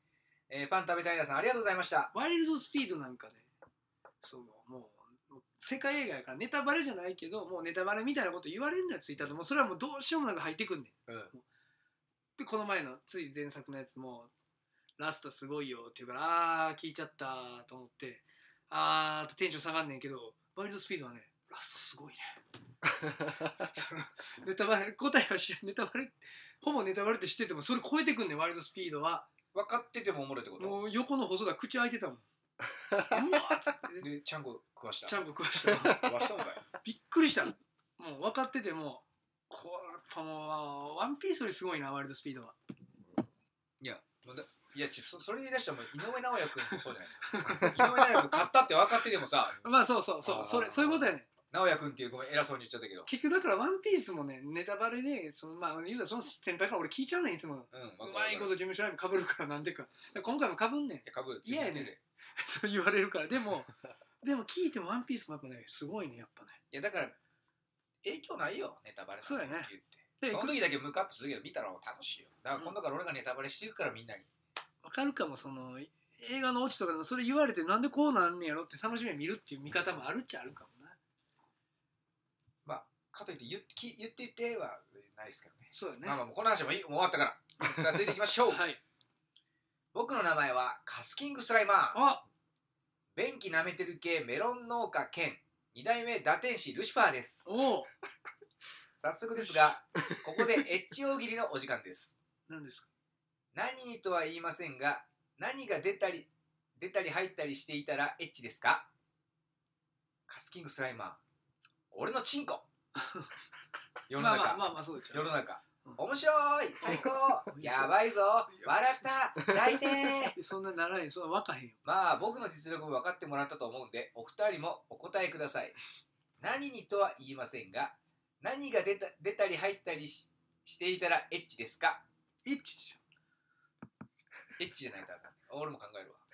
えー、パン食べたい皆さんありがとうございました。 ワイルドスピードなんかね、そうもう世界映画やからネタバレじゃないけど、もうネタバレみたいなこと言われるのやついたと、もうそれはもうどうしようもなく入ってくんねん、うん、でこの前のつい前作のやつもラストすごいよって言うから、あー聞いちゃったと思ってあーとテンション下がんねんけど、ワイルドスピードはねラストすごいねそのネタバレ答えは知らん、ネタバレほぼネタバレって知っててもそれ超えてくんねん、ワイルドスピードは。 分かっててもおもろいってこと？ もう横の細田口開いてたもんうわっつってでちゃんこ食わしたちゃんこ食わした食わしたんかいびっくりした。もう分かっててもこれやっぱもうワンピースよりすごいな、ワイルドスピードは。 いやいやち そ, それで言い出したらもう井上尚弥君もそうじゃないですか井上尚弥君勝ったって分かっててもさまあそうそうそう、それそういうことやねん。 直哉君っていうごめん偉そうに言っちゃったけど、 結局だからワンピースもねネタバレでそのまあ言うたらその先輩から俺聞いちゃうねんいつも、うん、うまいこと事務所ライブかぶるからなんていうか今回もかぶんねん。いやかぶる嫌やねんそう言われるから。でもでも聞いてもワンピースもやっぱねすごいねやっぱね。 いやだから影響ないよネタバレそうやねって言って、その時だけムカッとするけど見たら楽しいよ。だから今度から俺がネタバレしていくからみんなにわかるかも。その映画のオチとかでもそれ言われてなんでこうなんねやろって楽しみに見るっていう見方もあるっちゃあるかもな。 まあかといって言って言って言ってはないですけどね。 そうだね。 まあまあもうこの話もいいもう終わったからさあ続いていきましょうはい。 僕の名前はカスキングスライマー。 あ便器舐めてる系メロン農家兼に代目打天使ルシファーです。 おお早速ですがここでエッチ大喜利のお時間です。 何ですか？ 何にとは言いませんが何が出たり出たり入ったりしていたらエッチですか？カスキングスライマー俺のチンコ世の中、 まあまあまあまあそうですよ。 世の中面白い最高やばいぞ笑った抱いてーそんなならへん、そんな分かへんよ。 まあ僕の実力も分かってもらったと思うんでお二人もお答えください。何にとは言いませんが何が出た出たり入ったり し, していたらエッチですか？ エッチでしょ。 エッチじゃないとあかん。俺も考えるわ。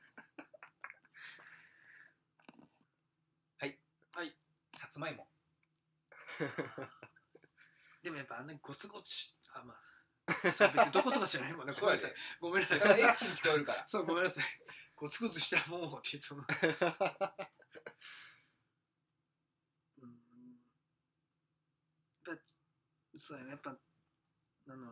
はいはいさつまいもでもやっぱあんなにゴツゴツしあまあそう別にどことかじゃないもんね。ごめんなさいごめんなさい。 だからエッチに聞こえるからそうごめんなさい。ゴツゴツしたもんって言うとうんやっぱそうやねやっぱあの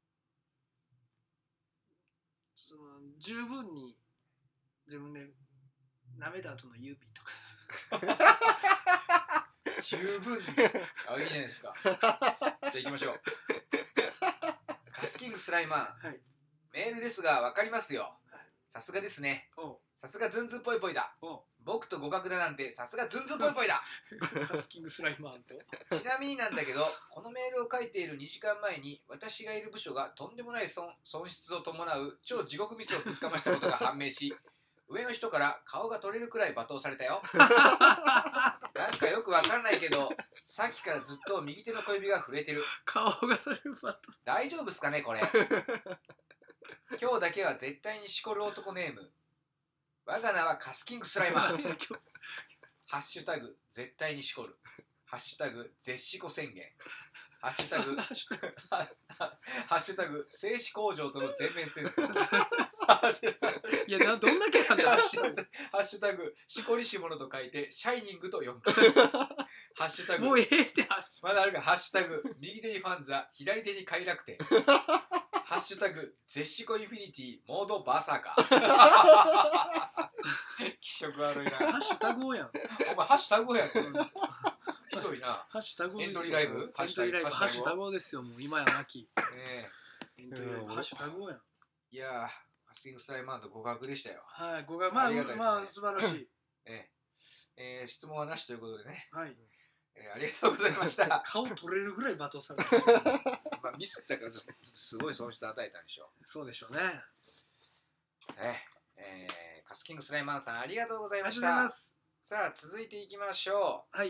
その十分に自分で舐めた後の指とか十分にあいいじゃないですかじゃあ行きましょうカスキングスライマー、はい、メールですが分かりますよ。さすがですね。さすがズンズンぽいぽいだ。僕と互角だなんてさすがズンズンぽいぽいだカスキングスライマーとちなみになんだけどこのメールを書いているにじかんまえに私がいる部署がとんでもない 損, 損失を伴う超地獄ミスをぶっかましたことが判明し上の人から顔が取れるくらい罵倒されたよなんかよくわからないけどさっきからずっと右手の小指が震えてる。 顔が取れる罵倒大丈夫っすかねこれ今日だけは絶対にしこる男ネーム我が名はカスキングスライマーハッシュタグ絶対にしこるハッシュタグ絶しこ宣言ハッシュタグハッシュタグ製紙工場との全面戦争いやなどんだけなんだハッシュタグしこりし者と書いてシャイニングと読むハッシュタグもうええってまだあるがハッシュタグ右手にファンザ左手に快楽天ハッシュタグ絶しこインフィニティモードバーサーカー気色悪いな。 ハッシュタグをやんお前ハッシュタグをやんひどいな。 ハッシュタグエントリーライブエントリーライブハッシュタグですよ。もう今やなきエントリーライブハッシュタグをやん。 いやーカスキングスライマーと互角でしたよ。 はい互角まあまあ素晴らしいええー、質問はなしということでね。 はい、 えー、ありがとうございました顔取れるぐらい罵倒されたまあミスったからすごい損失与えたんでしょう。 そうでしょうね。 ええー、カスキングスライマーさんありがとうございました。さあ続いていきましょう。はい。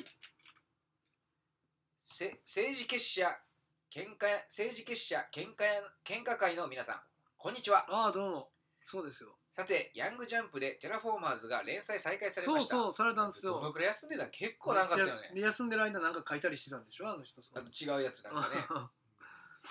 せ政治結社喧嘩政治結社喧嘩喧嘩会の皆さんこんにちは。 ああどうも。そうですよ。 さてヤングジャンプでテラフォーマーズが連載再開されました。 そうそうされたんですよ。 どのくらい休んでた？結構長かったよね。 休んでる間なんか書いたりしてたんでしょあの人。 あと違うやつなんかね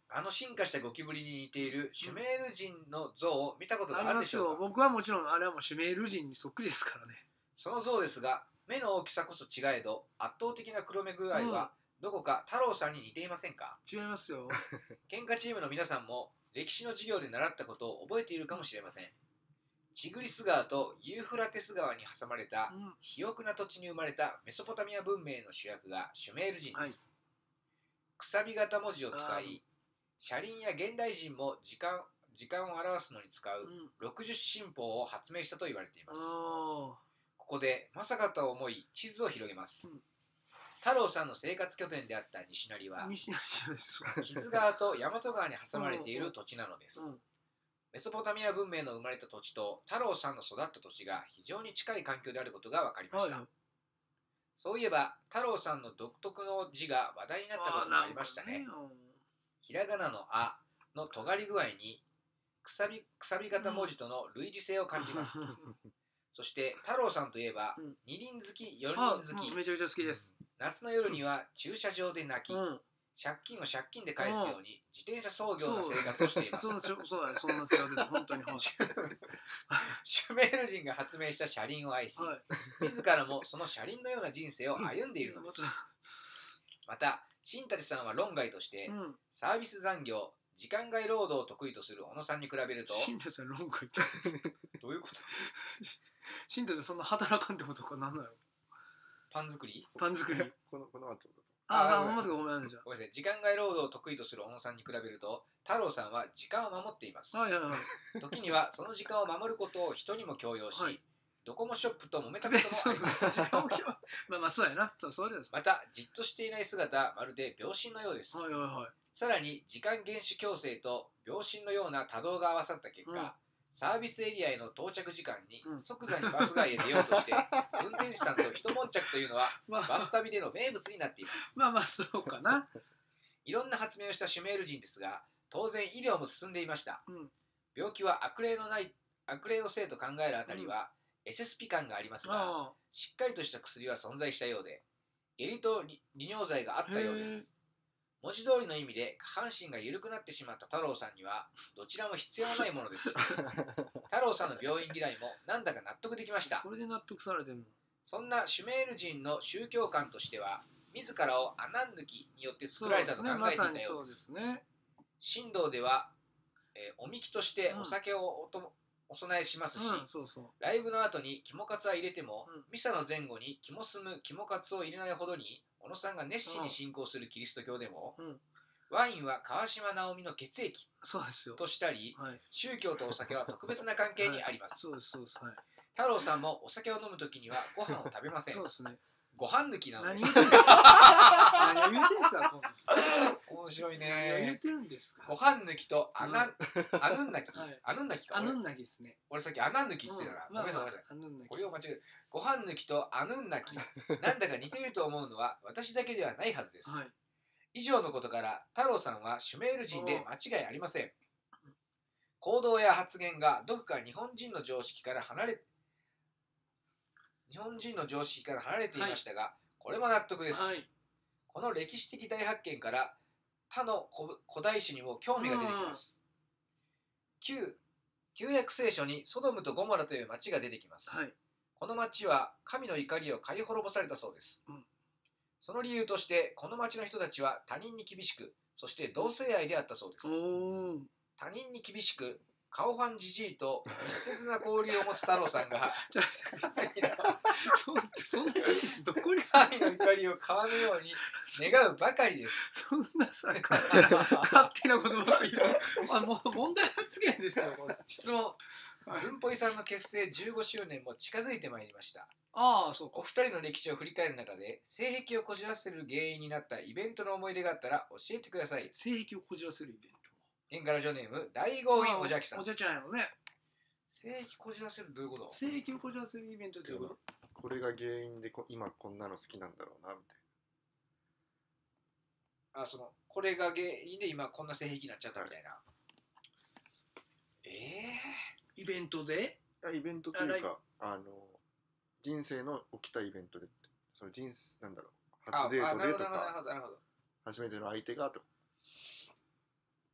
あの進化したゴキブリに似ているシュメール人の像を見たことがあるでしょうか。 僕はもちろんあれはもうシュメール人にそっくりですからね。 その像ですが、目の大きさこそ違えど圧倒的な黒目具合はどこか太郎さんに似ていませんか。 違いますよ。 喧嘩チームの皆さんも歴史の授業で習ったことを覚えているかもしれません。チグリス川とユーフラテス川に挟まれた肥沃な土地に生まれたメソポタミア文明の主役がシュメール人です。はい、くさび型文字を使い、車輪や現代人も時間時間を表すのに使うろくじゅう進法を発明したと言われています。ここでまさかと思い地図を広げます。うん、太郎さんの生活拠点であった西成は木津川と大和川に挟まれている土地なのです。うん、メソポタミア文明の生まれた土地と太郎さんの育った土地が非常に近い環境であることが分かりました。はい、そういえば太郎さんの独特の字が話題になったこともありましたね。ひらがなのあの尖り具合にくさび、くさび型文字との類似性を感じます。そして太郎さんといえば、うん、二輪好き、四輪好き、 めちゃくちゃ好きです。 夏の夜には駐車場で泣き、うん、借金を借金で返すように自転車操業の生活をしています。 そうそうだね、そんな生活です、本当に。 シュメール人が発明した車輪を愛し、はい、自らもその車輪のような人生を歩んでいるのです。また、新立さんは論外として、うん、サービス残業、時間外労働を得意とする小野さんに比べると、 新立さん論外ってどういうこと？ 新立さんそんな働かんってことかなんなの？ パン作り？ パン作り。 このこの後。 ああ、ごめんなさい、ごめんなさい。 ごめんなさい。時間外労働を得意とする小野さんに比べると、太郎さんは時間を守っています。 はいはいはい。 時にはその時間を守ることを人にも強要し、はい、ドコモショップと揉めたこともあります。 まあまあそうやな。そうです。 また、じっとしていない姿、まるで病身のようです。 はいはいはい。 さらに、時間厳守強制と病身のような多動が合わさった結果、うん、サービスエリアへの到着時間に即座にバス街へ出ようとして、うん、運転手さんと一悶着というのは、まあ、バス旅での名物になっています。 まあまあそうかな。 いろんな発明をしたシュメール人ですが、当然医療も進んでいました。うん、病気は悪霊のない悪霊のせいと考えるあたりは、うん、エスエスピ 感がありますが、しっかりとした薬は存在したようで、下痢と利尿剤があったようです。文字通りの意味で下半身が緩くなってしまった太郎さんにはどちらも必要ないものです。太郎さんの病院嫌いもなんだか納得できました。 これで納得されてるの。 そんなシュメール人の宗教観としては自らをアナン抜きによって作られたと考えていたようです。神道では、えー、おみきとしてお酒をおとも、お供えしますし、 うん、そうそう、 ライブの後に肝カツは入れても、うん、ミサの前後に肝スム肝カツを入れないほどに小野さんが熱心に信仰するキリスト教でも、うん、ワインは川島直美の血液としたり、はい、宗教とお酒は特別な関係にあります。 はい、そうですそうです、はい、 太郎さんもお酒を飲むときにはご飯を食べません。 そうですね。 ご飯抜きなのです。 何を言ってるんですか。 面白いね。 何を言ってるんですか。 ご飯抜きとあな、あぬんなき、あぬんなきか。 あぬんなきですね。 俺さっきあなん抜きって言ってたから。ごめんなさいごめんなさい。これを間違える。ご飯抜きとあぬんなき、なんだか似ていると思うのは私だけではないはずです。はい、以上のことから太郎さんはシュメール人で間違いありません。行動や発言がどこか日本人の常識から離れ日本人の常識から離れていましたが、はい、これも納得です、はい、この歴史的大発見から他の古代史にも興味が出てきます。旧旧約聖書にソドムとゴモラという町が出てきます、はい、この町は神の怒りを買い滅ぼされたそうです、うん、その理由としてこの町の人たちは他人に厳しく、そして同性愛であったそうです。他人に厳しく顔ファンジジイと密接な交流を持つ太郎さんがそんな事実どこに神の怒りを買わぬように願うばかりです。 そんなさ勝手な勝手なことばかりあもう問題発言ですよこれ。 質問、ずんぽいさんの結成じゅうごしゅうねんも近づいてまいりました。 ああそうか。 お二人の歴史を振り返る中で性癖をこじらせる原因になったイベントの思い出があったら教えてください。 性癖をこじらせるイベント、 演歌ラジオネーム大豪院おじゃきさん。 おじゃちゃんやろね。 性癖こじらせるどういうこと？ 性癖をこじらせるイベントっていうこと？ これが原因でこ今こんなの好きなんだろうなみたいな。あ、そのこれが原因で今こんな性癖になっちゃったみたいな。はい、えー、イベントで？ イベントというかあの人生の起きたイベントで、その人生なんだろう初デートでとか初めての相手がとか。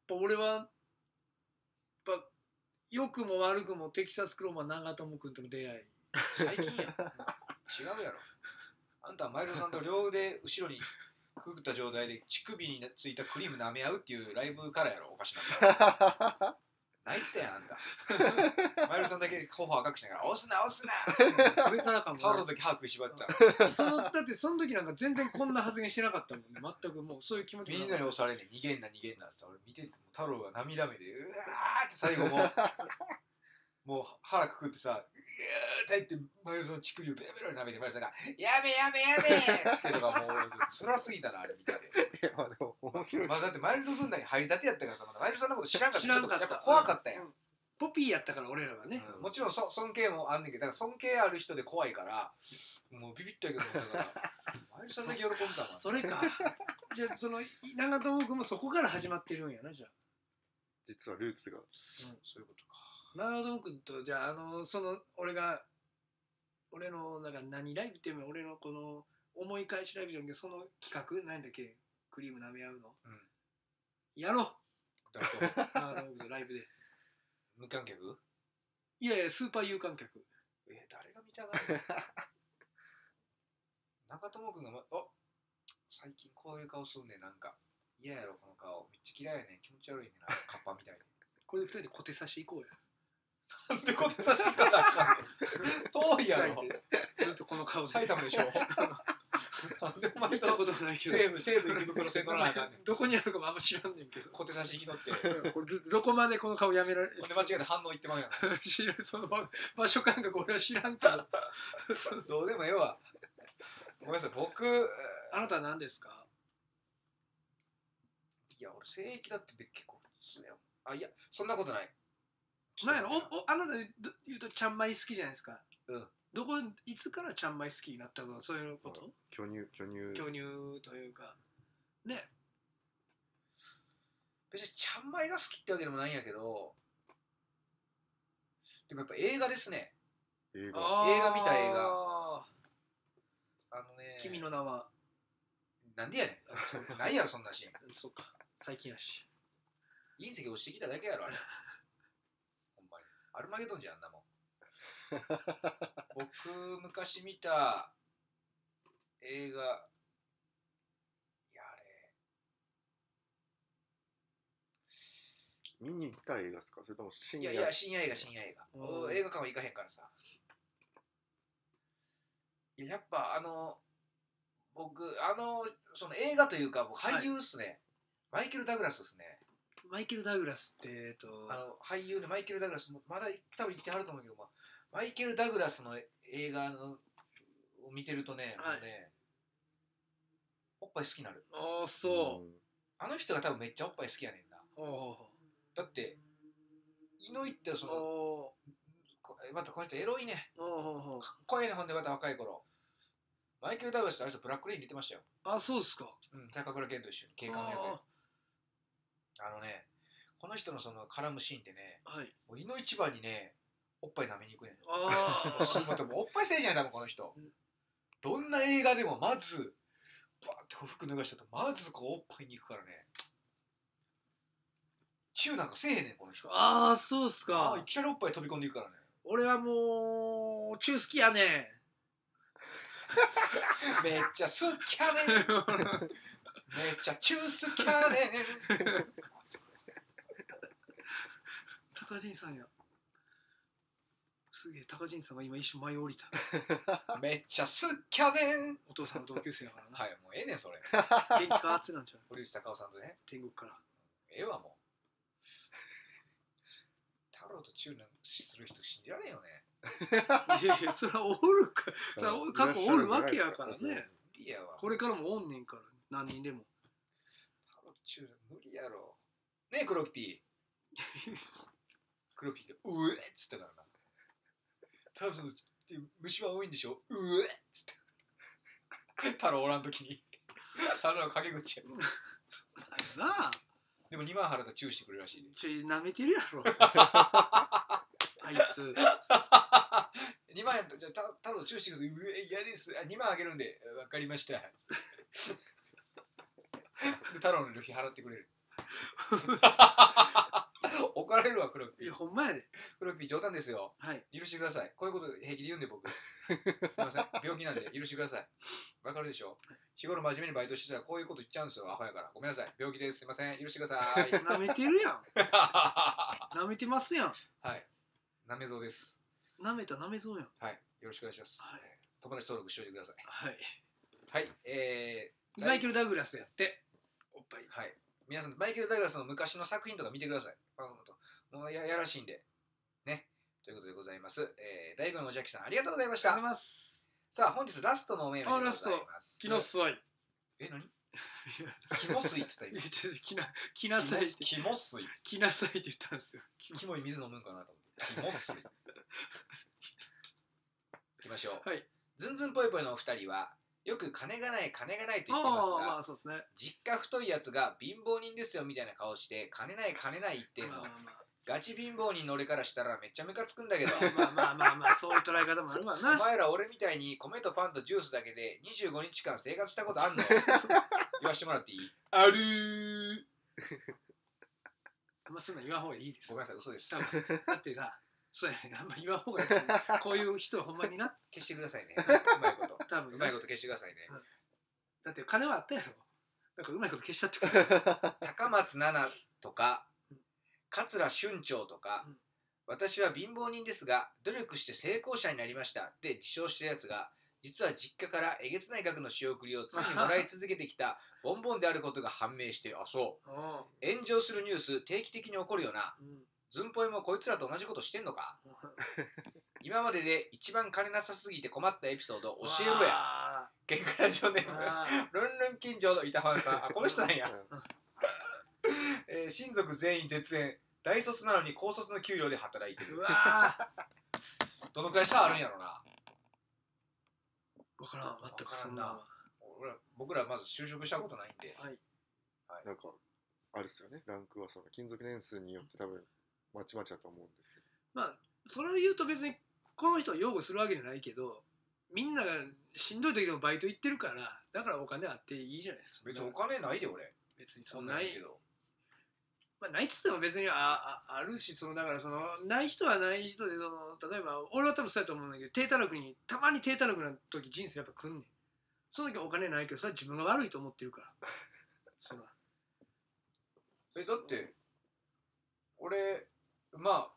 ぱ俺はやっぱ良くも悪くもテキサスクローマー長友君との出会い最近やん違うやろ。あんたはマイルドさんと両腕後ろにくぐった状態で乳首についたクリーム舐め合うっていうライブからやろ。おかしなった泣いてたやんあんた。マイルドさんだけ頬赤くしながら押すな押すなそれからかもタオルの時歯食いしばったそのだってその時なんか全然こんな発言してなかったもんね。全くもうそういう気持ちみんなに押されんねん逃げんな逃げんなって俺見てて太郎が涙目でうわーって最後もうもう腹くくってさうわーって入ってマイルドさんの乳首をベロベロに舐めてマイルドさんがやめやめやめっつってるのがもう辛すぎたなあれ見てて。 いやでも面白い、 まあ、だってマイルド軍団に入りたてやったからさまだマイルドさんのこと知らんかった。 知らんかったちょっとやっぱ怖かったやん、 うん、ポピーやったから俺らがね、 うん、もちろんそ尊敬もあんねんけどだから尊敬ある人で怖いからもうビビったけどだからマイルドさんだけ喜んでたもん。 それかじゃあその長友君もそこから始まってるんやな。じゃあ実はルーツが、うん、 そういうことか。 長友君とじゃああのその俺が俺のなんか何ライブっていうの俺のこの思い返しライブじゃんけどその企画何だっけクリーム舐め合うの、うん、やろう誰と長友君とライブで無観客。 いやいやスーパー有観客。 えー、誰が見たがる長友君が、ま、あ最近こういう顔すんねんなんか嫌やろこの顔めっちゃ嫌いやねん気持ち悪いねんなカッパみたいにこれでふたりで小手差し行こうや。 なんで小手差し行かなあかんねん遠いやろずっとこの顔で埼玉でしょなんでお前行ったとことないけど西武西武池袋線乗らなあかんねんどこにあるかもあんま知らんねんけど小手差し行き乗ってこれどこまでこの顔やめられるほんで間違えて反応いってまうやん知らんその場場所感覚俺は知らんけどどうでもええわ。ごめんなさい僕あなたは何ですか。 いや俺性域だって結構普通やん。あいやそんなことない。 なんやろおおあなたで言うとちゃんまい好きじゃないですか。 うんどこいつからちゃんまい好きになったのそういうこと。 巨乳巨乳巨乳というかね。 別にちゃんまいが好きってわけでもないんやけどでもやっぱ映画ですね。 映画映画見た映画あのね君の名はなんでやねんないやろそんなシーンそうか最近やし隕石落ちてきただけやろあれほんまにアルマゲドンじゃんあんなもん僕昔見た映画いやあれ見に行った映画ですかそれとも深夜。 いやいや深夜映画深夜映画映画館は行かへんからさいややっぱあの僕あのその映画というか僕俳優っすね、はい、マイケル・ダグラスですね。 マイケル・ダグラスってえっとあの俳優でマイケル・ダグラスまだ多分生きてはると思うけど、まあ、マイケル・ダグラスの映画のを見てるとね、はい、もうねおっぱい好きになる。 ああそう、 うん、あの人が多分めっちゃおっぱい好きやねんな。だってイノイってそのまたこの人エロいねかっこいいね。ほんでまた若い頃マイケル・ダグラスってあの人ブラックレイン出てましたよ。 あそうですか。 うん高倉健と一緒に警官の役であのねこの人のその絡むシーンってね、はい、もうイノ一番にねおっぱい舐めに行くねん。ああまたもうおっぱいせいじゃない多分この人、うん、どんな映画でもまずバーってこう服脱がしたとまずこうおっぱいに行くからね。チューなんかせえへんねんこの人。 ああそうっすか。 あいきなりおっぱい飛び込んでいくからね。 俺はもうチュー好きやねんめっちゃ好きやねんめっちゃチュー好きやねん高陣さんやすげえ高陣さんが今一瞬舞い降りためっちゃ好きやねんお父さんの同級生やからなはいもうええねんそれ元気か熱なんちゃう堀内孝雄さんとね天国からええわもう太郎とチューする人信じられんよねいやいやそれはおるかそれは過去おるわけやからね。 無理やわこれからもおんねんから何人でも太郎とチュー無理やろねえ黒木 P 黒木がうえっつったからな太郎さんの虫は多いんでしょうえっつって太郎おらん時に太郎の陰口やなあでもにまん払ったらチューしてくれるらしい、ね、 ちょ舐めてるやろあいつにまんやったらじゃあ太郎チューしてください。うえ嫌ですあにまんあげるんで分かりましたで太郎の旅費払ってくれる怒られるわ、黒木。 いや、ほんまやで。 黒木冗談ですよ。はい。許してください。こういうこと平気で言うんで僕。すいません。病気なんで許してください。わかるでしょ。日頃真面目にバイトしてたらこういうこと言っちゃうんですよ。アホやから。ごめんなさい。病気です。すいません。許してください。 なめてるやん。なめてますやん。 はい。なめぞうです。 なめたなめぞうやん。 はい。よろしくお願いします。はい、友達登録しておいてください。 はい。 はい。えー、マイケル・ダグラスやって。おっぱい。 はい。皆さん、マイケル・ダグラスの昔の作品とか見てください。もう や, やらしいんで。ね。ということでございます。えー、大悟のおじゃきさん、ありがとうございました。ありがとうございます。さあ、本日ラストのお目目でございます。あ、ラスト。 きのすい。 え、何キモスイって言った今。 きな、きなさい。 キモスイ。 きなさいって言ったんですよ。 キモい水飲むんかなと思って。キモスイ。行きましょう。はい。ズンズンぽいぽいのお二人は、よく金がない金がないと言ってますが、 まあそうですね、 実家太いやつが貧乏人ですよみたいな顔して金ない金ない言ってんの、ガチ貧乏人の俺からしたらめっちゃムカつくんだけどまあまあまあまあそういう捉え方もあるわな。 お前ら俺みたいに米とパンとジュースだけでにじゅうごにちかん生活したことあんの言わしてもらっていい？あるーあんまそんな言わんほうがいいです。 ごめんなさい、嘘です。 だってさ、そうやね、あんま言わんほうがいい。こういう人はほんまにな。 消してくださいね。うまいこと。多分うまいこと消してくださいね。うん、 だって金はあったやろ。なんかうまいこと消したってこと高松菜奈とか、桂春長とか、うん、私は貧乏人ですが、努力して成功者になりましたって自称してるやつが、実は実家からえげつない額の仕送りを常にもらい続けてきたボンボンであることが判明して、あ、そう。炎上するニュース定期的に起こるよな。うんズンポイもこいつらと同じことしてんのか今までで一番金なさすぎて困ったエピソード教えろや。喧嘩ラジオネームルンルン近所の板ファンさん、あ、この人なんや、えー、親族全員絶縁、大卒なのに高卒の給料で働いてる。うわどのくらい差あるんやろな。 分からん、全くそんな。 僕らまず就職したことないんで、はいはい、なんかあるっすよね、ランクはその勤続年数によって多分まちまちだと思うんですけど、 まあそれを言うと別にこの人を擁護するわけじゃないけど、みんながしんどい時でもバイト行ってるから、だからお金あっていいじゃないですか。 別にお金ないで俺。 別にそんなないけど、まあないっつっても別に あ, あ, あるし、そのだからそのない人はない人で、その例えば俺は多分そうやと思うんだけど、低たらくにたまに低たらくな時人生やっぱ来んねん。その時はお金ないけど、それは自分が悪いと思ってるからそらえだって俺まあ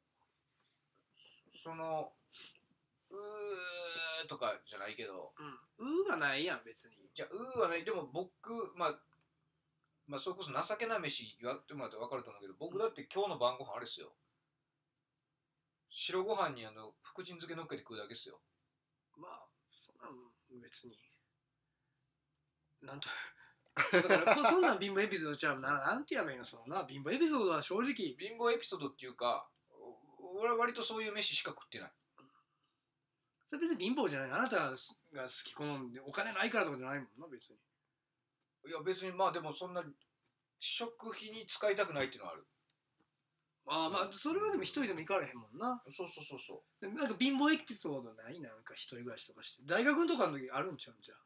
そのうーとかじゃないけど、 うん、うーはないやん別に。 じゃあうーはない。でも僕まあまあそれこそ情けない飯言わってもらって分かると思うけど、僕だって今日の晩ご飯あれっすよ、白ご飯にあの福神漬け乗っけて食うだけっすよ。 まあそんなん別になんとだからそんなん貧乏エピソードちゃうな。なんて言えばいいの、そのな、貧乏エピソードは正直貧乏エピソードっていうか、俺は割とそういう飯しか食ってない。 それ別に貧乏じゃない。あなたが好き好んでお金ないからとかじゃないもんな別に。 いや別にまあでもそんな食費に使いたくないっていうのはある。 ああまあそれはでも一人でも行かれへんもんな。 そうそうそうそう。 なんか貧乏エピソードない？なんか一人暮らしとかして大学のとかの時あるんちゃうんじゃん。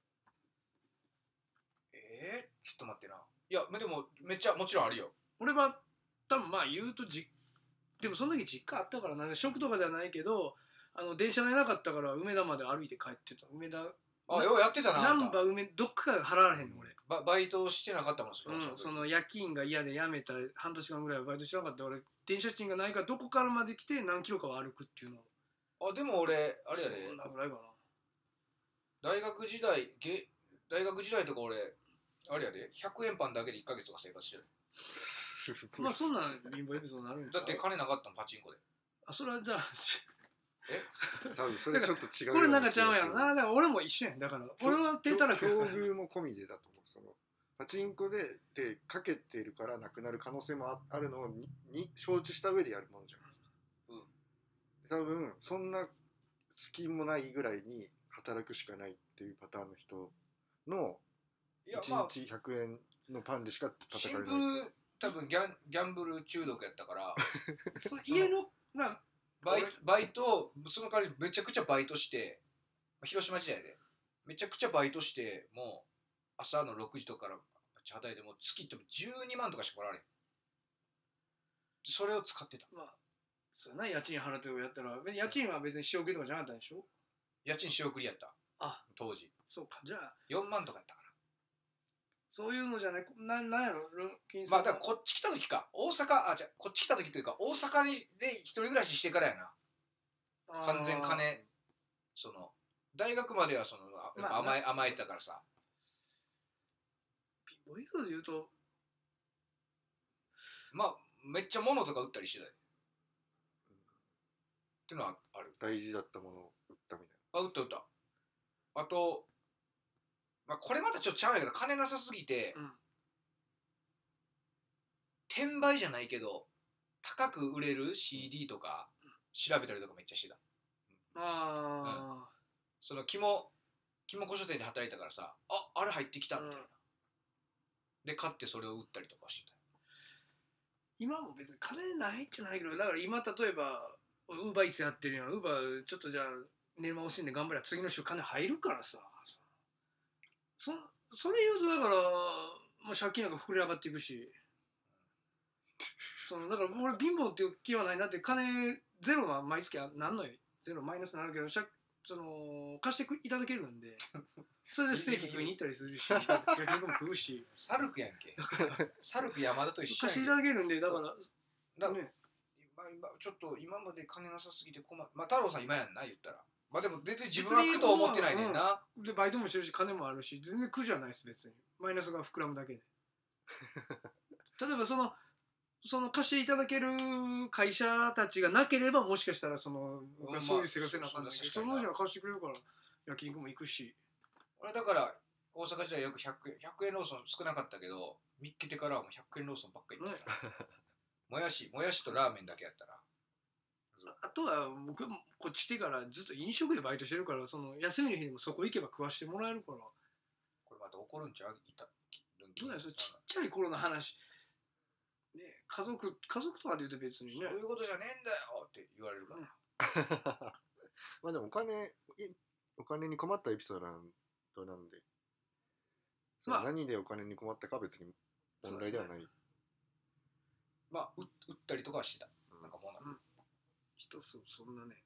えー、ちょっと待ってな。いやでもめっちゃもちろんあるよ。 俺は多分まあ言うとじでもその時実家あったからな。食とかではないけど、あの電車でなかったから梅田まで歩いて帰ってた。梅田あようやってたな。 難波梅どっかが払われへんの俺。 バ, バイトしてなかったもんそれ、 うん、その夜勤が嫌で辞めた半年間ぐらいはバイトしてなかった。俺電車賃がないからどこからまで来て何キロかは歩くっていうの。 あでも俺あれやで、 そんなぐらいかな。大学時代げ大学時代とか俺あれやでひゃくえんパンだけでいっかげつとか生活してる。 まあそんな貧乏エピソードになるんだって金なかったのパチンコで。 あそれはじゃあえ多分それちょっと違う。 これなんかちゃうやろな。だから俺も一緒やん。だから俺は手たらく境遇も込みでだと思う。そのパチンコででかけてるからなくなる可能性も あ, あるのを に, に承知した上でやるものじゃん、うん、多分そんな隙もないぐらいに働くしかないっていうパターンの人のいちにちひゃくえんのパンでしか戦えない。シンプル多分ギャン、ギャンブル中毒やったからそ家のなバイ, バイトその代わりめちゃくちゃバイトして広島時代でめちゃくちゃバイトしてもう朝のろくじとかから口働いても月ってもじゅうにまんとかしかもらわれん。それを使ってた。 まあそうやな、家賃払ってやったら家賃は別に仕送りとかじゃなかったんでしょ。 家賃仕送りやった。 あ、 当時そうか。じゃあよんまんとかやったかそういうのじゃない、な、なんやろ、 な。まあだからこっち来た時か、大阪、あ、じゃこっち来た時というか、大阪にで一人暮らししてからやな。完全金、その、大学まではその、やっぱ甘え、甘えてたからさ。 貧乏人で言うと、 まあ、めっちゃ物とか売ったりしてたよ。っていうのはある。 大事だったものを売ったみたいな。あ、売った売った。あと、まあ、これまたちょっとちゃうんやけど、金なさすぎて、うん、転売じゃないけど高く売れる シーディー とか調べたりとかめっちゃしてた。うん、ああ、うん、その肝肝古書店で働いたからさ、あ、あれ入ってきたみたいな、うん、で買ってそれを売ったりとかしてた。 今も別に金ないじゃないけど、だから今例えばウーバーイーツやってるやん。ウーバーちょっとじゃあ寝回しんで頑張りゃ次の週金入るからさ、そそれ言うとだからもう借金なんか膨れ上がっていくし、そのだから俺貧乏っていう気はないなって。金ゼロは毎月なんのよ、ゼロマイナスになるけど、その貸していただけるんで、それでステーキ食いに行ったりするし、焼き肉も食うし、 サルクやんけ。サルク山田と一緒やんけ。 貸していただけるんで、だからだから、ね、今今ちょっと今まで金なさすぎて困る。まあ太郎さん今やんな言ったら。まあでも別に自分は苦と思ってないねんな、 うん、でバイトもしてるし金もあるし全然苦じゃないです。別にマイナスが膨らむだけで例えばそのその貸していただける会社たちがなければもしかしたらその、うん、そういう生活せなあかんないけど、そのじゃ貸してくれるから焼肉も行くし。 俺だから大阪時代よくひゃくえんひゃくえんローソン少なかったけど見っけてからはもうひゃくえんローソンばっかり行ってた、ね、もやしもやしとラーメンだけやったら。 あとは僕こっち来てからずっと飲食でバイトしてるから、その休みの日でもそこ行けば食わしてもらえるから。 これまた怒るんちゃう？いたそうですよ、ちっちゃい頃の話ね、家族家族とかで言うと別にね、 そういうことじゃねえんだよって言われるから、 うん、まあでもお金お金に困ったエピソードなんで、まあ、何でお金に困ったかは別に問題ではない。 まあ売ったりとかはしてた、うん、なんかもうなんか、うん、 一つそんなね、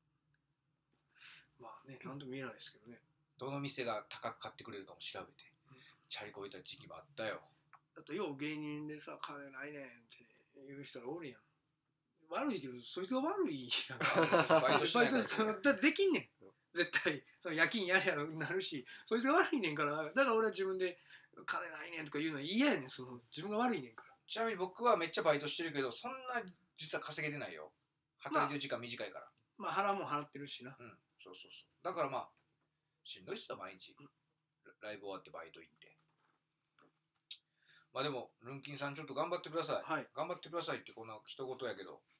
まあね、なんとも言えないですけどね。 どの店が高く買ってくれるかも調べて、うん、チャリこいた時期もあったよ。 だとよう芸人でさ、金ないねんって言う人がおるやん。悪いけどそいつが悪いやん。バイトしないからできんねん絶対。その夜勤やれやろなるし、そいつが悪いねんから。だから俺は自分で金ないねんとか言うの嫌やねん。その自分が悪いねんから。 ちなみに僕はめっちゃバイトしてるけど、そんな実は稼げてないよ。働いてる時間短いから。 まあ、まあ、払うも払ってるしな。 うん、そうそうそう。だからまあしんどいっすよ毎日、うん、ライブ終わってバイト行って。まあでもルンキンさんちょっと頑張ってください、はい、頑張ってくださいってこんな一言やけど、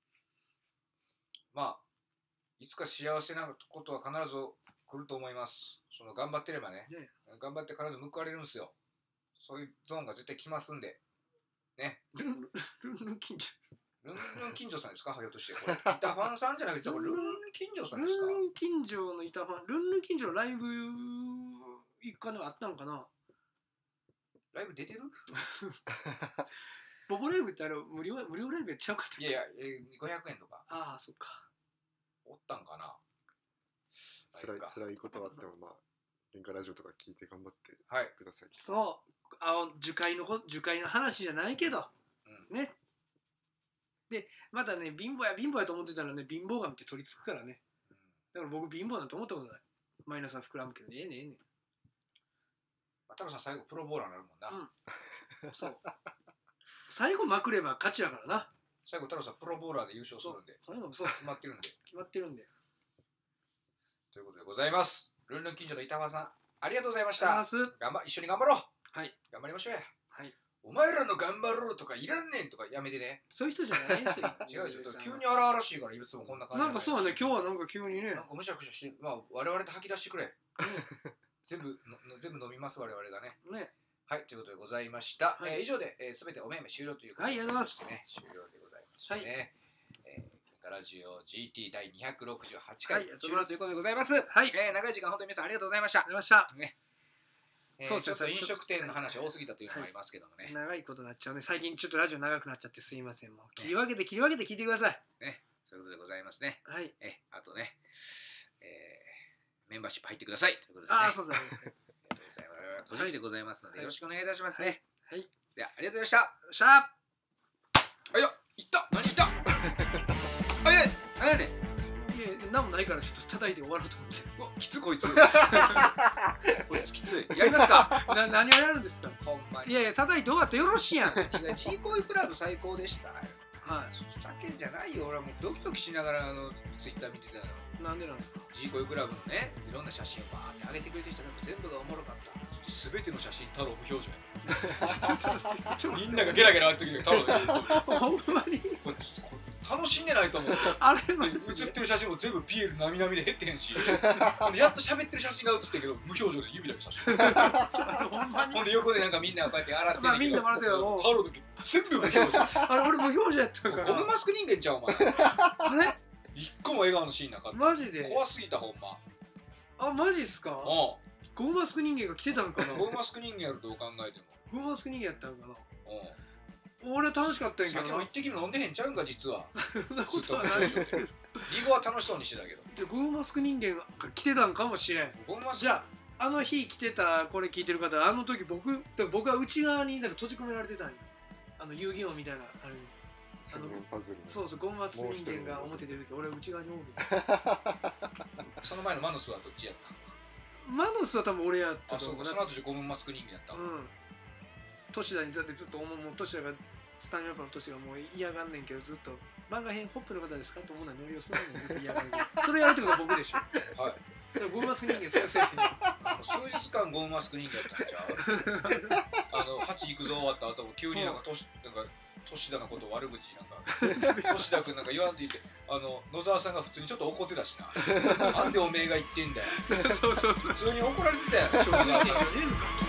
まあいつか幸せなことは必ず来ると思います。その頑張ってれば ね, ね頑張って必ず報われるんですよ。そういうゾーンが絶対来ますんでね。 ルンルン近所ルンルン近所さんですか？はよとしてこれイタファンさんじゃなくてこれルンルン近所さんですか？ ルンルン近所のイタファン、ルンルン近所のライブ一回ではあったのかな。 ライブ出てる？ ボボライブってあれ無料無料ライブやっちゃうかったっけ？ いやいや、えー、ごひゃくえんとか。 ああ、そっか。 おったんかな。 つらいつらいことはあってもまあ演歌ラジオとか聞いて頑張ってください。はい、 そうあの樹海の樹海の話じゃないけど、うん、ね。でまたね貧乏や貧乏やと思ってたらね貧乏神って取り付くからね。だから僕貧乏なんて思ったことない。マイナスは膨らむけどねええねええね。 太郎さん最後プロボーラーになるもんな、 うん、そう最後まくれば勝ちやからな。 最後太郎さんプロボーラーで優勝するんで、 そういうのもそう決まってるんで決まってるんでということでございます。ルンルン近所の板川さんありがとうございました。頑張一緒に頑張ろう。 はい、 頑張りましょうや。 はい、 お前らの頑張ろうとかいらんねんとかやめてね。 そういう人じゃないですよ。 違うですよ。急に荒々しいからいつもこんな感じ。 なんかそうね、今日はなんか急にね。 なんかむしゃくしゃして、まあ我々で吐き出してくれ。全部全部飲みます我々がね。 ね。 はい、ということでございました。はい、えー、以上で、えー、全てお目目終了ということで、 はい、ありがとうございます。 ね、終了でございましたね。はい、えー、ラジオ ジーティー 第にひゃくろくじゅうはちかい、はい、終了ということでございます。 はい、 えー、長い時間本当に皆さんありがとうございました。ありがとうございました。 ね。 そうちょっと飲食店の話多すぎたというのもありますけどもね、 長いことになっちゃうね。最近ちょっとラジオ長くなっちゃってすいません。もう切り分けて切り分けて聞いてくださいね。そういうことでございますね。 はい。 えあとね、えー、メンバーシップ入ってくださいということで、ね、 ああそうですね。 ありがとうございます。個人でございますので、よろしくお願いいたしますね。 はい。 ではありがとうございました。 よっしゃー。 あいやいった何いったあいや何やねん。 いや何もないからちょっと叩いて終わろうと思って。 うわきつこいつこいつきつい。やりますか。 な何をやるんですか。 ほんまに。 いやいや叩いて終わってよろしいやん。 ジーコイクラブ最高でした。 はい。 ふざけんじゃないよ。俺はもうドキドキしながらあのツイッター見てたの。 なんでなんですか。 ジーコイクラブのねいろんな写真をバーって上げてくれてる人が全部がおもろかった。すべての写真太郎無表情や。みんながゲラゲラある時に太郎がほんまにこれ楽しんでないと思う。 あれマジで写ってる写真も全部ピエールなみなみで減ってへんしやっと喋ってる写真が写ってるけど無表情で指だけ差してる。ほんで横でなんかみんなこうやって洗ってるけど、 まあみんな笑ってるよ。 太郎だけ全部無表情。 あれ俺無表情やったからゴムマスク人間ちゃうお前。 あれ一個も笑顔のシーンなかった。 マジで怖すぎたほんま。 あマジっすか。 おゴムマスク人間が来てたんかな。 ゴムマスク人間やるとどう考えてもゴムマスク人間やったんかな。 お俺楽しかったんやけどな。 酒も一滴も飲んでへんちゃうんか実は。 そんなことはないですけど。 リゴは楽しそうにしてたけど。 でゴムマスク人間が来てたんかもしれん。 ゴムマスクじゃああの日来てたこれ聞いてる方、あの時僕僕は内側になんか閉じ込められてたんよ。あの遊戯王みたいなあれに。あのそうそうゴムマスク人間が表出るけど俺は内側におる。 その前のマノスはどっちやった？ マノスは多分俺やったあ、そうか。その後ゴムマスク人間やった。 うん。トシダにだってずっと思う、もうトシダがスタンアップのトシダがもう嫌がんねんけど、ずっと漫画編ホップの方ですかと思うのにノリをすんのにずっと嫌がるけど、それやるってことは僕でしょ。 はい。 だからゴムマスク人間それせえへん。 数日間ゴムマスク人間やったんちゃう？あのはち行くぞ終わった後も急になんかトシなんかトシダのこと悪口なんかトシダ君なんか言わんでいて、あの野沢さんが普通にちょっと怒ってたしな。なんでおめえが言ってんだよ。 そうそうそう。 普通に怒られてたよ。野沢さん。